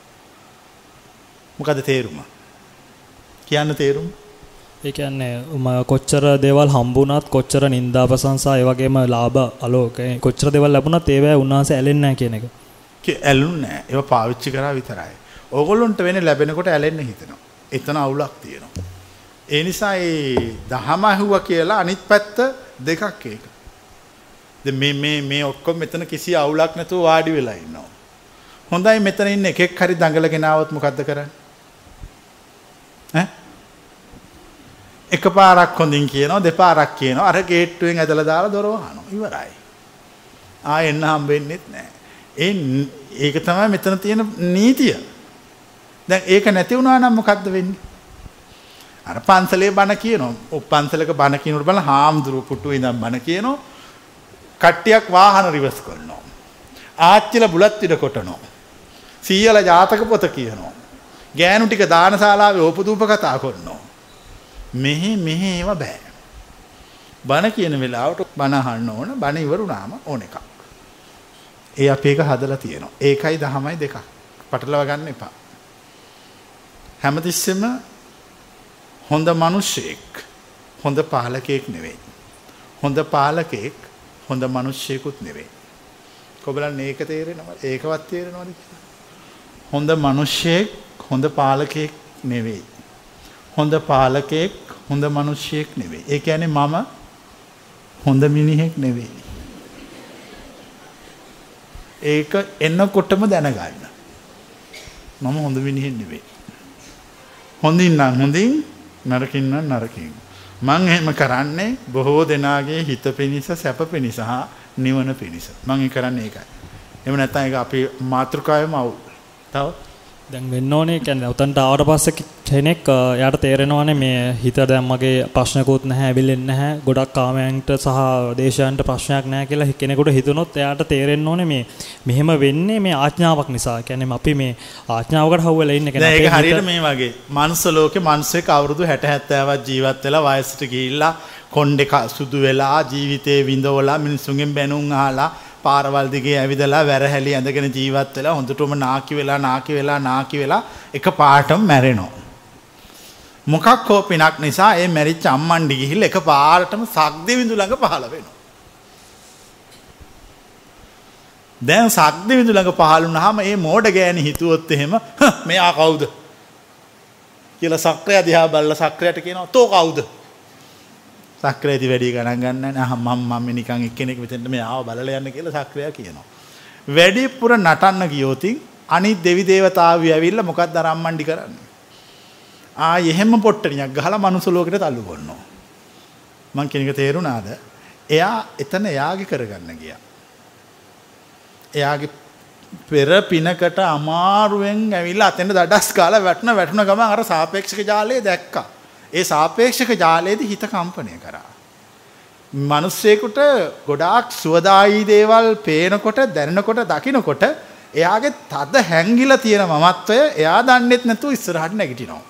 මොකද තේරුම? කියන්න තේරුම? ඒ කියන්නේ කොච්චර දේවල් හම්බුණත් කොච්චර නිന്ദා ප්‍රශංසා ඒ වගේම ලාභ අලෝක කොච්චර දේවල් ලැබුණත් ඒවැ උන්වහන්සේ ඇලෙන්නේ නැහැ කියන එක. ඇලුන්නේ නැහැ. ඒවා පාවිච්චි කරා විතරයි. ඕගොල්ලොන්ට වෙන්නේ ලැබෙනකොට ඇලෙන්න හිතෙනවා. එතන අවුලක් තියෙනවා. ඒ නිසා ඒ දහම ඇහුවා කියලා අනිත් පැත්ත දෙකක් ඒක. දැන් මේ ඔක්කොම මෙතන කිසි අවුලක් නැතුව වාඩි වෙලා ඉන්නවා. හොඳයි මෙතන ඉන්න එකෙක් හරි දඟලගෙන ආවොත් මොකද්ද කරන්නේ? ඈ? එකපාරක් හොඳින් කියනවා දෙපාරක් කියනවා අර ගේට්ටුවෙන් ඇදලා දාලා දොර වහනවා. ඉවරයි. ආයෙ එන්න හම්බෙන්නෙත් නැහැ. ඒක තමයි මෙතන තියෙන නීතිය. දැන් ඒක නැති වුණා නම් මොකද්ද වෙන්නේ? අර පන්සලේ බණ කියනවා. පන්සලක බණ කියනකොට බලන්න හාමුදුරුවෝ පුටුවේ ඉඳන් බණ කියනවා. කට්ටියක් වාහන රිවර්ස් කරනවා. ආච්චිලා බුලත් ඉඩ කොටනවා. සීයලා ජාතක පොත කියනවා. ගෑනු ටික දානශාලාවේ ඕපදූප කතා කරනවා. මෙහෙ ඒව බෑ. බණ කියන වෙලාවට බණ අහන්න ඕන. බණ ඉවරුනාම ඕන එකක්. ඒ අපි එක හදලා තියෙනවා. ඒකයි දහමයි දෙකක්. පටලවා ගන්න එපා. හැමතිස්සෙම හොඳ මිනිසෙක් හොඳ පාලකයෙක් නෙවෙයි. හොඳ පාලකයෙක් හොඳ මිනිසෙකුත් නෙවෙයි. කොබලන් මේක තේරෙනවද? ඒකවත් තේරෙනවද කියලා? හොඳ මිනිසෙක් හොඳ පාලකයෙක් නෙවෙයි. හොඳ පාලකයෙක් හොඳ මිනිසෙක් නෙවෙයි. ඒ කියන්නේ මම හොඳ මිනිහෙක් නෙවෙයි. ඒක එන්නකොටම දැනගන්න. මම හොඳ මිනිහෙක් නෙවෙයි. හොඳින් නම් හොඳින් නරකින් නම් නරකින්. මං එහෙම කරන්නේ බොහෝ දෙනාගේ හිත පිණිස සැප පිණිස හා නිවන පිණිස. මං ඒ කරන්නේ ඒකයි. එහෙම නැත්නම් ඒක අපේ මාතෘකාවෙම අවුල්. තව දැන් වෙන්න ඕනේ කියන්නේ උතන්ට ආවට පස්සේ කෙනෙක් යාට තේරෙනවානේ මේ හිත දැන් මගේ ප්‍රශ්නකුත් නැහැ ඇවිලෙන්නේ නැහැ ගොඩක් කාමයන්ට සහ දේශයන්ට ප්‍රශ්නයක් නැහැ කියලා කෙනෙකුට හිතුනොත් එයාට තේරෙන්න ඕනේ මේ මෙහෙම වෙන්නේ මේ ආඥාවක් නිසා. කියන්නේ අපි මේ ආඥාවකට හවුවෙලා ඉන්නේ කියන්නේ ඒක හරියට මේ වගේ මනුස්ස ලෝකේ මිනිස්සෙක් අවුරුදු 60 70ක් ජීවත් වෙලා වයසට ගිහිල්ලා කොණ්ඩේ සුදු වෙලා ජීවිතේ විඳවලා මිනිසුන්ගෙන් බැනුම් අහලා පාරවල් දිගේ ඇවිදලා වැරහැලි ඇඳගෙන ජීවත් වෙලා හොඳටම නාකි වෙලා එක පාටම මැරෙනවා. මොකක් හෝ පිනක් නිසා ඒ මැරිච්ච අම්මන්ඩි ගිහිල්ලා එක පාරටම සක්දෙවිඳු ළඟ පහළ වෙනවා. දැන් සක්දෙවිඳු ළඟ පහළ වුණාම මේ මෝඩ ගෑණි හිතුවොත් එහෙම මෙයා කවුද කියලා සක්‍රය දිහා බලලා සක්‍රයට කියනවා තෝ කවුද? සක්‍රයේදී වැඩි ගණන් ගන්න නැහැ. මම නිකන් එක්කෙනෙක් මෙතෙන්ට මේ ආව බලලා යන්න කියලා සක්‍රයා කියනවා. වැඩිපුර නටන්න ගියොතින් අනිත් දෙවි දේවතාවෝ ඇවිල්ලා මොකක්ද අරම්මණ්ඩි කරන්නේ? එහෙම පොට්ටනියක් ගහලා මනුස්ස ලෝකෙට තල්ලු කරනවා. මං කියන එක තේරුණාද? එයා එතන එයාගේ කරගන්න ගියා. එයාගේ පෙර පිනකට අමාරුවෙන් ඇවිල්ලා අතෙන්ට දඩස් කාලා වැටුණ ගමන් අර සාපේක්ෂක ජාලය දැක්කා. ඒ සාපේක්ෂක ජාලයේදී හිත කම්පණය කරා. මිනිස්සෙකුට ගොඩාක් සුවදායී දේවල් පේනකොට දැනෙනකොට දකිනකොට එයාගේ තද හැංගිලා තියෙන මමත්වය එයා දන්නෙත් නැතුව ඉස්සරහට නැගිටිනවා.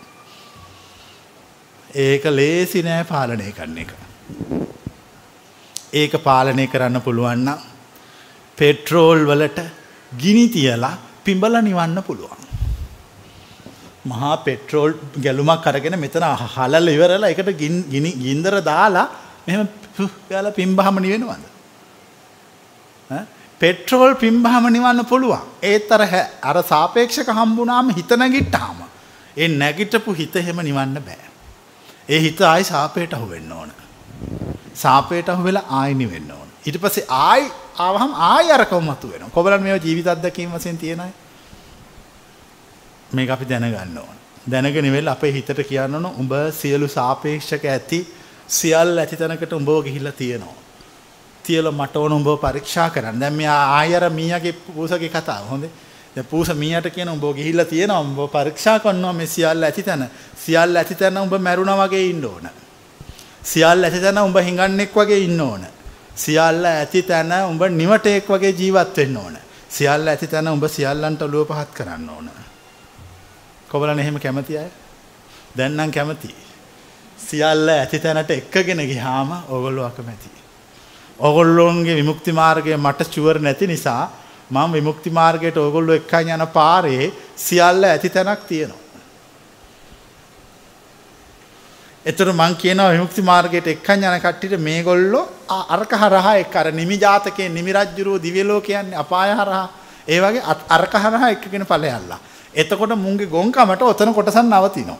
ඒක ලේසි නෑ පාලනය කරන එක. ඒක පාලනය කරන්න පුළුවන් නම් පෙට්‍රෝල් වලට ගිනි තියලා පිඹලා නිවන්න පුළුවන්. මහා පෙට්‍රෝල් ගැලුමක් අරගෙන මෙතන හලල ඉවරලා ඒකට ගින්දර දාලා මෙහෙම ගාලා පිම්බහම නිවෙනවද? පෙට්‍රෝල් පිම්බහම නිවන්න පුළුවන්. ඒත් අර සාපේක්ෂක හම්බුනාම හිත නැගිට්ටාම ඒ නැගිටපු හිත එහෙම නිවන්න බෑ. ඒ හිත ආයි සාපේට අහු වෙන්න ඕන. සාපේට අහු වෙලා ආයි නිවෙන්න ඕන. ඊට පස්සේ ආයි ආවහම ආයි අරකම මතු වෙනවා. කොබලන් මේවා ජීවිත අත්දැකීම් වශයෙන් තියෙන අය. මේක අපි දැනගන්න ඕන. දැනගෙන ඉවෙලා අපේ හිතට කියන්න ඕන උඹ සියලු සාපේක්ෂක ඇති සියල්ල ඇති තැනකට උඹව ගිහිල්ලා තියෙනවා. තියලා මට ඕන උඹව පරීක්ෂා කරන්න. දැන් මේ ආයර මීයාගේ පූසගේ කතාව හොඳේ. දැන් පූස මීයාට කියන උඹව ගිහිල්ලා තියෙනවා උඹව පරීක්ෂා කරනවා මේ සියල්ල ඇති තැන. සියල්ල ඇති තැන උඹ මැරුණා වගේ ඉන්න ඕන. සියල්ල ඇති තැන උඹ හිඟන්නෙක් වගේ ඉන්න ඕන. සියල්ල ඇති තැන උඹ නිවටෙක් වගේ ජීවත් වෙන්න ඕන. සියල්ල ඇති තැන උඹ සියල්ලන්ට ඔළුව පහත් කරන්න ඕන. කොබලන් එහෙම කැමති අය? දැන් නම් කැමති. සියල්ල ඇති තැනට එක්කගෙන ගියාම ඕගොල්ලෝ අකමැති. ඕගොල්ලෝන්ගේ විමුක්ති මාර්ගය මට ෂුවර් නැති නිසා මම විමුක්ති මාර්ගයට ඕගොල්ලෝ එක්කන් යන පාරේ සියල්ල ඇති තැනක් තියෙනවා. එතන මං කියනවා විමුක්ති මාර්ගයට එක්කන් යන කට්ටියට මේගොල්ලෝ අරක හරහා එක්ක අර නිමි ජාතකයේ නිමි රජ්ජුරුව දිව්‍ය ලෝක කියන්නේ අපාය හරහා ඒ වගේ අරක හරහා එක්කගෙන ඵලයල්ලා. එතකොට මුන්ගේ ගොංකමට ඔතන කොටසක් නවතිනවා.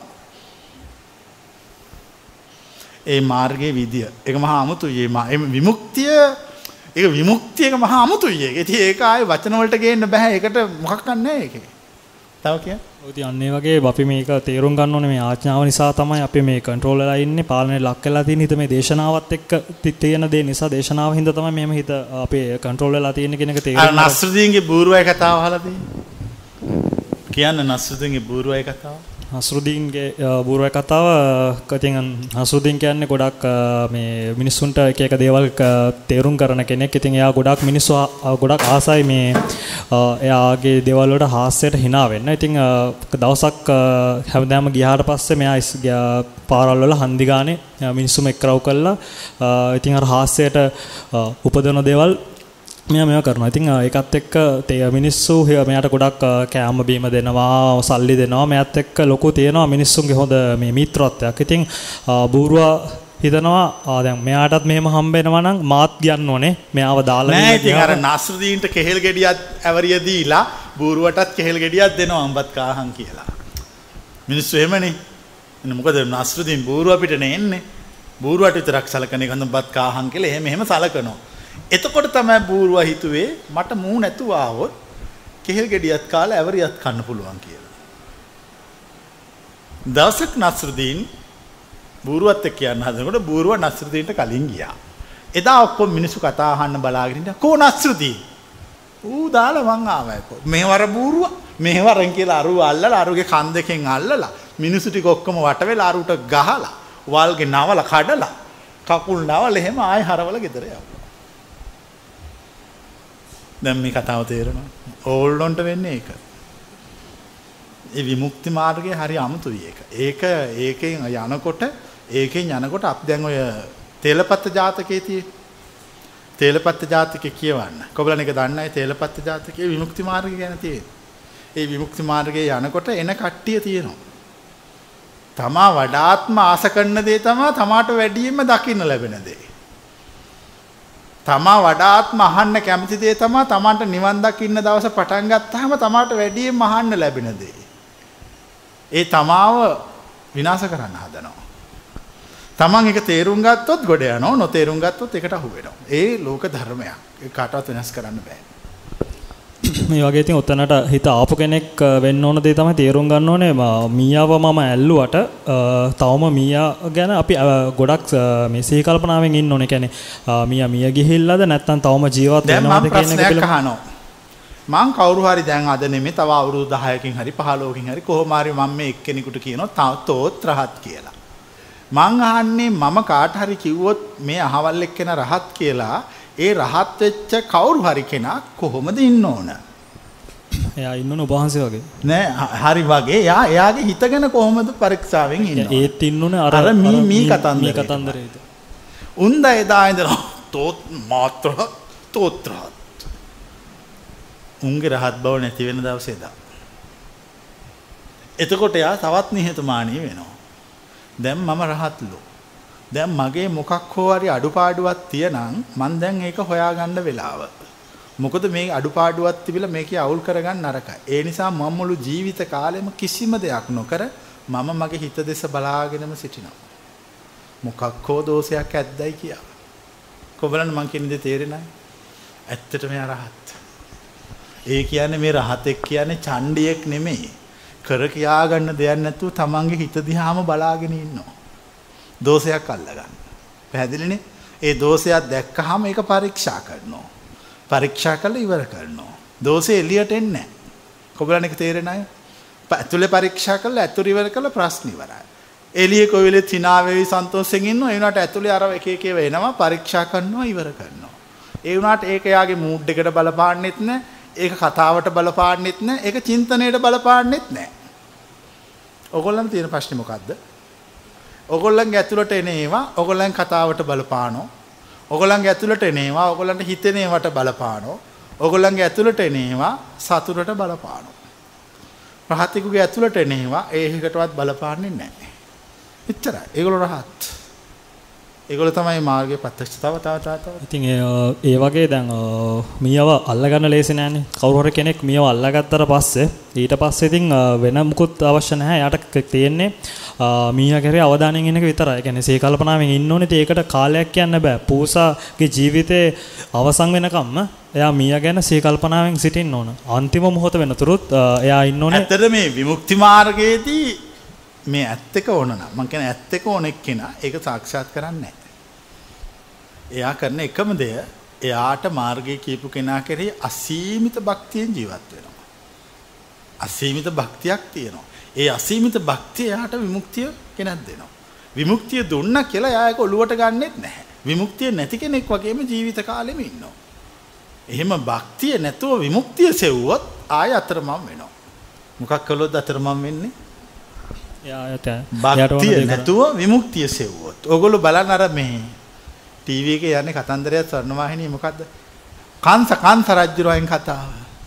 ඒ මාර්ගයේ විදිය. ඒක මහා අමුතුයි. මේ විමුක්තිය ඒක විමුක්තියක මහා අමුතුයි. ඉතින් ඒක ආයේ වචන වලට ගේන්න බෑ. ඒකට මොකක් නැහැ ඒකේ. තව කියන්න. ඔය ඉතින් අන්න ඒ වගේ අපි මේක තේරුම් ගන්න ඕනේ මේ ආඥාව නිසා තමයි අපි මේ කන්ට්‍රෝල් වෙලා ඉන්නේ පාලනයට ලක් වෙලා තියෙන හිත මේ දේශනාවත් එක්ක තියෙන දේ නිසා දේශනාව හින්දා තමයි මෙහෙම හිත අපේ කන්ට්‍රෝල් වෙලා තියෙන කියන එක තේරුම් ගන්න. නස්රුදීන්ගේ බූරුවයි කතාව අහලා තියෙන්නේ. කියන්න නස්රුදීන්ගේ බූරුවයි කතාව. නස්රුදීන්ගේ බූරුවයි කතාව කතින් නස්රුදීන් කියන්නේ ගොඩක් මේ මිනිස්සුන්ට එක එක දේවල් තේරුම් කරන කෙනෙක්. ඉතින් එයා ගොඩක් මිනිස්සු ගොඩක් ආසයි මේ එයාගේ දේවල් වලට හාස්‍යයට hina වෙන්න. ඉතින් දවසක් හැමදාම ගියාට පස්සේ මෙයා පාරවල් වල හන්දි ගානේ මිනිස්සුම එක්රව් කළා. ඉතින් අර හාස්‍යයට උපදවන දේවල් මෙයා කරනවා. ඉතින් ඒකත් එක්ක මිනිස්සු මෙයාට ගොඩක් කෑම බීම දෙනවා, සල්ලි දෙනවා. මෙයාත් එක්ක ලොකු තියෙනවා මිනිස්සුන්ගේ හොඳ මේ මිත්‍රත්වයක්. ඉතින් බූරුවා හිතනවා දැන් මෙයාටත් මෙහෙම හම්බ වෙනවා නම් මාත් ගියන්න ඕනේ. මෙයාව දාලා නෑ ඉතින් අර නස්රුදීන්ට කෙහෙල් ගෙඩියක් ඇවරිය දීලා බූරුවටත් කෙහෙල් ගෙඩියක් දෙනවා අම්බත් කාහන් කියලා. මිනිස්සු එහෙමනේ. එන්න මොකද නස්රුදීන් බූරුව පිටනේ එන්නේ. බූරුවට විතරක් සලකන එක අම්බත් කාහන් කියලා එහෙම සලකනවා. එතකොට තමයි බූරුවා හිතුවේ මට මූ නැතුව ආවොත් කෙහෙල් ගෙඩියක් කාලා ඇවරියක් කන්න පුළුවන් කියලා. දවසක් නස්රුදීන් බූරුවත් එක්ක යන්න හදනකොට බූරුවා නස්රුදීන්ට කලින් ගියා. එදා ඔක්කොම මිනිස්සු කතා අහන්න බලාගෙන ඉඳලා කෝ නස්රුදීන් ඌ දාලා මං ආවයිකෝ මෙහෙවර බූරුවා මෙහෙවරන් කියලා අරුව අල්ලලා අරුගේ කන් දෙකෙන් අල්ලලා මිනිස්සු ටික ඔක්කොම වට වෙලා අරුට ගහලා වල්ගේ නවල කඩලා කකුල් නවල එහෙම ආයෙ හරවල ගෙදර යවුවා. දැන් මේ කතාව තේරෙනවා. ඕල්ඩොන්ට වෙන්නේ ඒක. ඒ විමුක්ති මාර්ගයේ හරි අමුතුයි ඒක. ඒකෙන් යනකොට අපි දැන් ඔය තේලපත්ත ජාතකයේ තියෙන තේලපත්ත ජාතකයේ කියවන්න. කොබලන් එක දන්නයි තේලපත්ත ජාතකයේ විමුක්ති මාර්ගය ගැන තියෙන. ඒ විමුක්ති මාර්ගයේ යනකොට එන කට්ටිය තියෙනවා. තමා වඩාත්ම ආස කරන දේ තමයි තමාට වැඩියෙන්ම දකින්න ලැබෙන දේ. තමා වඩාත්ම අහන්න කැමති දේ තමයි තමාට නිවන් දකින්න දවස පටන් ගත්තාම තමාට වැඩියෙන්ම අහන්න ලැබෙන දේ. ඒ තමාව විනාශ කරන්න හදනවා. තමන් එක තේරුම් ගත්තොත් ගොඩ යනවා, නොතේරුම් ගත්තොත් ඒකට අහු වෙනවා. ඒ ලෝක ධර්මයක්. ඒක කාටවත් වෙනස් කරන්න බෑ. මේ වගේ ඉතින් ඔතනට හිත ආපු කෙනෙක් වෙන්න ඕන දේ තමයි තේරුම් ගන්න ඕනේ මීයාව මම ඇල්ලුවට තවම මීයා ගැන අපි ගොඩක් මේ සිහි කල්පනාවෙන් ඉන්න ඕනේ. කියන්නේ මිය ගිහිල්ලාද නැත්නම් තවම ජීවත් වෙනවද කියන එක පිළිබඳව මං කවුරු හරි දැන් අද නෙමෙයි තව අවුරුදු 10කින් හරි 15කින් හරි කොහොම හරි මම මේ එක්කෙනෙකුට කියනවා තෝත් රහත් කියලා. මං අහන්නේ මම කාට හරි කිව්වොත් මේ අහවල් එක්කෙන රහත් කියලා ඒ රහත් වෙච්ච කවුරු හරි කෙනා කොහොමද ඉන්න ඕන? එයා ඉන්න ඕන ඔබ වහන්සේ වගේ. නෑ හරි වගේ. එයාගේ හිත ගැන කොහොමද පරීක්ෂාවෙන් ඉන්න ඕන? ඒත් ඉන්න ඕනේ අර මේ කතන්දරේද. උන්ද එදා ඉඳලා තෝත් මාත්‍ර තෝත්‍රහත්. උන්ගේ රහත් බව නැති වෙන දවසේ දා. එතකොට එයා තවත් නිහතමානී වෙනවා. දැන් මම රහත්ලු. දැන් මගේ මොකක් හෝ හරි අඩුපාඩුවක් තියනම් මං දැන් ඒක හොයාගන්න වෙලාව. මොකද මේ අඩුපාඩුවක් තිබිලා මේකේ අවුල් කරගන්න නරකයි. ඒ නිසා මම මුළු ජීවිත කාලෙම කිසිම දෙයක් නොකර මම මගේ හිත දෙස බලාගෙනම සිටිනවා. මොකක් හෝ දෝෂයක් ඇද්දයි කියලා. කොබලන් මං කියන්නේ තේරෙන්නේ නැහැ. ඇත්තටම එයා රහත්. ඒ කියන්නේ මේ රහතෙක් කියන්නේ චණ්ඩියෙක් නෙමෙයි. කර කියා ගන්න දෙයක් නැතුව තමන්ගේ හිත දිහාම බලාගෙන ඉන්නවා. දෝෂයක් අල්ලගන්න. පැහැදිලිනේ? ඒ දෝෂයක් දැක්කහම ඒක පරීක්ෂා කරනවා. පරීක්ෂා කරලා ඉවර කරනවා. දෝෂේ එළියට එන්නේ නැහැ. කොබලන් එක තේරෙන්නේ නැහැ. ඇතුලේ පරීක්ෂා කරලා ඇතුළේ ඉවර කරලා ප්‍රශ්න ඉවරයි. එළියේ කොවිලෙත් hina වෙවි සන්තෝෂයෙන් ඉන්නවා. ඒ වුණාට ඇතුලේ අර එක එක වෙනවා පරීක්ෂා කරනවා ඉවර කරනවා. ඒ වුණාට ඒක යාගේ මූඩ් එකට බලපාන්නෙත් නැහැ. ඒක කතාවට බලපාන්නෙත් නැහැ. ඒක චින්තනයට බලපාන්නෙත් නැහැ. ඔයගොල්ලන් තියෙන ප්‍රශ්නේ මොකද්ද? ඔයගොල්ලන්ගේ ඇතුළට එන ඒවා ඔයගොල්ලන් කතාවට බලපානෝ. ඔයගොල්ලන්ගේ ඇතුළට එන ඒවා ඔයගොල්ලන්ට හිතෙන ඒවාට බලපානවා. ඔයගොල්ලන්ගේ ඇතුළට එන ඒවා සතුටට බලපානවා. රහතෙකුගේ ඇතුළට එන ඒවා ඒකකටවත් බලපාන්නේ නැහැ. එච්චරයි. ඒගොල්ලෝ රහත්. ඒගොල්ලෝ තමයි මාර්ගයේ ප්‍රත්‍යක්ෂ තව. ඉතින් ඒ වගේ දැන් මියව අල්ලගන්න ලේසි නෑනේ. කවුරු හරි කෙනෙක් මියව අල්ලගත්තට පස්සේ ඊට පස්සේ ඉතින් වෙන මුකුත් අවශ්‍ය නැහැ. යාට තියෙන්නේ මීයා කරේ අවධානයෙන් ඉන්න එක විතරයි. ඒ කියන්නේ සේ කල්පනාවෙන් ඉන්න ඕනේ. ඒකට කාලයක් කියන්න බෑ. පූසාගේ ජීවිතේ අවසන් වෙනකම්ම එයා මීයා ගැන සේ කල්පනාවෙන් සිටින්න ඕන. අන්තිම මොහොත වෙනතුරුත් එයා ඉන්න ඕනේ. ඇත්තට මේ විමුක්ති මාර්ගයේදී මේ ඇත්ත එක ඕන නම් මම කියන්නේ ඇත්ත එක ඕන එක්කෙනා ඒක සාක්ෂාත් කරන්නේ නැහැ. එයා කරන එකම දෙය එයාට මාර්ගය කියපු කෙනා කෙරෙහි අසීමිත භක්තියෙන් ජීවත් වෙනවා. අසීමිත භක්තියක් තියෙනවා. ඒ අසීමිත භක්තිය එයාට විමුක්තිය කෙනක් දෙනවා. විමුක්තිය දුන්නා කියලා එයා ඒක ඔලුවට ගන්නෙත් නැහැ. විමුක්තිය නැති කෙනෙක් වගේම ජීවිත කාලෙම ඉන්නවා. එහෙම භක්තිය නැතුව විමුක්තිය සෙව්වොත් ආය අතරමං වෙනවා. මොකක් කළොත් අතරමං වෙන්නේ? භක්තිය නැතුව විමුක්තිය සෙව්වොත්. ඕගොල්ලෝ බලන්න අර මේ ටීවී එකේ යන්නේ කතන්දරයක් ස්වර්ණවාහිනිය මොකද්ද? කංස රජුරෙන් කතාව.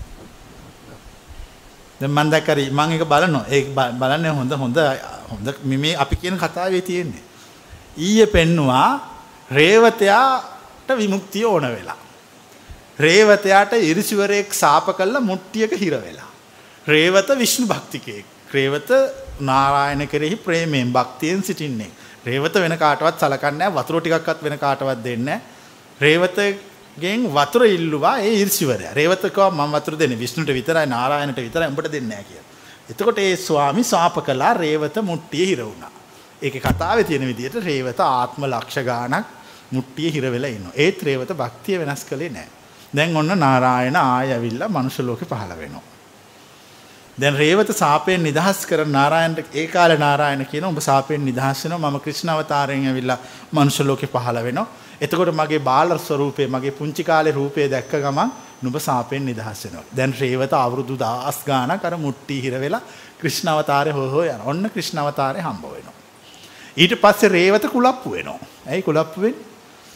දැන් මම දැක්කරි මම ඒක බලනවා. ඒක බලන්නේ හොඳ මේ අපි කියන කතාවේ තියෙන්නේ. ඊයේ පෙන්නවා රේවතයාට විමුක්තිය ඕන වෙලා. රේවතයාට ඉරිසිවරයෙක් සාප කළා මුට්ටියක හිර වෙලා. රේවත විෂ්ණු භක්තිකයෙක්. රේවත නාරායන කෙරෙහි ප්‍රේමයෙන් භක්තියෙන් සිටින්නේ. රේවත වෙන කාටවත් සලකන්නේ නැහැ. වතුර ටිකක්වත් වෙන කාටවත් දෙන්නේ නැහැ. රේවතගෙන් වතුර ඉල්ලුවා ඒ ඊර්ෂිවරයා. රේවත කිව්වා මම වතුර දෙන්නේ විෂ්ණුට විතරයි නාරායනට විතරයි උඹට දෙන්නේ නැහැ කියලා. එතකොට ඒ ස්වාමි ශාප කළා රේවත මුට්ටියේ හිර වුණා. ඒකේ කතාවේ තියෙන විදිහට රේවත ආත්ම ලක්ෂ ගාණක් මුට්ටියේ හිර වෙලා ඉන්නවා. ඒත් රේවත භක්තිය වෙනස් කළේ නැහැ. දැන් ඔන්න නාරායන ආය ඇවිල්ලා මනුෂ්‍ය ලෝකේ පහළ වෙනවා. දැන් රේවත සාපයෙන් නිදහස් කරන නාරායනට ඒ කාලේ නාරායන කියනවා ඔබ සාපයෙන් නිදහස් වෙනවා මම ක්‍රිෂ්ණ අවතාරයෙන් ඇවිල්ලා මනුෂ්‍ය ලෝකේ පහළ වෙනවා. එතකොට මගේ බාල ස්වරූපේ මගේ පුංචි කාලේ රූපේ දැක්ක ගමන් නුඹ සාපයෙන් නිදහස් වෙනවා. දැන් රේවත අවුරුදු 10 ගාණක් අර මුට්ටි හිර වෙලා ක්‍රිෂ්ණ අවතාරේ හොය යන. ඔන්න ක්‍රිෂ්ණ අවතාරේ හම්බ වෙනවා. ඊට පස්සේ රේවත කුලප්පු වෙනවා. ඇයි කුලප්පු වෙන්නේ?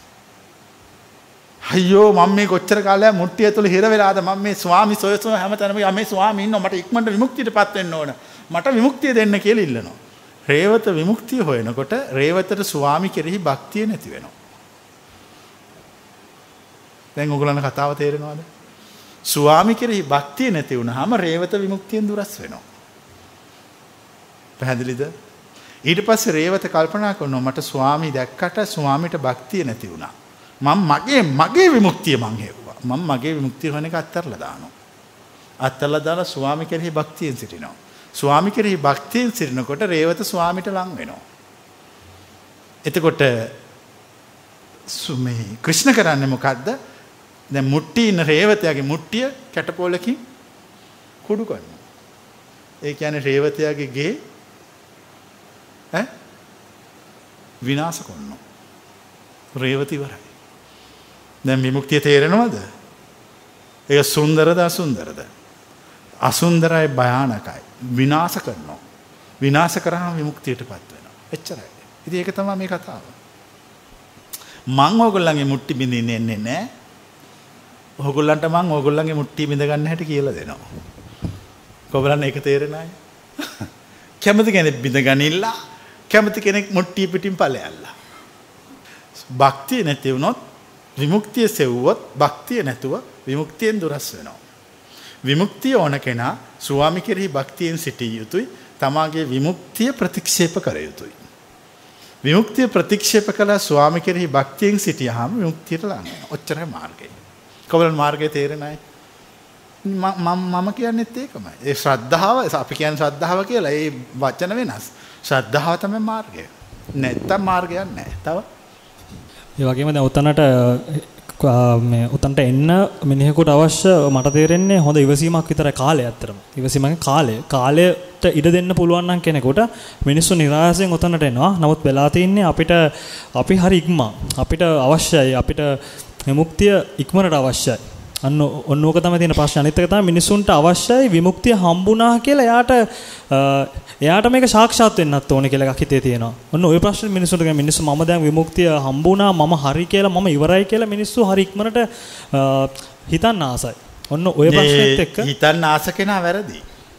අයියෝ මම මේ කොච්චර කාලයක් මුට්ටිය තුල හිර වෙලාද මම මේ ස්වාමි සොයසෝ හැමතැනම මේ ස්වාමී ඉන්නවා මට ඉක්මනට විමුක්තියටපත් වෙන්න ඕන මට විමුක්තිය දෙන්න කියලා ඉල්ලනවා. රේවත විමුක්තිය හොයනකොට රේවතට ස්වාමි කෙරෙහි භක්තිය නැති වෙනවා. දැන් ඔයගොල්ලන්ට කතාව තේරෙනවද? ස්වාමි කෙරෙහි භක්තිය නැති වුනහම රේවත විමුක්තියෙන් දුරස් වෙනවා. පැහැදිලිද? ඊට පස්සේ රේවත කල්පනා කරනවා මට ස්වාමි දැක්කට ස්වාමිට භක්තිය නැති වුණා. මගේ විමුක්තිය මං හෙව්වා. මම මගේ විමුක්තිය හොයන එක අත්හැරලා දානවා. අත්හැරලා දාලා ස්වාමි කෙරෙහි භක්තියෙන් සිටිනවා. ස්වාමි කෙරෙහි භක්තියෙන් සිටිනකොට රේවත ස්වාමිට ලං වෙනවා. එතකොට මේ ක්‍රිෂ්ණ කරන්නේ මොකද්ද? දැන් මුට්ටි ඉන්න රේවතයාගේ මුට්ටිය කැටපොලකින් කුඩු කරනවා. ඒ කියන්නේ රේවතයාගේ ගේ විනාශ කරනවා. රේවත ඉවරයි. දැන් විමුක්තිය තේරෙනවද? ඒක සුන්දරද අසුන්දරද? අසුන්දරයි භයානකයි. විනාශ කරනවා. විනාශ කරාම විමුක්තියටපත් වෙනවා. එච්චරයි. ඉතින් ඒක තමයි මේ කතාව. මං ඕගොල්ලන්ගේ මුට්ටි බින්දින්නේ නැහැ. ඕගොල්ලන්ට මං ඕගොල්ලන්ගේ මුට්ටි බින්ද ගන්න හැටි කියලා දෙනවා. කොබලන්න ඒක තේරෙන්නේ නැහැ. කැමති කෙනෙක් බින්ද ගනිilla කැමති කෙනෙක් මුට්ටි පිටින් ඵලයල්ලා. භක්තිය නැති වුණොත් විමුක්තිය සෙව්වොත් භක්තිය නැතුව විමුක්තියෙන් දුරස් වෙනවා. විමුක්තිය ඕන කෙනා ස්වාමි කෙරෙහි භක්තියෙන් සිටිය යුතුයි. තමාගේ විමුක්තිය ප්‍රතික්ෂේප කර යුතුයි. විමුක්තිය ප්‍රතික්ෂේප කළා ස්වාමි කෙරෙහි භක්තියෙන් සිටියාම විමුක්තියට ලං වෙනවා. ඔච්චරයි මාර්ගය. කොබලන් මාර්ගය තේරෙන්නේ මම කියන්නේත් ඒකමයි. ඒ ශ්‍රද්ධාව අපි කියන්නේ ශ්‍රද්ධාව කියලා. ඒ වචන වෙනස්. ශ්‍රද්ධාව තමයි මාර්ගය. නැත්තම් මාර්ගයක් නැහැ. තව ඒ වගේම දැන් උතනට එන්න මිනිහෙකුට අවශ්‍ය මට තේරෙන්නේ හොඳ ඉවසීමක් විතරයි කාලය ඇත්තටම. ඉවසීමෙන් කාලයට ඉඩ දෙන්න පුළුවන් නම් කෙනෙකුට මිනිස්සු නිරාසයෙන් උතනට එනවා. නමුත් වෙලා තින්නේ අපි හරි ඉක්මන්. අපිට අවශ්‍යයි අපිට විමුක්තිය ඉක්මනට අවශ්‍යයි. ඔන්නෝක තමයි තියෙන ප්‍රශ්නේ. අනිත් එක තමයි මිනිසුන්ට අවශ්‍යයි විමුක්තිය හම්බුණා කියලා එයාට මේක සාක්ෂාත් වෙන්නත් ඕනේ කියලා එකක් හිතේ තියෙනවා. ඔන්න ওই ප්‍රශ්නේ මිනිසුන්ට මිනිස්සු මම දැන් විමුක්තිය හම්බුණා මම හරි කියලා මම ඉවරයි කියලා මිනිස්සු හරි ඉක්මනට හිතන්න ආසයි. ඔන්න ওই ප්‍රශ්නෙත් එක්ක හිතන්න ආස කෙනා වැරදි.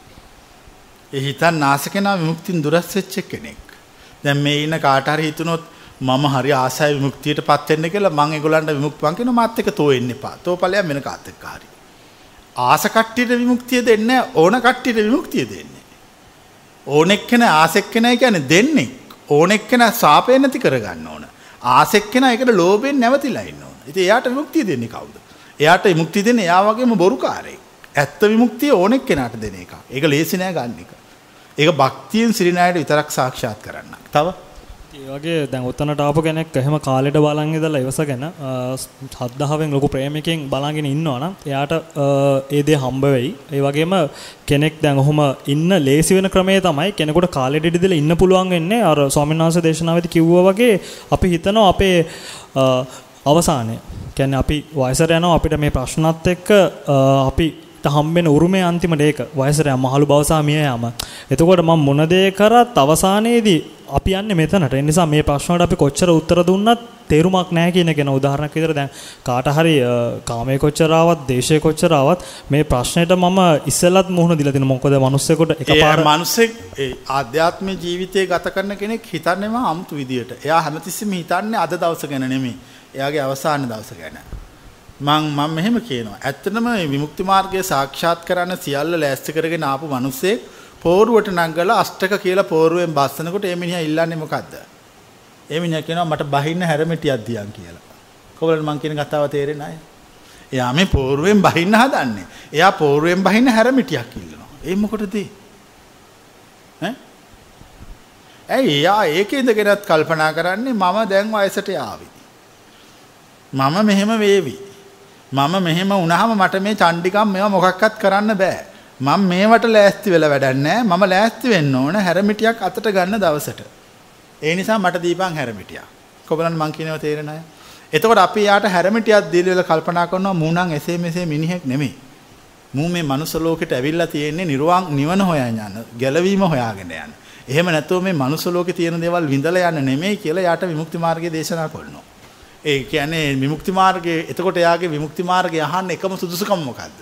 ඒ හිතන්න ආස කෙනා විමුක්තියෙන් දුරස් වෙච්ච කෙනෙක්. දැන් මේ ඉන්න කාට හරි හිතුනොත් මම හරි ආසයි විමුක්තියටපත් වෙන්න කියලා මම ඒගොල්ලන්ට විමුක්තිය කියනවා මාත් එක්ක තෝ එන්න එපා. තෝ ඵලයන් වෙන කාත් එක්ක හරි. ආස කට්ටියට විමුක්තිය දෙන්නේ ඕන කට්ටියට විමුක්තිය දෙන්නේ. ඕන එක්කෙනා ආස එක්කෙනා කියන්නේ දෙන්නේ. ඕන එක්කෙනා සාපේ නැති කරගන්න ඕන. ආස එක්කෙනා ඒකට ලෝභයෙන් නැවතිලා ඉන්න ඕන. ඉතින් එයාට විමුක්තිය දෙන්නේ කවුද? එයාට විමුක්තිය දෙන්නේ එයා වගේම බොරුකාරයෙක්. ඇත්ත විමුක්තිය ඕන එක්කෙනාට දෙන එක. ඒක ලේසි නෑ ගන්න එක. ඒක භක්තියෙන් සිරිනායට විතරක් සාක්ෂාත් කරන්න. තව ඒ වගේ දැන් උතනට ආපු කෙනෙක් එහෙම කාලෙට බලන් ඉඳලා ඉවසගෙන හද්දාවෙන් ලොකු ප්‍රේමිකෙන් බලන්ගෙන ඉන්නවා නම් එයාට ඒ දේ හම්බ වෙයි. ඒ වගේම කෙනෙක් දැන් ඔහොම ඉන්න ලේසි වෙන ක්‍රමය තමයි කෙනෙකුට කාලෙට ඉඳලා ඉන්න පුළුවන් වෙන්නේ අර ස්වාමීන් වහන්සේ දේශනාවේදී කිව්වා වගේ අපි හිතනවා අපේ අවසානය. කියන්නේ අපි වයසට යනවා අපිට මේ ප්‍රශ්නත් එක්ක අපි හම්බෙන උරුමේ අන්තිමට ඒක වයසට යම මහලු බවසා මිය යාම. එතකොට මම මොන දේ කරත් අවසානයේදී අපි යන්නේ මෙතනට. ඒ නිසා මේ ප්‍රශ්නවලට අපි කොච්චර උත්තර දුන්නත් තේරුමක් නැහැ කියන එක න උදාහරණයක් විදිහට දැන් කාට හරි කාමයේ කොච්චර ආවත් දේශයේ කොච්චර ආවත් මේ ප්‍රශ්නෙට මම ඉස්සෙල්ලත් මුහුණ දීලා තිනවා. මොකද මිනිස්සෙකුට එකපාර මිනිස්සෙක් ආධ්‍යාත්මික ජීවිතය ගත කරන කෙනෙක් හිතන්නේම 아무තු විදියට. එයා හැමතිස්සෙම හිතන්නේ අද දවස ගැන නෙමෙයි. එයාගේ අවසාන දවස ගැන. මම මෙහෙම කියනවා. ඇත්තටම මේ විමුක්ති මාර්ගය සාක්ෂාත් කරන්න සියල්ල ලෑස්ති කරගෙන ආපු මිනිස්සෙක් පෝරුවට නංගලා අෂ්ටක කියලා පෝරුවෙන් බස්සනකොට ඒ මිනිහා ඉල්ලන්නේ මොකද්ද? ඒ මිනිහා කියනවා මට බහින්න හැරමිටියක් දියන් කියලා. කොහොමද මං කියන කතාව තේරෙන්නේ නැහැ? එයා මේ පෝරුවෙන් බහින්න හදන්නේ. එයා පෝරුවෙන් බහින්න හැරමිටියක් ඉල්ලනවා. ඒ මොකටද? ඇයි එයා ඒකේ ඉඳගෙනත් කල්පනා කරන්නේ මම දැන් වයසට ආවි. මම මෙහෙම වේවි. මම මෙහෙම වුණාම මට මේ චණ්ඩිකම් මේවා මොකක්වත් කරන්න බෑ. මම මේවට ලෑස්ති වෙලා වැඩක් නැහැ. මම ලෑස්ති වෙන්න ඕන හැරමිටියක් අතට ගන්න දවසට. ඒ නිසා මට දීපන් හැරමිටියක්. කොබලන් මං කියනවා තේරෙන්නේ නැහැ. එතකොට අපි යාට හැරමිටියක් දීලා කල්පනා කරනවා මූ නම් එසේ මෙසේ මිනිහෙක් නෙමෙයි. මූ මේ මනුස්ස ලෝකෙට ඇවිල්ලා තියෙන්නේ නිවන හොයන් යන, ගැලවීම හොයාගෙන යන. එහෙම නැත්නම් මේ මනුස්ස ලෝකේ තියෙන දේවල් විඳලා යන්න නෙමෙයි කියලා යාට විමුක්ති මාර්ගය දේශනා කරනවා. ඒ කියන්නේ විමුක්ති මාර්ගයේ එතකොට එයාගේ විමුක්ති මාර්ගය අහන්න එකම සුදුසුකම මොකද්ද?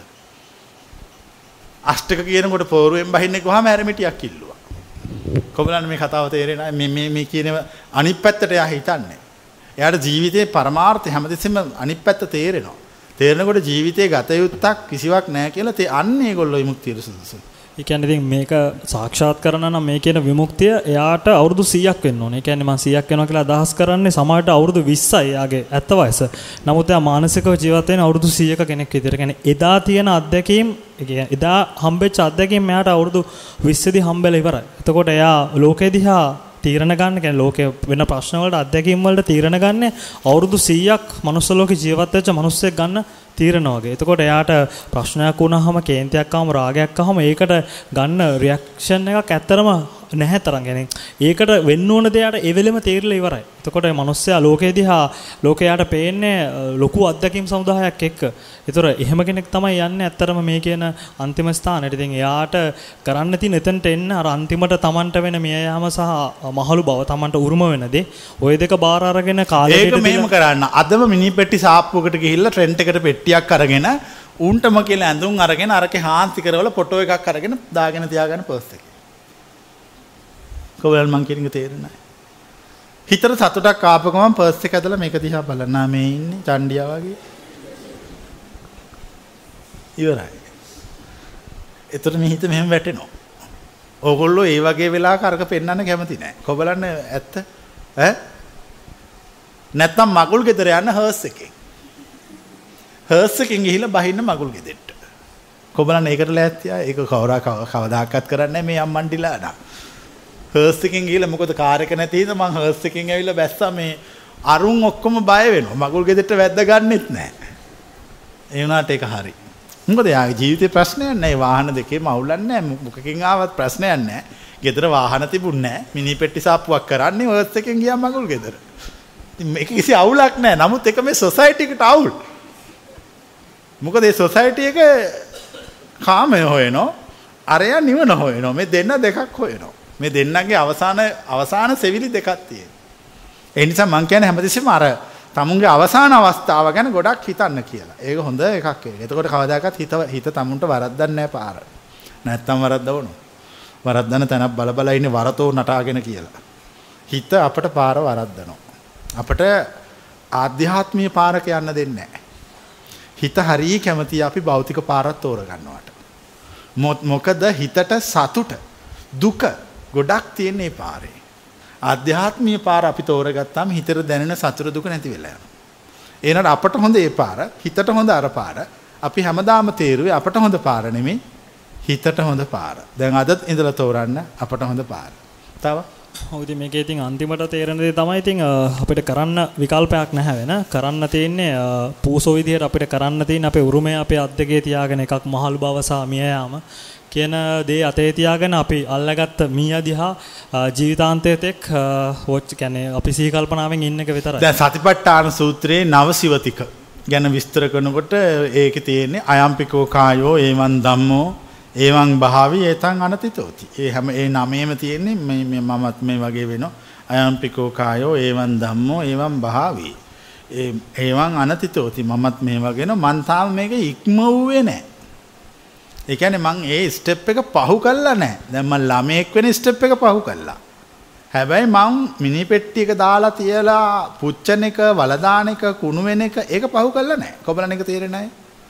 අෂ්ටක කියනකොට පෝරුවෙන් බහින්නේ කොහම හැරමිටියක් ඉල්ලුවා. කොබලන් මේ කතාව තේරෙන්නේ මේ කියන අනිත් පැත්තට එයා හිතන්නේ. එයාට ජීවිතේ පරමාර්ථය හැමදෙස්සෙම අනිත් පැත්ත තේරෙනවා. තේරෙනකොට ජීවිතේ ගත යුත්තක් කිසිවක් නැහැ කියලා අන්න ඒගොල්ලෝ විමුක්තියට සුදුසුයි. ඒ කියන්නේ ඉතින් මේක සාක්ෂාත් කරන්න නම් මේ කියන විමුක්තිය එයාට අවුරුදු 100ක් වෙන්න ඕනේ. ඒ කියන්නේ මම 100ක් වෙනවා කියලා අදහස් කරන්නේ සමහරට අවුරුදු 20යි එයාගේ ඇත්ත වයස. නමුත් එයා මානසිකව ජීවත් වෙන අවුරුදු 100ක කෙනෙක් විදිහට. කියන්නේ එදා තියෙන අත්දැකීම්, ඒ කියන්නේ එදා හම්බෙච්ච අත්දැකීම් එයාට අවුරුදු 20 දී හම්බෙලා ඉවරයි. එතකොට එයා ලෝකෙ දිහා තීරණ ගන්න, කියන්නේ ලෝකේ වෙන ප්‍රශ්න වලට අත්දැකීම් වලට තීරණ ගන්න අවුරුදු 100ක් මනුස්ස ලෝකේ ජීවත් වෙච්ච මිනිස්සෙක් ගන්න තීරණ වගේ. එතකොට එයාට ප්‍රශ්නයක් වුණාම, කේන්තියක් ආවම, රාගයක් ආවම ඒකට ගන්න රියැක්ෂන් එකක් ඇත්තරම නැහැ තරම්. يعني ඒකට වෙන්න ඕන දෙයට ඒ වෙලෙම තීරලා ඉවරයි. එතකොට මේ මිනිස්සයා ලෝකේ දිහා ලෝකයට පේන්නේ ලොකු අත්දැකීම් සමුදායක් එක්ක. ඒතර එහෙම කෙනෙක් තමයි යන්නේ ඇත්තරම මේ කියන අන්තිම ස්ථානෙට. ඉතින් එයාට කරන්න තියෙන එතනට එන්න අර අන්තිමට Tamanට වෙන මිය යාම සහ මහලු බව Tamanට උරුම වෙන දේ ඔය දෙක බාර අරගෙන කාලෙට ඒක මෙහෙම කරන්න. අදම මිනි පෙට්ටි සාප්පුවකට ගිහිල්ලා ට්‍රෙන්ට් එකට පෙට්ටියක් අරගෙන උන්ටම කියලා ඇඳුම් අරගෙන අරකේ හාන්සි කරවල ෆොටෝ එකක් අරගෙන දාගෙන තියාගන්න පර්ස් එකේ. කොහොමද මං කියන එක තේරෙන්නේ නැහැ. හිතට සතුටක් ආපු ගමන් පර්ස් එක ඇදලා මේක දිහා බලන්න මේ ඉන්නේ චණ්ඩියා වගේ. ඉවරයි. ඒතර මේ හිත මෙහෙම වැටෙනවා. ඕගොල්ලෝ ඒ වගේ වෙලාවක අරක පෙන්වන්න කැමති නැහැ. කොබලන්න ඇත්ත ඈ නැත්තම් මගුල් ගෙදර යන්න හර්ස් එකෙන්. හර්ස් එකෙන් ගිහිල්ලා බහින්න මගුල් ගෙදෙට්ට. කොබලන්න ඒකට ලෑස්තියා. ඒක කවදාකවත් කරන්නේ නැහැ මේ අම්මන්ටිලා නා. හර්ස් එකෙන් ගිහලා මොකද කාර් එක නැති හින්දා මං හර්ස් එකෙන් ඇවිල්ලා බැස්සා මේ අරුන් ඔක්කොම බය වෙනවා. මගුල් ගෙදරට වැද්ද ගන්නෙත් නැහැ. ඒ වුණාට ඒක හරි. මොකද යාගේ ජීවිතේ ප්‍රශ්නයක් නැහැ. වාහන දෙකේම අවුලක් නැහැ. මොකකින් ආවත් ප්‍රශ්නයක් නැහැ. ගෙදර වාහන තිබුණ නැහැ. මිනි පෙට්ටි සාප්පුවක් කරන්නේ හර්ස් එකෙන් ගියා මගුල් ගෙදර. ඉතින් මේක කිසි අවුලක් නැහැ. නමුත් ඒක මේ සොසයිටි එකට අවුල්. මොකද මේ සොසයිටි එක කාමය හොයනවා. අරයා නිවන හොයනවා. මේ දෙන්න දෙකක් හොයනවා. මේ දෙන්නගේ අවසාන සෙවිලි දෙකක් තියෙනවා. ඒ නිසා මම කියන්නේ හැමතිස්සෙම අර තමුන්ගේ අවසාන අවස්ථාව ගැන ගොඩක් හිතන්න කියලා. ඒක හොඳ එකක් ඒක. එතකොට කවදාකවත් හිත තමුන්ට වරද්දන්නේ නැහැ පාර. නැත්තම් වරද්දවනවා. වරද්දන තැනක් බල බල ඉන්නේ වරතෝ නටාගෙන කියලා. හිත අපට පාර වරද්දනවා. අපට ආධ්‍යාත්මීය පාරක යන්න දෙන්නේ නැහැ. හිත හරිය කැමතියි අපි භෞතික පාරක් තෝරගන්නවට. මොකද හිතට සතුට දුක ගොඩක් තියෙන මේ පාරේ. ආධ්‍යාත්මීය පාර අපි තෝරගත්තාම හිතට දැනෙන සතුට දුක නැති වෙලා යනවා. ඒනට අපට හොඳ ඒ පාර, හිතට හොඳ අර පාර. අපි හැමදාම තේරුවේ අපට හොඳ පාර නෙමෙයි හිතට හොඳ පාර. දැන් අදත් ඉඳලා තෝරන්න අපට හොඳ පාර. තව හොඳ මේකේ ඉතින් අන්තිමට තේරෙන දේ තමයි ඉතින් අපිට කරන්න විකල්පයක් නැහැ වෙන. කරන්න තියෙන්නේ පූසෝ විදියට අපිට කරන්න තියෙන අපේ උරුමය අපේ අත් දෙකේ තියාගෙන එකක් මහලු බව සහ මිය යාම කියන දේ අතේ තියාගෙන අපි අල්ලගත්ත මීයා දිහා ජීවිතාන්තයේත් එක් වොච් කියන්නේ අපි සිහි කල්පනාවෙන් ඉන්න එක විතරයි. දැන් සතිපට්ඨාන සූත්‍රයේ නවසිවතික ගැන විස්තර කරනකොට ඒකේ තියෙන්නේ අයම්පිකෝ කායෝ ඒවන් ධම්මෝ ඒවන් භාවි ඒතං අනතිතෝති. ඒ හැම ඒ නමේම තියෙන්නේ මේ මමත් මේ වගේ වෙනවා. අයම්පිකෝ කායෝ ඒවන් ධම්මෝ ඒවන් භාවි. ඒවන් අනතිතෝති මමත් මේ වගේ නෝ මන් තාම මේක ඉක්මවුවේ නැහැ. ඒ කියන්නේ මං ඒ ස්ටෙප් එක පහු කළා නැහැ. දැන් මං ළමයෙක් වෙන ස්ටෙප් එක පහු කළා. හැබැයි මං මිනි පෙට්ටි එක දාලා තියලා පුච්චන එක, වලදාන එක, කුණු වෙන එක ඒක පහු කළා නැහැ. කොබලන එක තේරෙන්නේ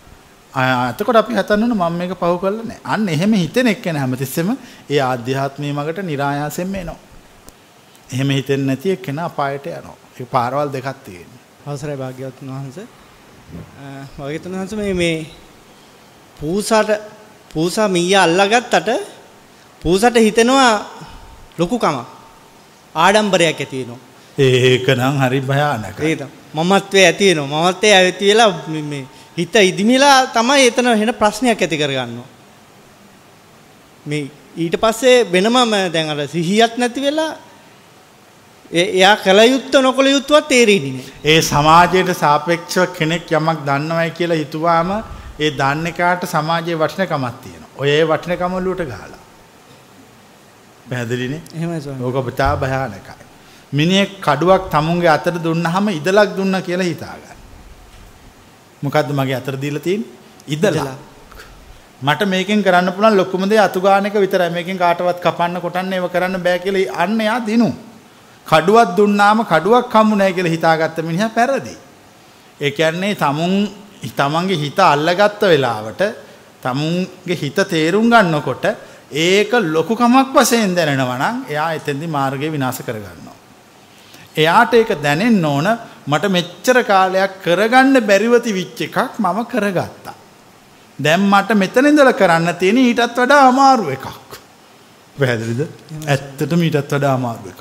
නැහැ. එතකොට අපි හිතන්න මම මේක පහු කළා නැහැ. අන්න එහෙම හිතෙන එක්කෙනා හැමතිස්සෙම ඒ ආධ්‍යාත්මීය මගට નિરાයාසයෙන්ම එනවා. එහෙම හිතෙන්නේ නැති එක්කෙනා අපායට යනවා. ඒ පාරවල් දෙකක් තියෙනවා. අවසරයි භාග්‍යවතුන් වහන්සේ. භාග්‍යවතුන් වහන්සේ මේ පූසා මීයා අල්ලගත්තට පූසට හිතෙනවා ලොකුකම ආඩම්බරයක් ඇති වෙනවා. ඒක නම් හරි භයානකයි. ඒක මමත්වයේ ඇති වෙනවා. මමත්වයේ ඇති වෙලා මේ හිත ඉදිමිලා තමයි එතන වෙන ප්‍රශ්නයක් ඇති කරගන්නවා. මේ ඊට පස්සේ වෙනම දැන් අර සිහියක් නැති වෙලා එයා කල යුත්ත නොකල යුත්තවත් තේරෙන්නේ නැහැ. ඒ සමාජයට සාපේක්ෂව කෙනෙක් යමක් දන්නවයි කියලා හිතුවාම ඒ දන්නේ කාට සමාජයේ වටිනකමක් තියෙනවා. ඔය ඒ වටිනකම වලට ගහලා. පැහැදිලිනේ? එහෙමයි ස්වාමී. ඕක පුතා භයානකයි. මිනිහෙක් කඩුවක් තමුන්ගේ අතට දුන්නාම ඉදලක් දුන්නා කියලා හිතා ගන්න. මොකද්ද මගේ අතට දීලා තියෙන්නේ? ඉදලක්. මට මේකෙන් කරන්න පුළුවන් ලොකුම දේ අතු ගන්න එක විතරයි. මේකෙන් කාටවත් කපන්න කොටන්න ඒව කරන්න බෑ කියලා අන්න එයා දිනු. කඩුවක් දුන්නාම කඩුවක් හම්බු නැහැ කියලා හිතාගත්ත මිනිහා පෙරදි. ඒ කියන්නේ තමන්ගේ හිත අල්ලගත්ත වෙලාවට තමුන්ගේ හිත තේරුම් ගන්නකොට ඒක ලොකුකමක් වශයෙන් දැනෙනවා නම් එයා එතෙන්දි මාර්ගය විනාශ කරගන්නවා. එයාට ඒක දැනෙන්න ඕන මට මෙච්චර කාලයක් කරගන්න බැරිව තිවිච්ච එකක් මම කරගත්තා. දැන් මට මෙතන ඉඳලා කරන්න තියෙන ඊටත් වඩා අමාරු එකක්. පැහැදිලිද? ඇත්තටම ඊටත් වඩා අමාරු එකක්.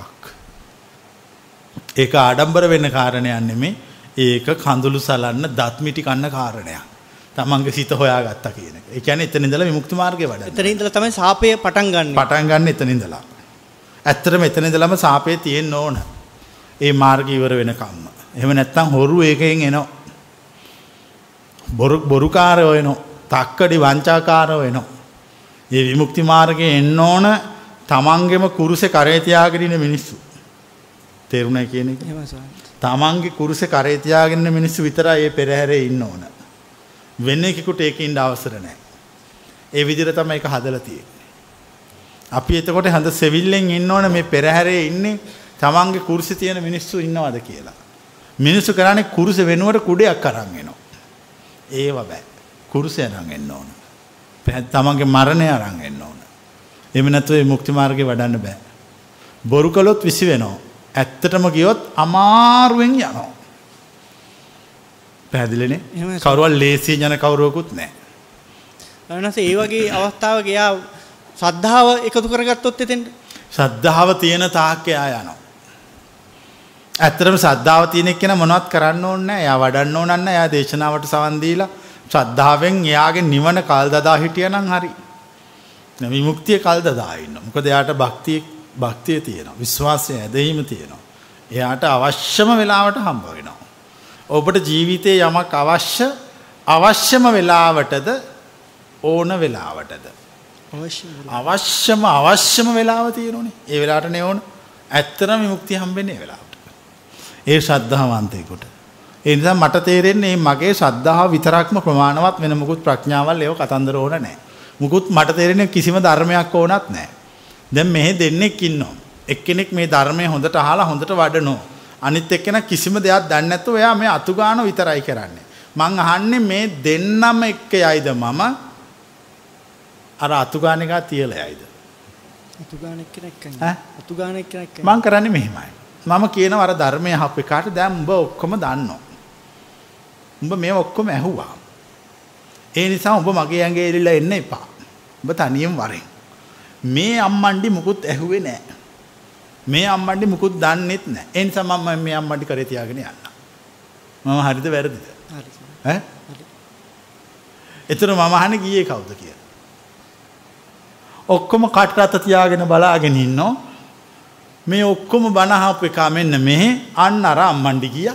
ඒක ආඩම්බර වෙන්න කාරණයක් නෙමෙයි. ඒක කඳුළු සලන්න දත් මිටි කන්න කාරණයක්. තමන්ගේ සිත හොයාගත්තා කියන එක. ඒ කියන්නේ එතන ඉඳලා විමුක්ති මාර්ගය වඩන්න. එතන ඉඳලා තමයි සාපය පටන් ගන්න. පටන් ගන්න එතන ඉඳලා. ඇත්තටම එතන ඉඳලම සාපේ තියෙන්න ඕන. ඒ මාර්ගය ඉවර වෙනකම්ම. එහෙම නැත්නම් හොරු ඒකෙන් එනවා. බොරුකාරයෝ එනවා. තක්කඩි වංචාකාරයෝ එනවා. මේ විමුක්ති මාර්ගයේ එන්න ඕන තමන්ගේම කුරුසේ කරේ තියාගෙන ඉන්න මිනිස්සු. තේරුණා කියන එක? එහෙමයි ස්වාමී. තමන්ගේ කුරුසේ කරේ තියාගෙන ඉන්න මිනිස්සු විතරයි මේ පෙරහැරේ ඉන්න ඕන. වෙන එකෙකුට ඒක ඉන්න අවසර නැහැ. ඒ විදිහට තමයි ඒක හදලා තියෙන්නේ. අපි එතකොට හඳ සෙවිල්ලෙන් ඉන්න ඕන මේ පෙරහැරේ ඉන්නේ තමන්ගේ කුරුසේ තියෙන මිනිස්සු ඉන්නවද කියලා. මිනිස්සු කරන්නේ කුරුසේ වෙනුවට කුඩයක් අරන් එනවා. ඒව බෑ. කුරුසේ අරන් එන්න ඕන. තමන්ගේ මරණය අරන් එන්න ඕන. එහෙම නැත්නම් මේ මුක්ති මාර්ගේ වඩන්න බෑ. බොරු කළොත් විසි වෙනවා. ඇත්තටම ගියොත් අමාරුවෙන් යනවා. පැහැදිලිනේ? කවුරුවල් ලේසියෙන් යන කවුරුවකුත් නැහැ. ඊනොස් ඒ වගේ අවස්ථාවක එයා ශ්‍රද්ධාව එකතු කරගත්තොත් එතෙන්ට ශ්‍රද්ධාව තියෙන තාක් එයා යනවා. ඇත්තටම ශ්‍රද්ධාව තියෙන එක්කෙනා මොනවත් කරන්න ඕනේ නැහැ. එයා වඩන්න ඕන නැහැ. එයා දේශනාවට සවන් දීලා ශ්‍රද්ධාවෙන් එයාගේ නිවන කල් දදා හිටියනම් හරි. විමුක්තිය කල් දදා ඉන්න. මොකද එයාට භක්තිය තියෙනවා. විශ්වාසය ඇදහිම තියෙනවා. එයාට අවශ්‍යම වෙලාවට හම්බ වෙනවා. ඔබට ජීවිතේ යමක් අවශ්‍ය අවශ්‍යම වෙලාවටද ඕන වෙලාවටද අවශ්‍යම වෙලාව තියෙනනේ. ඒ වෙලාවටනේ ඕන. ඇත්තටම විමුක්තිය හම්බෙන්නේ ඒ වෙලාවට. ඒ ශ්‍රද්ධාවන්තයෙකුට. ඒ නිසා මට තේරෙන්නේ මගේ ශ්‍රද්ධාව විතරක්ම ප්‍රමාණවත් වෙන මුකුත් ප්‍රඥාවල් ඒව කතන්දර ඕන නැහැ. මුකුත් මට තේරෙන්නේ කිසිම ධර්මයක් ඕනත් නැහැ. දැන් මෙහෙ දෙන්නෙක් ඉන්නවා. එක්කෙනෙක් මේ ධර්මයේ හොඳට අහලා හොඳට වඩනවා. අනිත් එක්කෙනා කිසිම දෙයක් දන්නේ නැතුව එයා මේ අතුගාන විතරයි කරන්නේ. මං අහන්නේ මේ දෙන්නම එක්ක යයිද මම අර අතුගාන එක තියලා යයිද? අතුගාන එක්ක මං කරන්නේ මෙහෙමයි. මම කියනවා අර ධර්මයේ අහපු එකාට දැන් උඹ ඔක්කොම දන්නවා. උඹ මේ ඔක්කොම ඇහුවා. ඒ නිසා උඹ මගේ ඇඟේ එලිලා එන්න එපා. උඹ තනියම වරෙන්. මේ අම්මන්ඩි මුකුත් ඇහුවේ නැහැ. මේ අම්මන්ඩි මුකුත් දන්නෙත් නැහැ. ඒ නිසා මම මේ අම්මන්ඩි කරේ තියාගෙන යන්න. මම හරිද වැරදිද? හරි. ඈ? එතන මම අහන්නේ ගියේ කවුද කියලා. ඔක්කොම කටරත තියාගෙන බලාගෙන ඉන්නෝ. මේ ඔක්කොම බණ අහපු එක මෙන්න මෙහෙ අන්න අර අම්මන්ඩි ගියා.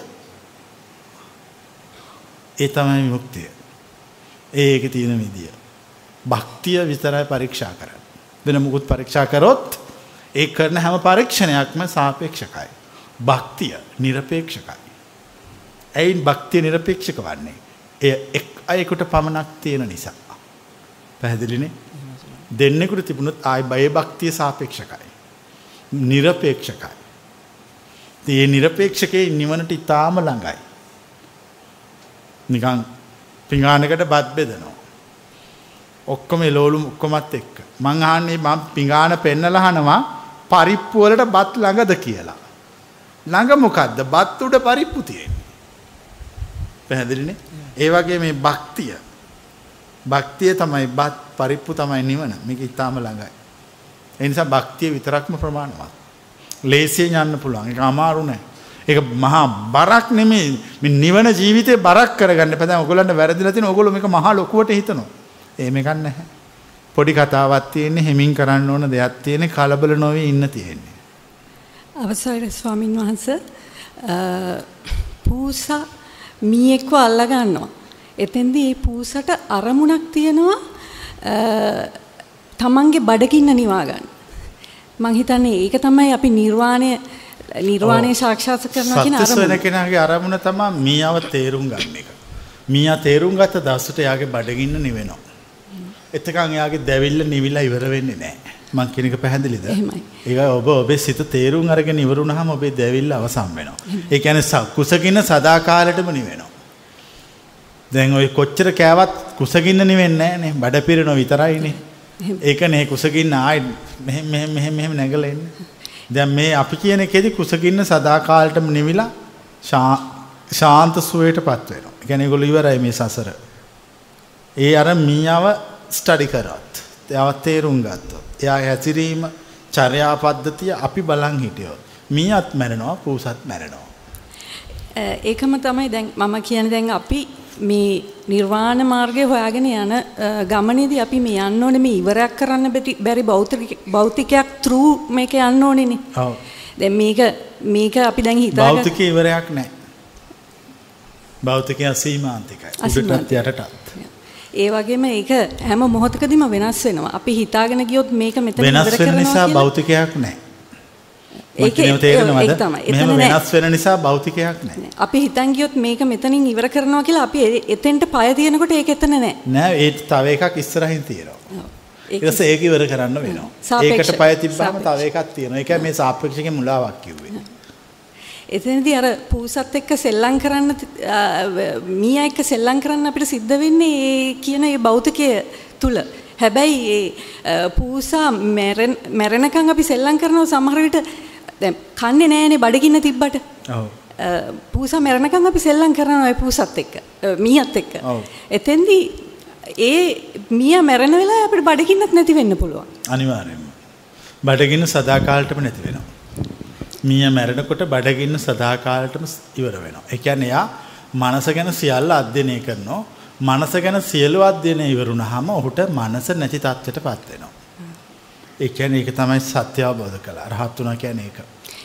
ඒ තමයි විමුක්තිය. ඒක තියෙන විදිය. භක්තිය විතරයි පරීක්ෂා කරන්නේ. වෙන මොකුත් පරීක්ෂා කරොත් ඒ කරන හැම පරීක්ෂණයක්ම සාපේක්ෂකයි. භක්තිය නිර්පේක්ෂකයි. ඇයින් භක්තිය නිර්පේක්ෂක වන්නේ? එය එක් අයෙකුට පමණක් තියෙන නිසා. පැහැදිලිනේ? දෙන්නෙකුට තිබුණොත් ආයි බය භක්තිය සාපේක්ෂකයි. නිර්පේක්ෂකයි. ඒ නිර්පේක්ෂකේ නිවනට ඉතාම ළඟයි. නිකන් පිඟානකට බත් බෙදනවා. ඔක්කොම එළවලු ඔක්කොමත් එක්ක. මං අහන්නේ මම පිඟාන පෙන්නලා අහනවා පරිප්පු වලට බත් ළඟද කියලා. ළඟ මොකද්ද? බත් උඩ පරිප්පු තියෙන්නේ. පැහැදිලිනේ? ඒ වගේ මේ භක්තිය. භක්තිය තමයි බත් පරිප්පු තමයි නිවන. මේක ඊටාම ළඟයි. ඒ නිසා භක්තිය විතරක්ම ප්‍රමාණවත්. ලේසියෙන් යන්න පුළුවන්. ඒක අමාරු නෑ. ඒක මහා බරක් නෙමෙයි. මේ නිවන ජීවිතේ බරක් කරගන්න එපා. දැන් ඔයගොල්ලන්ට වැරදිලා තියෙන ඔයගොල්ලෝ මේක මහා ලොකුවට හිතනවා. එහෙම එකක් නැහැ. පොඩි කතාවක් තියෙන්නේ හෙමින් කරන්න ඕන දෙයක් තියෙන්නේ කලබල නොවී ඉන්න තියෙන්නේ. අවසරයි ස්වාමින් වහන්සේ. පූසා මීෙක්ව අල්ලා ගන්නවා. එතෙන්දී මේ පූසට අරමුණක් තියෙනවා තමන්ගේ බඩගින්න නිවා ගන්න. මං හිතන්නේ ඒක තමයි අපි නිර්වාණය සාක්ෂාත් කරනවා කියන අරමුණ. සත්‍ය වෙන කෙනාගේ අරමුණ තමයි මීයව තේරුම් ගන්න එක. මීයා තේරුම් ගත්ත දවසට යාගේ බඩගින්න නිවෙනවා. එතකන් යාගේ දැවිල්ල නිවිලා ඉවර වෙන්නේ නැහැ. මං කියන එක පැහැදිලිද? එහෙමයි. ඒක ඔබේ සිත තේරුම් අරගෙන ඉවරුනහම ඔබේ දැවිල්ල අවසන් වෙනවා. ඒ කියන්නේ කුසගින්න සදාකාලෙටම නිවෙනවා. දැන් ඔය කොච්චර කෑවත් කුසගින්න නිවෙන්නේ නැහනේ. බඩ පිරෙනවා විතරයිනේ. ඒකනේ කුසගින්න ආයි මෙහෙම නැගලා එන්නේ. දැන් මේ අපි කියන එකේදී කුසගින්න සදාකාලෙටම නිවිලා ශාන්ත සුවයටපත් වෙනවා. ඒ කියන්නේ ඒගොල්ලෝ ඉවරයි මේ සසර. ඒ අර මීයව ස්ටඩි කරත්, එයාව තේරුම් ගත්තොත්, එයා හැසිරීම චර්යා පද්ධතිය අපි බලන් හිටියොත් මීයත් මැරෙනවා, පූසත් මැරෙනවා. ඒකම තමයි දැන් මම කියන්නේ දැන් අපි මේ නිර්වාණ මාර්ගය හොයාගෙන යන ගමනේදී අපි මේ යන්න ඕනේ මේ ඉවරයක් කරන්න බැරි භෞතිකයක් through මේක යන්න ඕනේනේ. ඔව්. දැන් මේක අපි දැන් හිතාගන්න භෞතිකේ ඉවරයක් නැහැ. භෞතිකය අසීමාන්තිකයි. උඩටත් යටටත්. ඒ වගේම ඒක හැම මොහොතකදීම වෙනස් වෙනවා. අපි හිතාගෙන ගියොත් මේක මෙතන ඉවර වෙනස් වෙන නිසා භෞතිකයක් නැහැ. ඒකේ තේරෙනවද? මෙහෙම වෙනස් වෙන නිසා භෞතිකයක් නැහැ. අපි හිතන් ගියොත් මේක මෙතනින් ඉවර කරනවා කියලා අපි එතෙන්ට පය තියනකොට ඒක එතන නැහැ. නෑ ඒ තව එකක් ඉස්සරහින් තියෙනවා. ඊට පස්සේ ඒක ඉවර කරන්න වෙනවා. ඒකට පය තිබ්බම තව එකක් තියෙනවා. ඒකයි මේ සාපේක්ෂකේ මුලාවක් කිව්වේ. එතනදී අර පූසත් එක්ක සෙල්ලම් කරන්න මීයා එක්ක සෙල්ලම් කරන්න අපිට සිද්ධ වෙන්නේ ඒ කියන ඒ භෞතිකයේ තුල. හැබැයි ඒ පූසා මැරෙනකන් අපි සෙල්ලම් කරනවා සමහර විට දැන් කන්නේ නෑනේ බඩගින්න තිබ්බට. ඔව්. පූසා මැරෙනකන් අපි සෙල්ලම් කරනවා ඒ පූසත් එක්ක. මීයත් එක්ක. ඔව්. එතෙන්දී ඒ මීයා මැරෙන වෙලාවේ අපිට බඩගින්නත් නැති වෙන්න පුළුවන්. අනිවාර්යයෙන්ම. බඩගින්න සදාකාලෙටම නැති වෙනවා. මීයා මැරෙනකොට බඩගින්න සදාකාලෙටම ඉවර වෙනවා. ඒ කියන්නේ යා මනස ගැන සියල්ල අධ්‍යයනය කරනවා. මනස ගැන සියලු අධ්‍යයනය ඉවරුනහම ඔහුට මනස නැති තත්ත්වයටපත් වෙනවා. ඒ කියන්නේ ඒක තමයි සත්‍ය අවබෝධ කළා. රහත් වුණා කියන්නේ ඒක.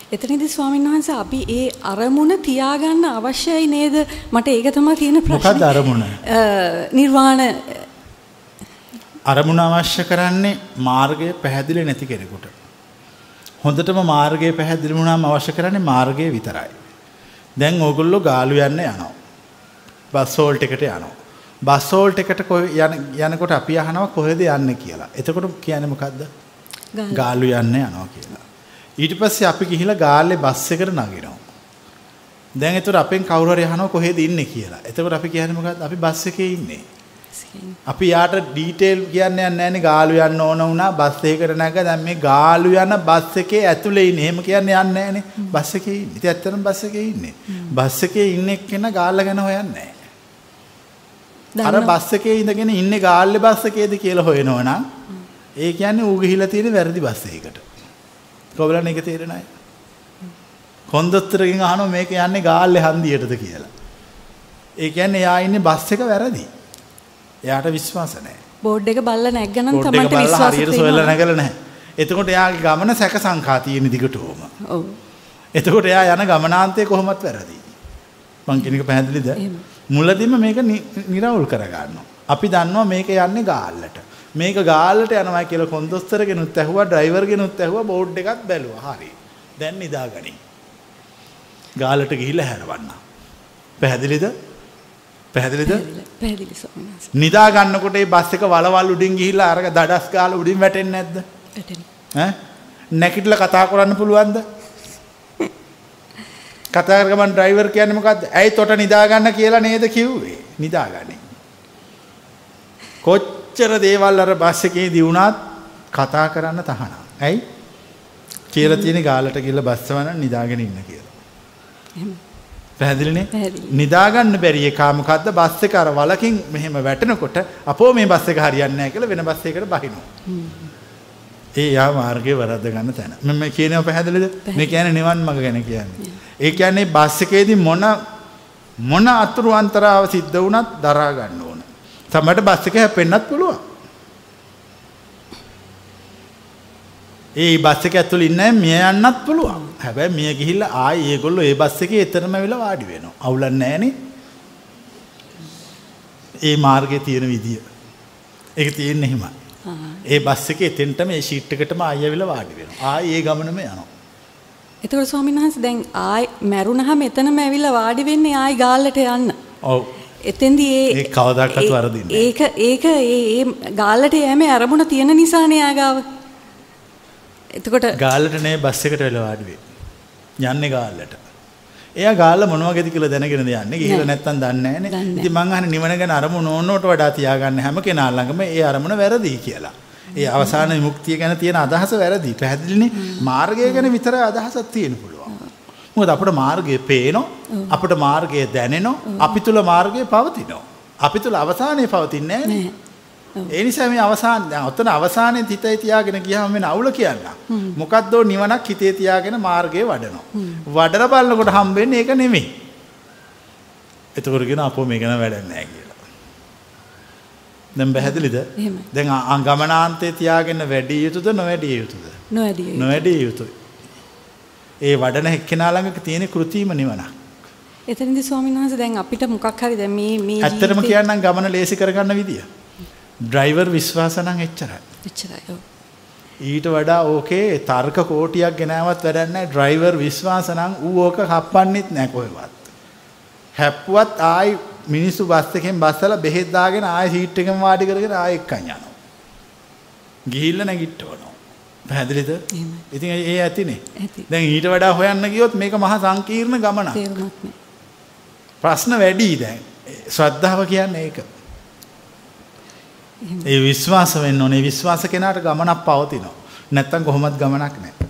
එතනදී ස්වාමීන් වහන්සේ අපි ඒ අරමුණ තියාගන්න අවශ්‍යයි නේද? මට ඒක තමයි තියෙන ප්‍රශ්නේ. මොකක්ද අරමුණ? නිර්වාණ අරමුණ අවශ්‍ය කරන්නේ මාර්ගය පැහැදිලි නැති කෙනෙකුට. හොඳටම මාර්ගය පැහැදිලි වුණාම අවශ්‍ය කරන්නේ මාර්ගය විතරයි. දැන් ඕගොල්ලෝ ගාලු යන්න යනවා. බස් හෝල්ට් එකට යනවා. බස් හෝල්ට් එකට යනකොට අපි අහනවා කොහෙද යන්නේ කියලා. එතකොට කියන්නේ මොකද්ද? ගාලු යන්න යනවා කියලා. ඊට පස්සේ අපි ගිහිලා ගාල්ලේ බස් එකට නගිනවා. දැන් එතකොට අපෙන් කවුරු හරි අහනවා කොහෙද ඉන්නේ කියලා. එතකොට අපි කියන්නේ මොකද්ද? අපි බස් එකේ ඉන්නේ. අපි යාට ඩීටේල් කියන්නේ නැන්නේ ගාලු යන්න ඕන වුණා බස් එකකට නැග දැන් මේ ගාලු යන බස් එකේ ඇතුලේ ඉන්නේ. එහෙම කියන්නේ යන්නේ නැහනේ. බස් එකේ ඉන්නේ. ඉතින් ඇත්තටම බස් එකේ ඉන්නේ. බස් එකේ ඉන්න එක්කෙනා ගාල්ල ගැන හොයන්නේ නැහැ. අර බස් එකේ ඉඳගෙන ඉන්නේ ගාල්ලේ බස් එකේද කියලා හොයනවනම් ඒ කියන්නේ ඌ ගිහිලා තියෙන වැරදි බස් එකකට. කොබලන් එක තේරෙන්නේ නැහැ. කොන්දොස්තරගෙන් අහනවා මේක යන්නේ ගාල්ලේ හන්දියටද කියලා. ඒ කියන්නේ එයා ඉන්නේ බස් එක වැරදි. එයාට විශ්වාස නැහැ. බෝඩ් එක බල්ලා නැග්ගනම් තමන්ට විශ්වාස තියෙනවා. සොයලා නැගලා නැහැ. එතකොට එයාගේ ගමන සැක සංකා තියෙන දිගටම. ඔව්. එතකොට එයා යන ගමනාන්තය කොහොමත් වැරදි. මං කියන එක පැහැදිලිද? මුලදීම මේක නිරවුල් කරගන්නවා. අපි දන්නවා මේක යන්නේ ගාල්ලට. මේක ගාල්ලට යනවා කියලා කොන්දොස්තරගෙනුත් ඇහුවා, ඩ්‍රයිවර්ගෙනුත් ඇහුවා, බෝඩ් එකත් බැලුවා. හරි. දැන් නිදාගනි. ගාල්ලට ගිහිල්ලා හැරවන්න. පැහැදිලිද? පැහැදිලිද? පැහැදිලි ස්වාමීන් වහන්සේ. නිදා ගන්නකොට මේ බස් එක වලවල් උඩින් ගිහිල්ලා අරක දඩස් ගාලා උඩින් වැටෙන්නේ නැද්ද? වැටෙනවා. නැකිట్లా කතා කරන්න පුළුවන්ද? කතා කරගමන් ඩ්‍රයිවර් කියන්නේ මොකද්ද? ඇයි තොට නිදා ගන්න කියලා නේද කිව්වේ? නිදාගනි. කොච්චර දේවල් අර බස් එකේදී වුණත් කතා කරන්න තහනම්. ඇයි? කියලා තියෙන ගාලට ගිහලා බස් වන නිදාගෙන ඉන්න කියලා. එහෙම. පැහැදිලිනේ? නිදා ගන්න බැරි එකා මොකද්ද? බස් එක අර වලකින් මෙහෙම වැටෙනකොට අපෝ මේ බස් එක හරියන්නේ නැහැ කියලා වෙන බස් එකකට බහිනවා. ඒ යා මාර්ගේ වරද්ද ගන්න තැන. මම කියනවා පැහැදිලිද? මේ කියන්නේ නිවන් මඟ ගැන කියන්නේ. ඒ කියන්නේ බස් එකේදී මොන අතුරු අන්තරාව සිද්ධ වුණත් දරා ගන්න ඕන. සමහරට බස් එක හැපෙන්නත් පුළුවන්. ඒ බස් එක ඇතුළේ ඉන්නේ මිය යන්නත් පුළුවන්. හැබැයි මිය ගිහිල්ලා ආයි ඒගොල්ලෝ ඒ බස් එකේ එතරම් වෙලා වාඩි වෙනවා. අවුලක් නැහනේ. ඒ මාර්ගයේ තියෙන විදිය. ඒක තියෙන්නේ එහෙමයි. ඒ බස් එකේ එතෙන්ටම ඒ ෂීට් එකටම ආයි ඇවිල්ලා වාඩි වෙනවා. ආයි ඒ ගමනම යනවා. එතකොට ස්වාමීන් වහන්සේ දැන් ආයි මැරුණාම එතනම ඇවිල්ලා වාඩි වෙන්නේ ආයි ගාල්ලට යන්න. ඔව්. එතෙන්දී ඒ කවදාකවත් වරදින්නේ නැහැ. ඒක ඒ ගාල්ලට යෑමේ අරමුණ තියෙන නිසානේ ආගාව. එතකොට ගාල්ලට නේ බස් එකට වෙලා වාඩි වෙන්නේ. යන්නේ ගාල්ලට. එයා ගාල්ල මොන වගේද කියලා දැනගෙනද යන්නේ. ගිහිල්ලා නැත්තම් දන්නේ නැහනේ. ඉතින් මං අහන්නේ නිවන ගැන අරමුණ ඕනෝට වඩා තියාගන්න හැම කෙනා ළඟම ඒ අරමුණ වැරදි කියලා. ඒ අවසාන විමුක්තිය ගැන තියෙන අදහස වැරදි. පැහැදිලිනේ? මාර්ගය ගැන විතරයි අදහසක් තියෙන්න පුළුවන්. මොකද අපේ මාර්ගය පේනවා, අපේ මාර්ගය දැනෙනවා, අපි තුල මාර්ගය පවතිනවා. අපි තුල අවසානයේ පවතින්නේ නැහැ. ඒ නිසා මේ අවසාන දැන් ඔතන අවසානයේ හිතේ තියාගෙන ගියාම වෙන අවුල කියන්න. මොකද්දෝ නිවනක් හිතේ තියාගෙන මාර්ගයේ වඩනවා. වඩන බලනකොට හම්බෙන්නේ ඒක නෙමෙයි. එතකොට කියන අපෝ මේක නෑ වැඩක් නෑ කියලා. දැන් පැහැදිලිද? දැන් ගමනාන්තයේ තියාගෙන වැඩි යුතුද නොවැඩිය යුතුද? නොවැඩිය යුතුයි. ඒ වඩන එක්කෙනා ළඟ තියෙන කෘතිම නිවනක්. එතනදී ස්වාමීන් වහන්සේ දැන් අපිට මොකක් හරි දැන් මේ ඇත්තටම කියන්නම් ගමන ලේසි කරගන්න විදිය. ඩ්‍රයිවර් විශ්වාස නම් එච්චරයි. එච්චරයි. ඔව්. ඊට වඩා ඕකේ තර්ක කෝටියක් ගෙනාවත් වැඩක් නැහැ. ඩ්‍රයිවර් විශ්වාස නම් ඌ ඕක කප්පන්නෙත් නැහැ කොහෙවත්. හැප්පුවත් ආයි මිනිස්සු බස් එකෙන් බස්සලා බෙහෙත් දාගෙන ආයි සීට් එකෙන් වාඩි කරගෙන ආයි එක්කන් යනවා. ගිහිල්ලා නැගිටවනවා. පැහැදිලිද? ඉතින් ඒ ඇතිනේ. දැන් ඊට වඩා හොයන්න ගියොත් මේක මහා සංකීර්ණ ගමනක්. තේරුමක් නැහැ. ප්‍රශ්න වැඩි දැන්. ශ්‍රද්ධාව කියන්නේ ඒක. ඒ විශ්වාස වෙන්න ඕනේ. විශ්වාස කෙනාට ගමනක් පවතිනවා. නැත්තම් කොහොමත් ගමනක් නැහැ.